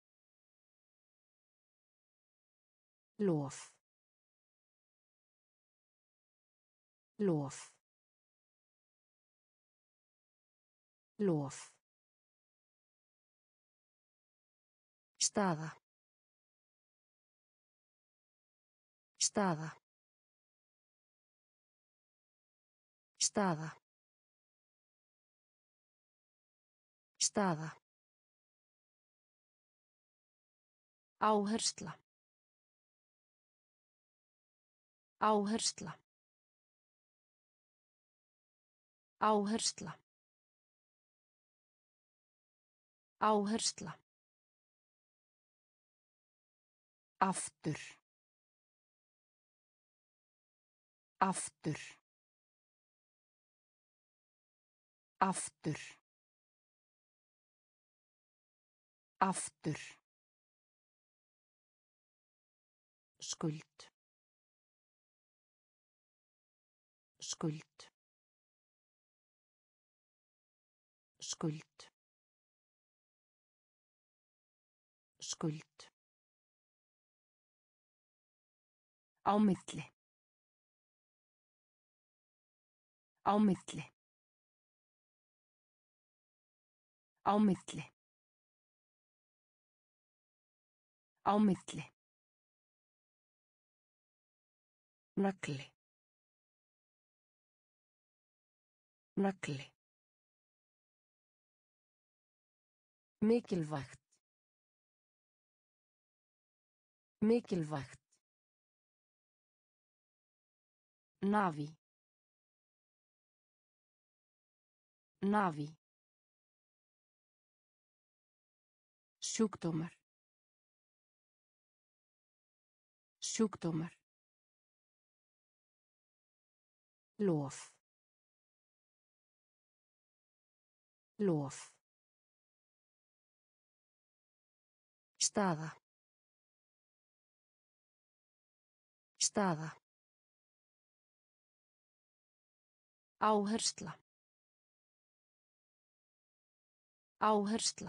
S1: Lof. Lof. Lof. Staða. Staða. Staða. Staða. Áhersla. Áhersla. Áhersla. Áhersla. Aftur. Aftur. Aftur. Aftur. Skuld. Skuld. Skuld. Skuld. Á milli. Á milli. Á milli. Á milli. Nagli. Nagli. Mikilvægt. Mikilvægt. Navi. Navi. Sjúkdómar. Sjúkdómar. Lof. Lof. Staða. Staða. Áhersla. Áhersla.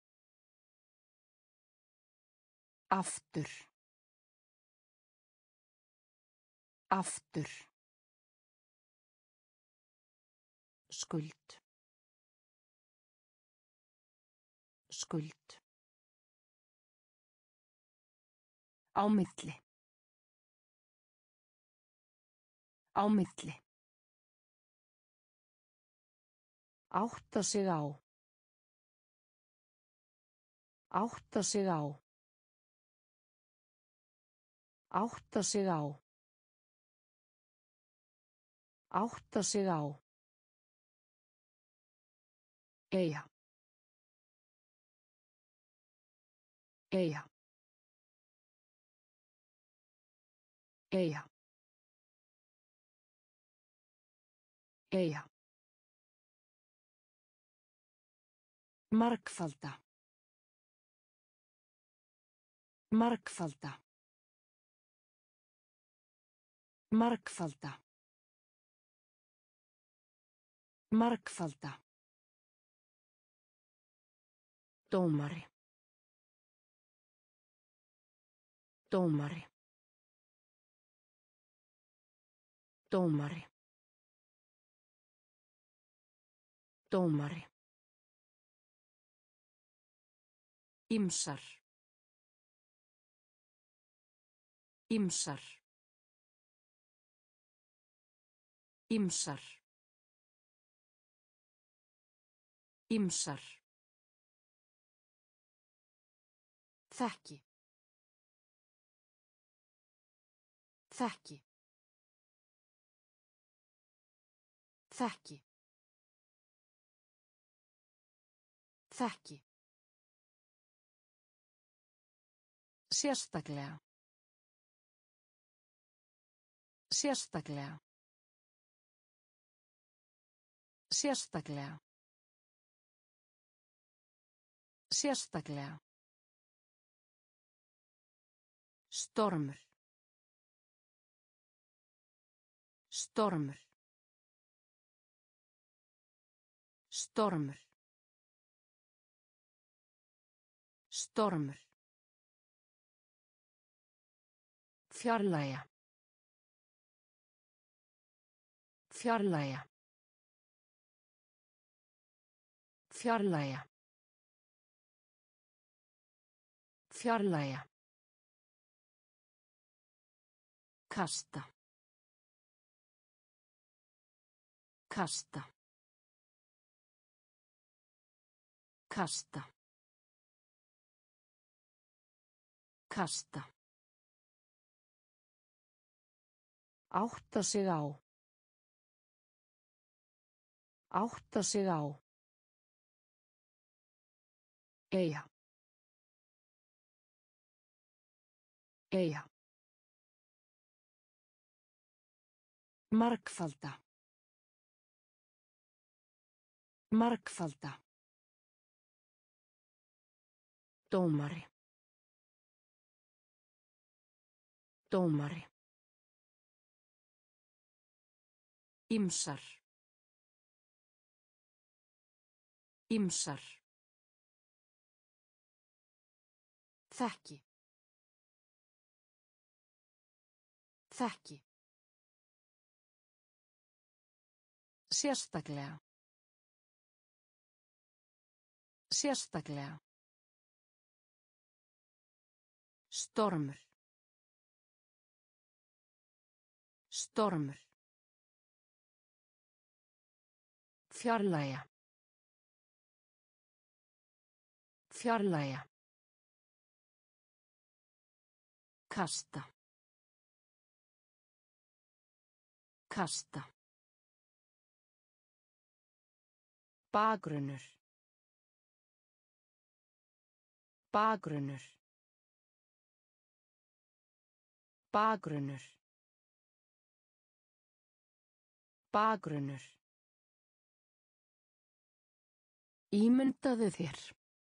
S1: Aftur. Aftur. Skuld. Skuld. Á milli. Á milli. Átta sig á. Átta sig á. Átta sig á. Átta sig á. Eyja. Eyja. Eyja. Eyja. Margfalda. Margfalda. Margfalda. Margfalda. Dómari. Dómari. Dómari. Dómari. Ýmsar. Ýmsar. Ýmsar. Ýmsar. Þekki. Þekki. Þekki. Þekki. Sérstaklega. Sérstaklega. Sérstaklega. Sérstaklega. Stormur. Stormur. Stormur. Stormur. Fjarlægja. Fjarlægja. Fjarlægja. Fjarlægja. Kasta. Kasta. Kasta. Kasta. Átta sig á. Átta sig á. Eyja. Eyja. Margfalda. Margfalda. Dómari. Dómari. Ýmsar. Ýmsar. Þekki. Þekki. Sérstaklega. Sérstaklega. Stormur. Stormur. Fjarlægja. Fjarlægja. Kasta. Kasta. Bakgrunnur. Bakgrunnur. Bakgrunnur. Bakgrunnur. Ímyndaðu þér.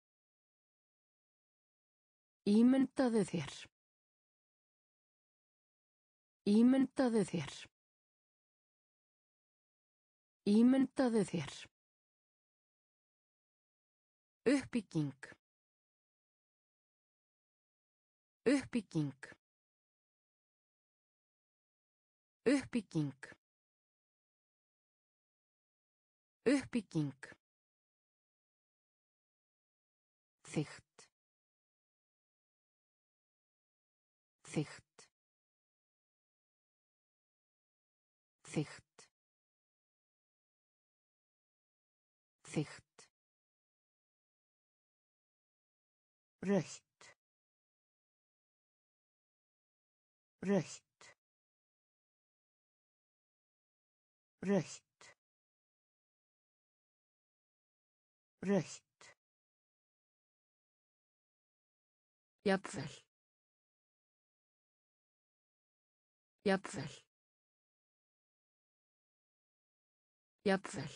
S1: Ímyndaðu þér. Ímyndaðu þér. Ímyndaðu þér. Uppbygging. Uppbygging. Uppbygging. Uppbygging. Þykkt. Þykkt. Þykkt. Þykkt. Rautt. Rautt. Rautt. Rautt. Jafnvel. Jafnvel. Jafnvel.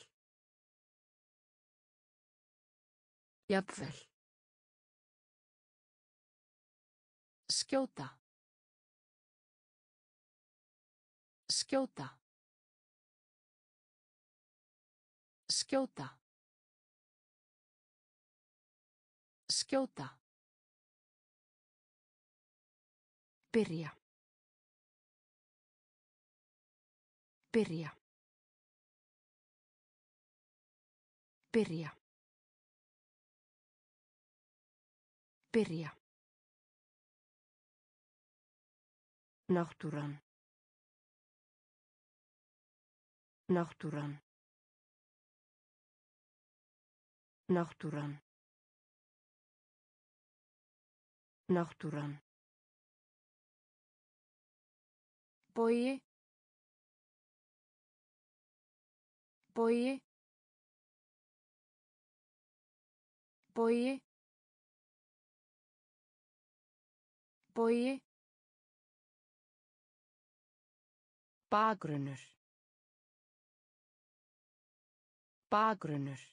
S1: Jafnvel. Skjóta. Skjóta. Skjóta. Skjóta. Byrja. Byrja. Byrja. Byrja. Náttúran. Náttúran. Náttúran. Náttúran. Bogi. Bogi. Bogi. Bogi. Bakgrunnur. Bakgrunnur.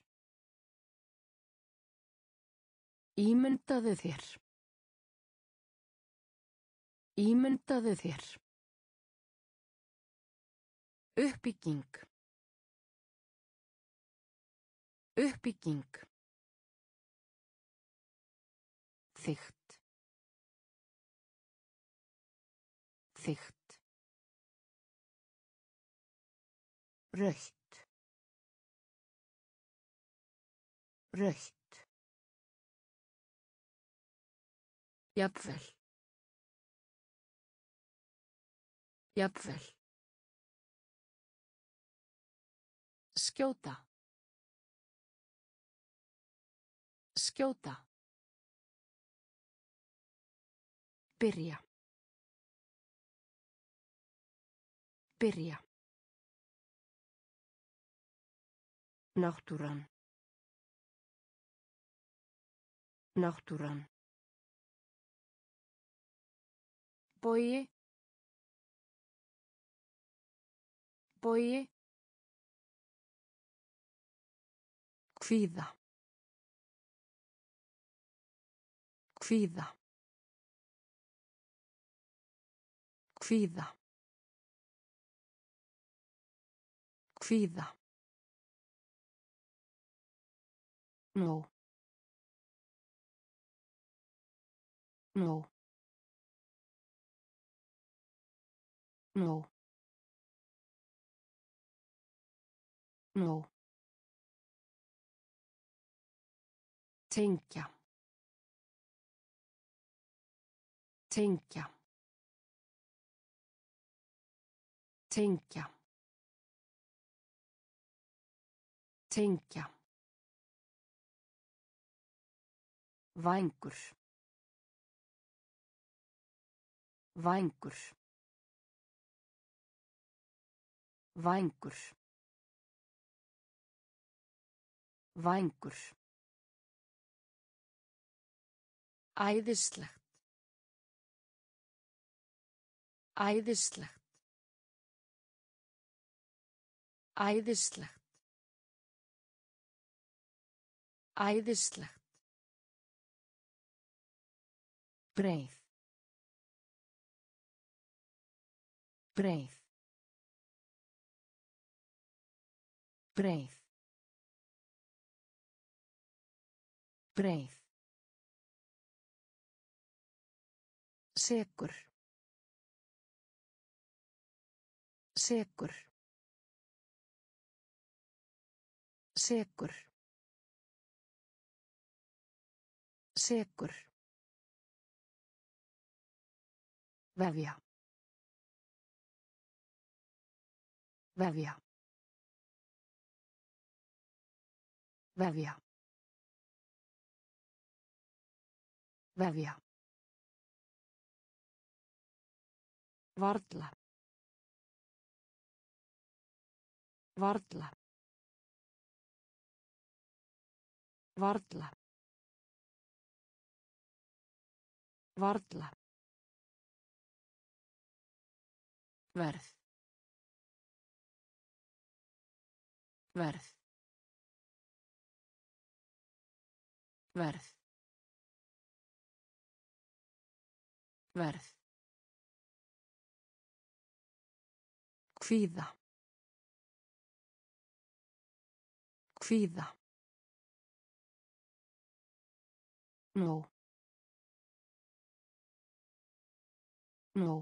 S1: Ímyndaðu þér. Ímyndaðu þér. Uppbygging. Uppbygging. Þykkt. Þykkt. Rautt. Rautt. Jafnvel. Jafnvel. Skjóta. Skjóta. Byrja. Byrja. Náttúran. Náttúran. Bogi. Bogi. Kvíða. Kvíða. Kvíða. Kvíða. Nó. Nó. Nó. Nó. Tengja. Tengja. Tengja. Tengja. Vængur. Vængur. Vængur. Vængur. Æðislegt. Æðislegt. Æðislegt. Æðislegt. Breið. Breið. Breið. Breið. Sekur. Sekur. Sekur. Sekur. Vefja. Vefja. Vefja. Vefja. Varla. Varla. Varla. Varla. Verð. Verð. Verð. Verð. Kvíða. Kvíða. Nó. Nó.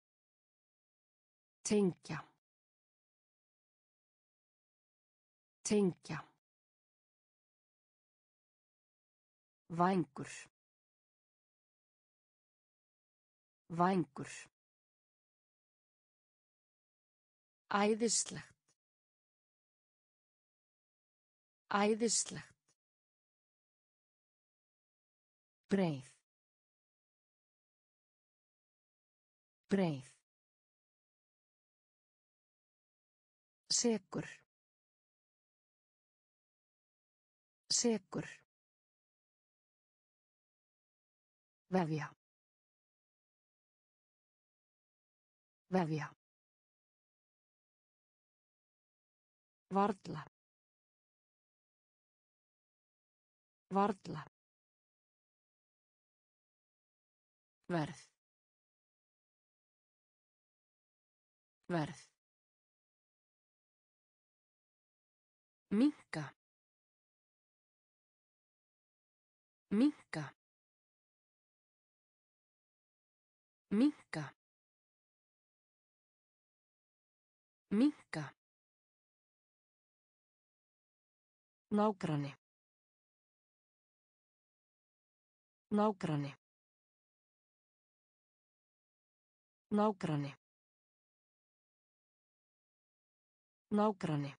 S1: Tengja. Tengja. Vængur. Vængur. Æðislegt. Æðislegt. Breið. Breið. Sekur. Sekur. Vefja. Vefja. Varla. Varla. Verð. Verð. Minnka. Minnka. Minnka. Minnka. Nágranni. Nágranni. Nágranni. Nágranni.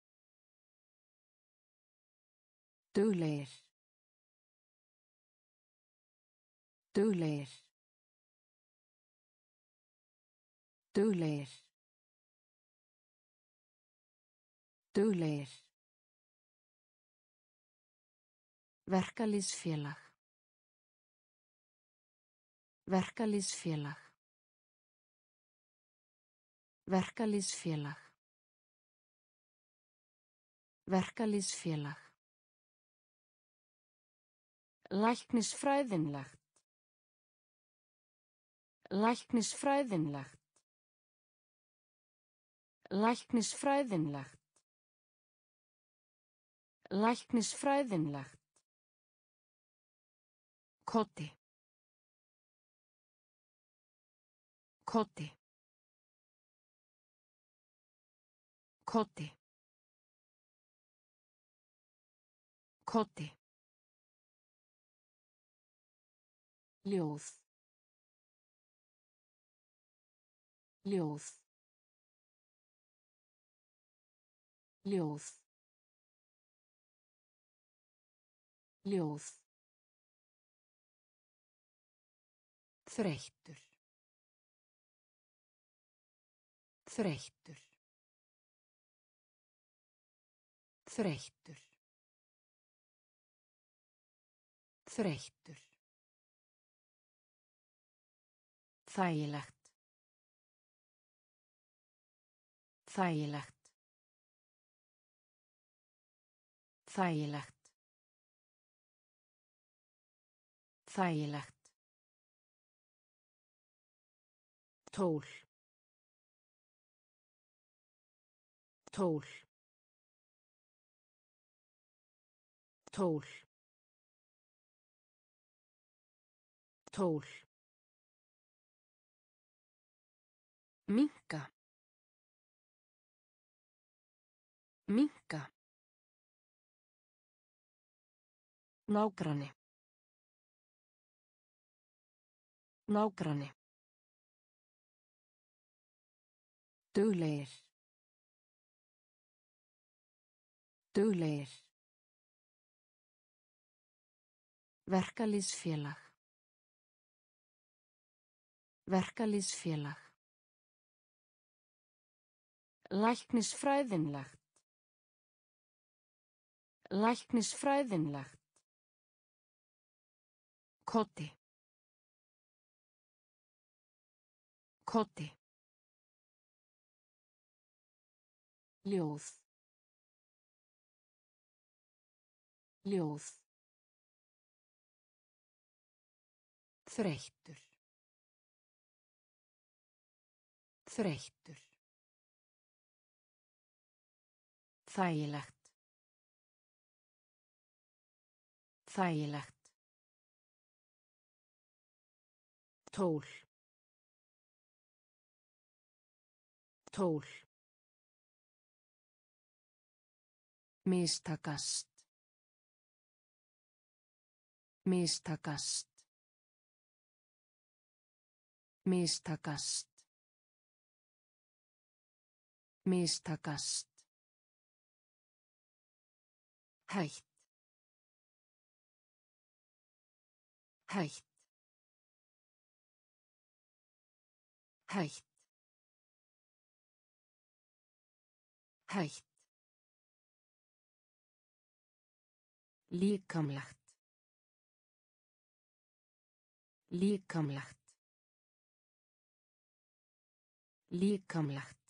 S1: Duglegir. Duglegir. Duglegir. Duglegir. Verkalýðsfélag. Verkalýðsfélag. Verkalýðsfélag. Verkalýðsfélag. Læknisfræðinlegt. Læknisfræðinlegt. Læknisfræðinlegt. Læknisfræðinlegt. Koti. Koti. Koti. Koti. Ljóð. Ljóð. Ljóð. Ljóð. Þreyttur. Þreyttur. Þreyttur. Þreyttur. Þægilegt. Þægilegt. Þægilegt. Þægilegt. Tól. Tól. Tól. Tól. Minnka. Minnka. Nágranni. Nágranni. Duglegir. Duglegir. Verkalýðsfélag. Verkalýðsfélag. Læknisfræðinlegt. Læknisfræðinlegt. Koti. Koti. Ljóð. Ljóð. Þreyttur. Þreyttur. Þægilegt. Þægilegt. Tól. Tól. Mistakast. Mistakast. Mistakast. Mistakast. Hætt. Hætt. Hætt. Hætt. Líkamlegt. Líkamlegt. Líkamlegt.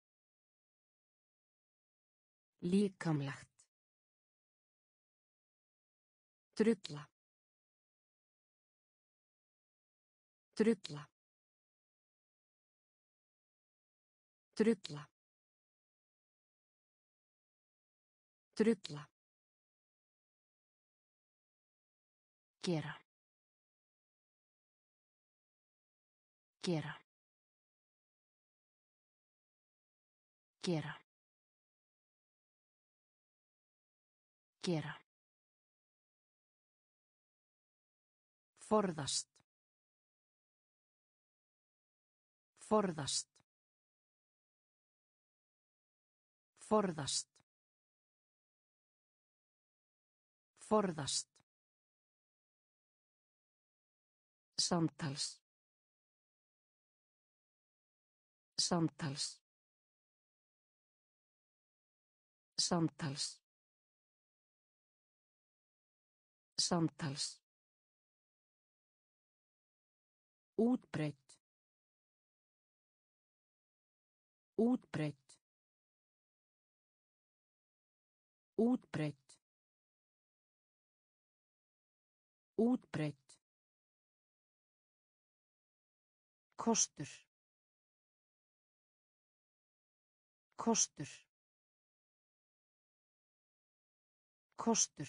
S1: Líkamlegt. Drulla. Drulla. Drulla. Drulla. Gera. Gera. Gera. Gera. Forðast. Forðast. Forðast. Forðast. Samtals. Samtals. Samtals. Samtals. Útbreitt. Útbreitt. Útbreitt. Útbreitt. Kostur. Kostur. Kostur.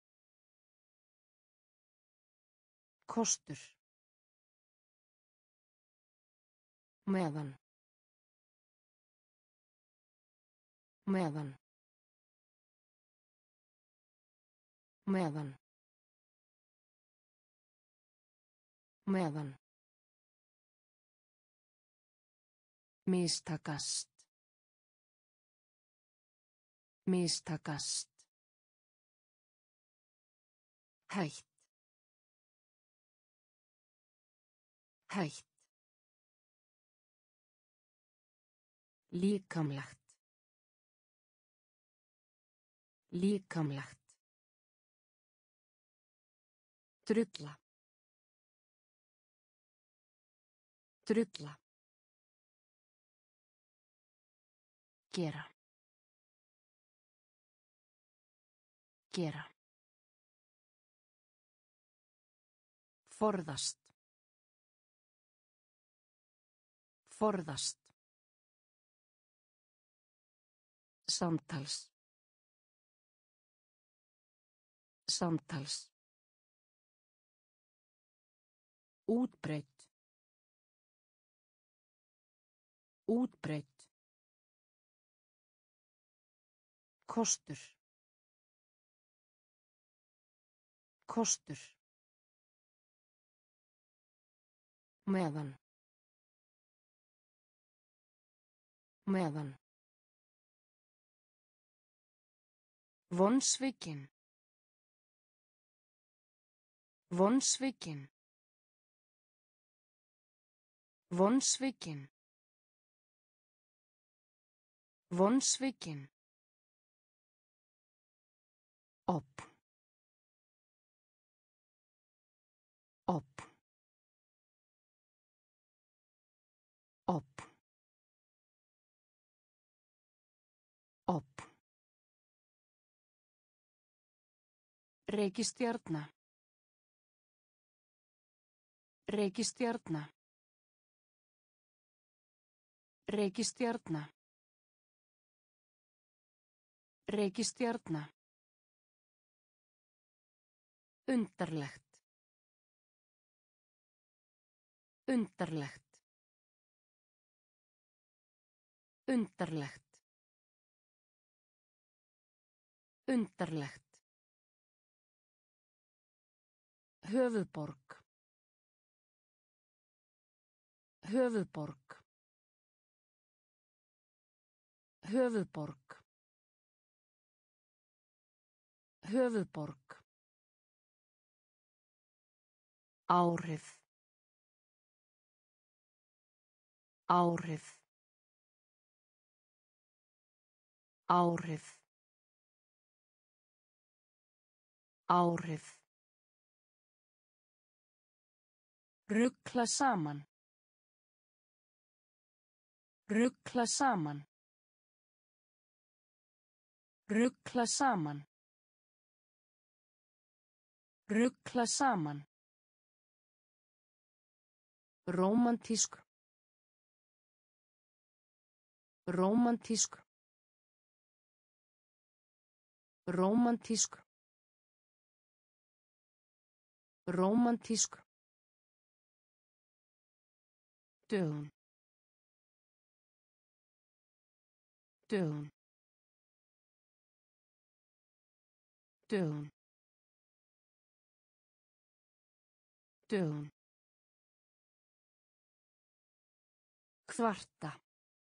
S1: Kostur. Meðan. Meðan. Meðan. Meðan. Mistakast. Mistakast. Hætt. Hætt. Líkamlegt. Líkamlegt. Drulla. Drulla. Gera. Gera. Forðast. Forðast. Samtals. Samtals. Útbreitt. Útbreitt. Kostur. Kostur. Meðan. Meðan. Vonsvikin. Vonsvikin. Vonsvikin. Vonsvikin. Upp. Upp. Upp. Upp. Reikistjarna. Reikistjarna. Reikistjarna. Reikistjarna. Undarlegt. Undarlegt. Undarlegt. Undarlegt. Höfuðborg. Höfuðborg. Höfuðborg. Höfuðborg. Áhrif. Áhrif. Áhrif. Áhrif. Rugla saman. Rugla saman. Rugla saman. Rugla saman. Rómantísk. Rómantísk. Rómantísk. Rómantísk. Dögun. Dögun. Dögun. Dögun. Kvarta.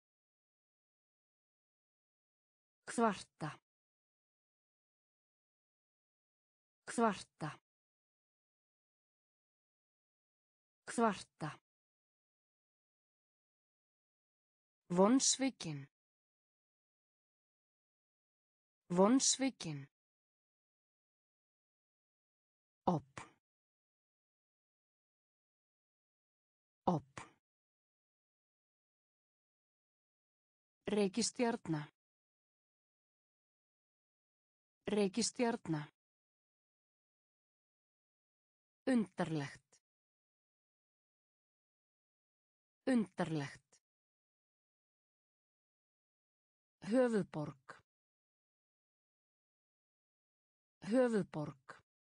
S1: Kvarta. Kvarta. Kvarta. Vonsvikin. Vonsvikin. Opn. Opn. Reikistjarna. Reikistjarna. Undarlegt. Undarlegt. Höfuðborg. Höfuðborg.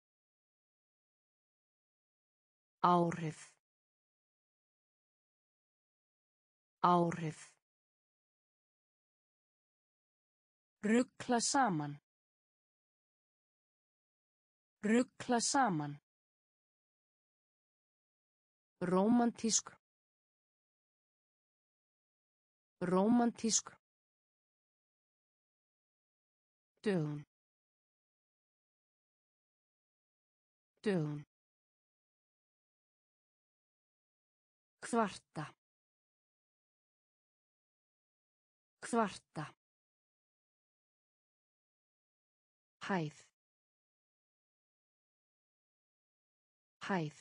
S1: Áhrif. Áhrif. Rugla saman. Rugla saman. Rómantísk. Rómantísk. Dögun. Dögun. Kvarta. Kvarta. Hæð. Hæð.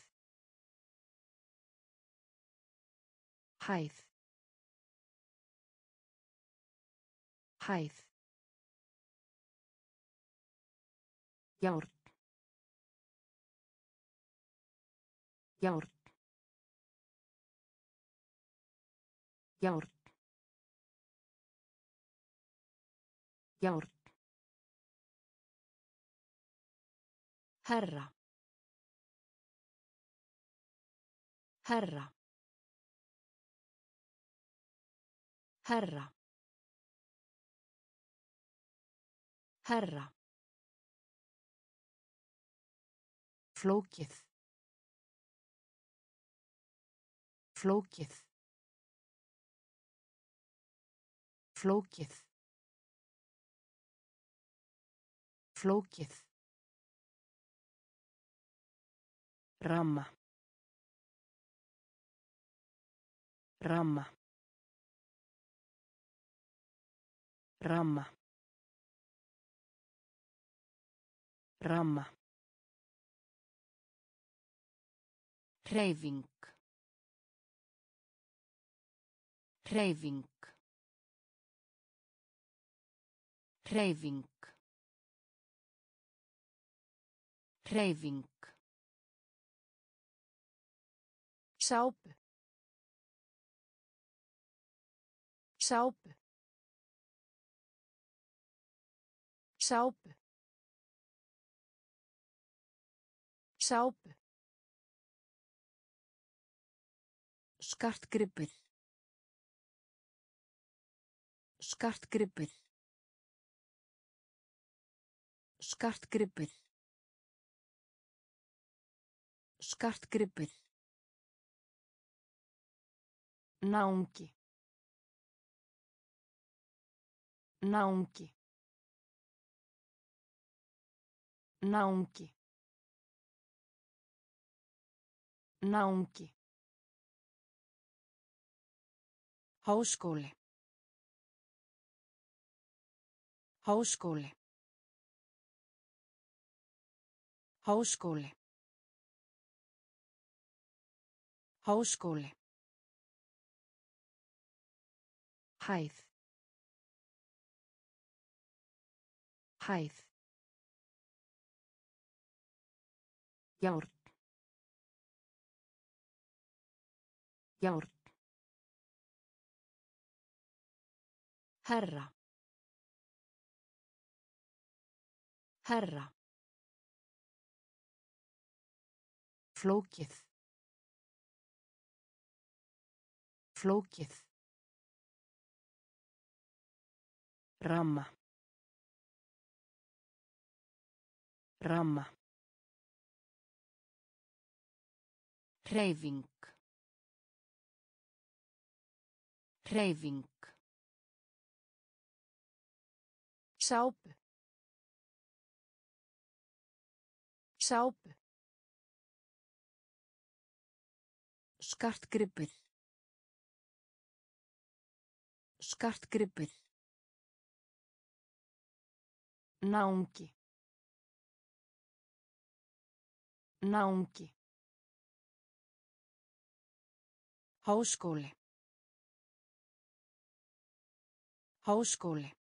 S1: Hæð. Hæð. Járn. Járn. Járn. Járn. Herra. Herra. Herra. Herra. Flókið. Flókið. Flókið. Flókið. Ramma. Ramma. Ramma. Ramma. Hreyfing. Hreyfing. Hreyfing. Hreyfing. Sápu. Sápu. Sápu. Sápu. Skartgripir. Skartgripir. Skartgripur. Skartgripur. Náungi. Náungi. Náungi. Náungi. Háskóli. Háskóli. Háskóli. Háskóli. Hæð. Hæð. Járn. Járn. Herra. Herra. Flókið. Flókið. Ramma. Ramma. Hreyfing. Hreyfing. Sápu. Sápu. Skartgripur. Skartgripur. Náungi. Náungi. Háskóli. Háskóli.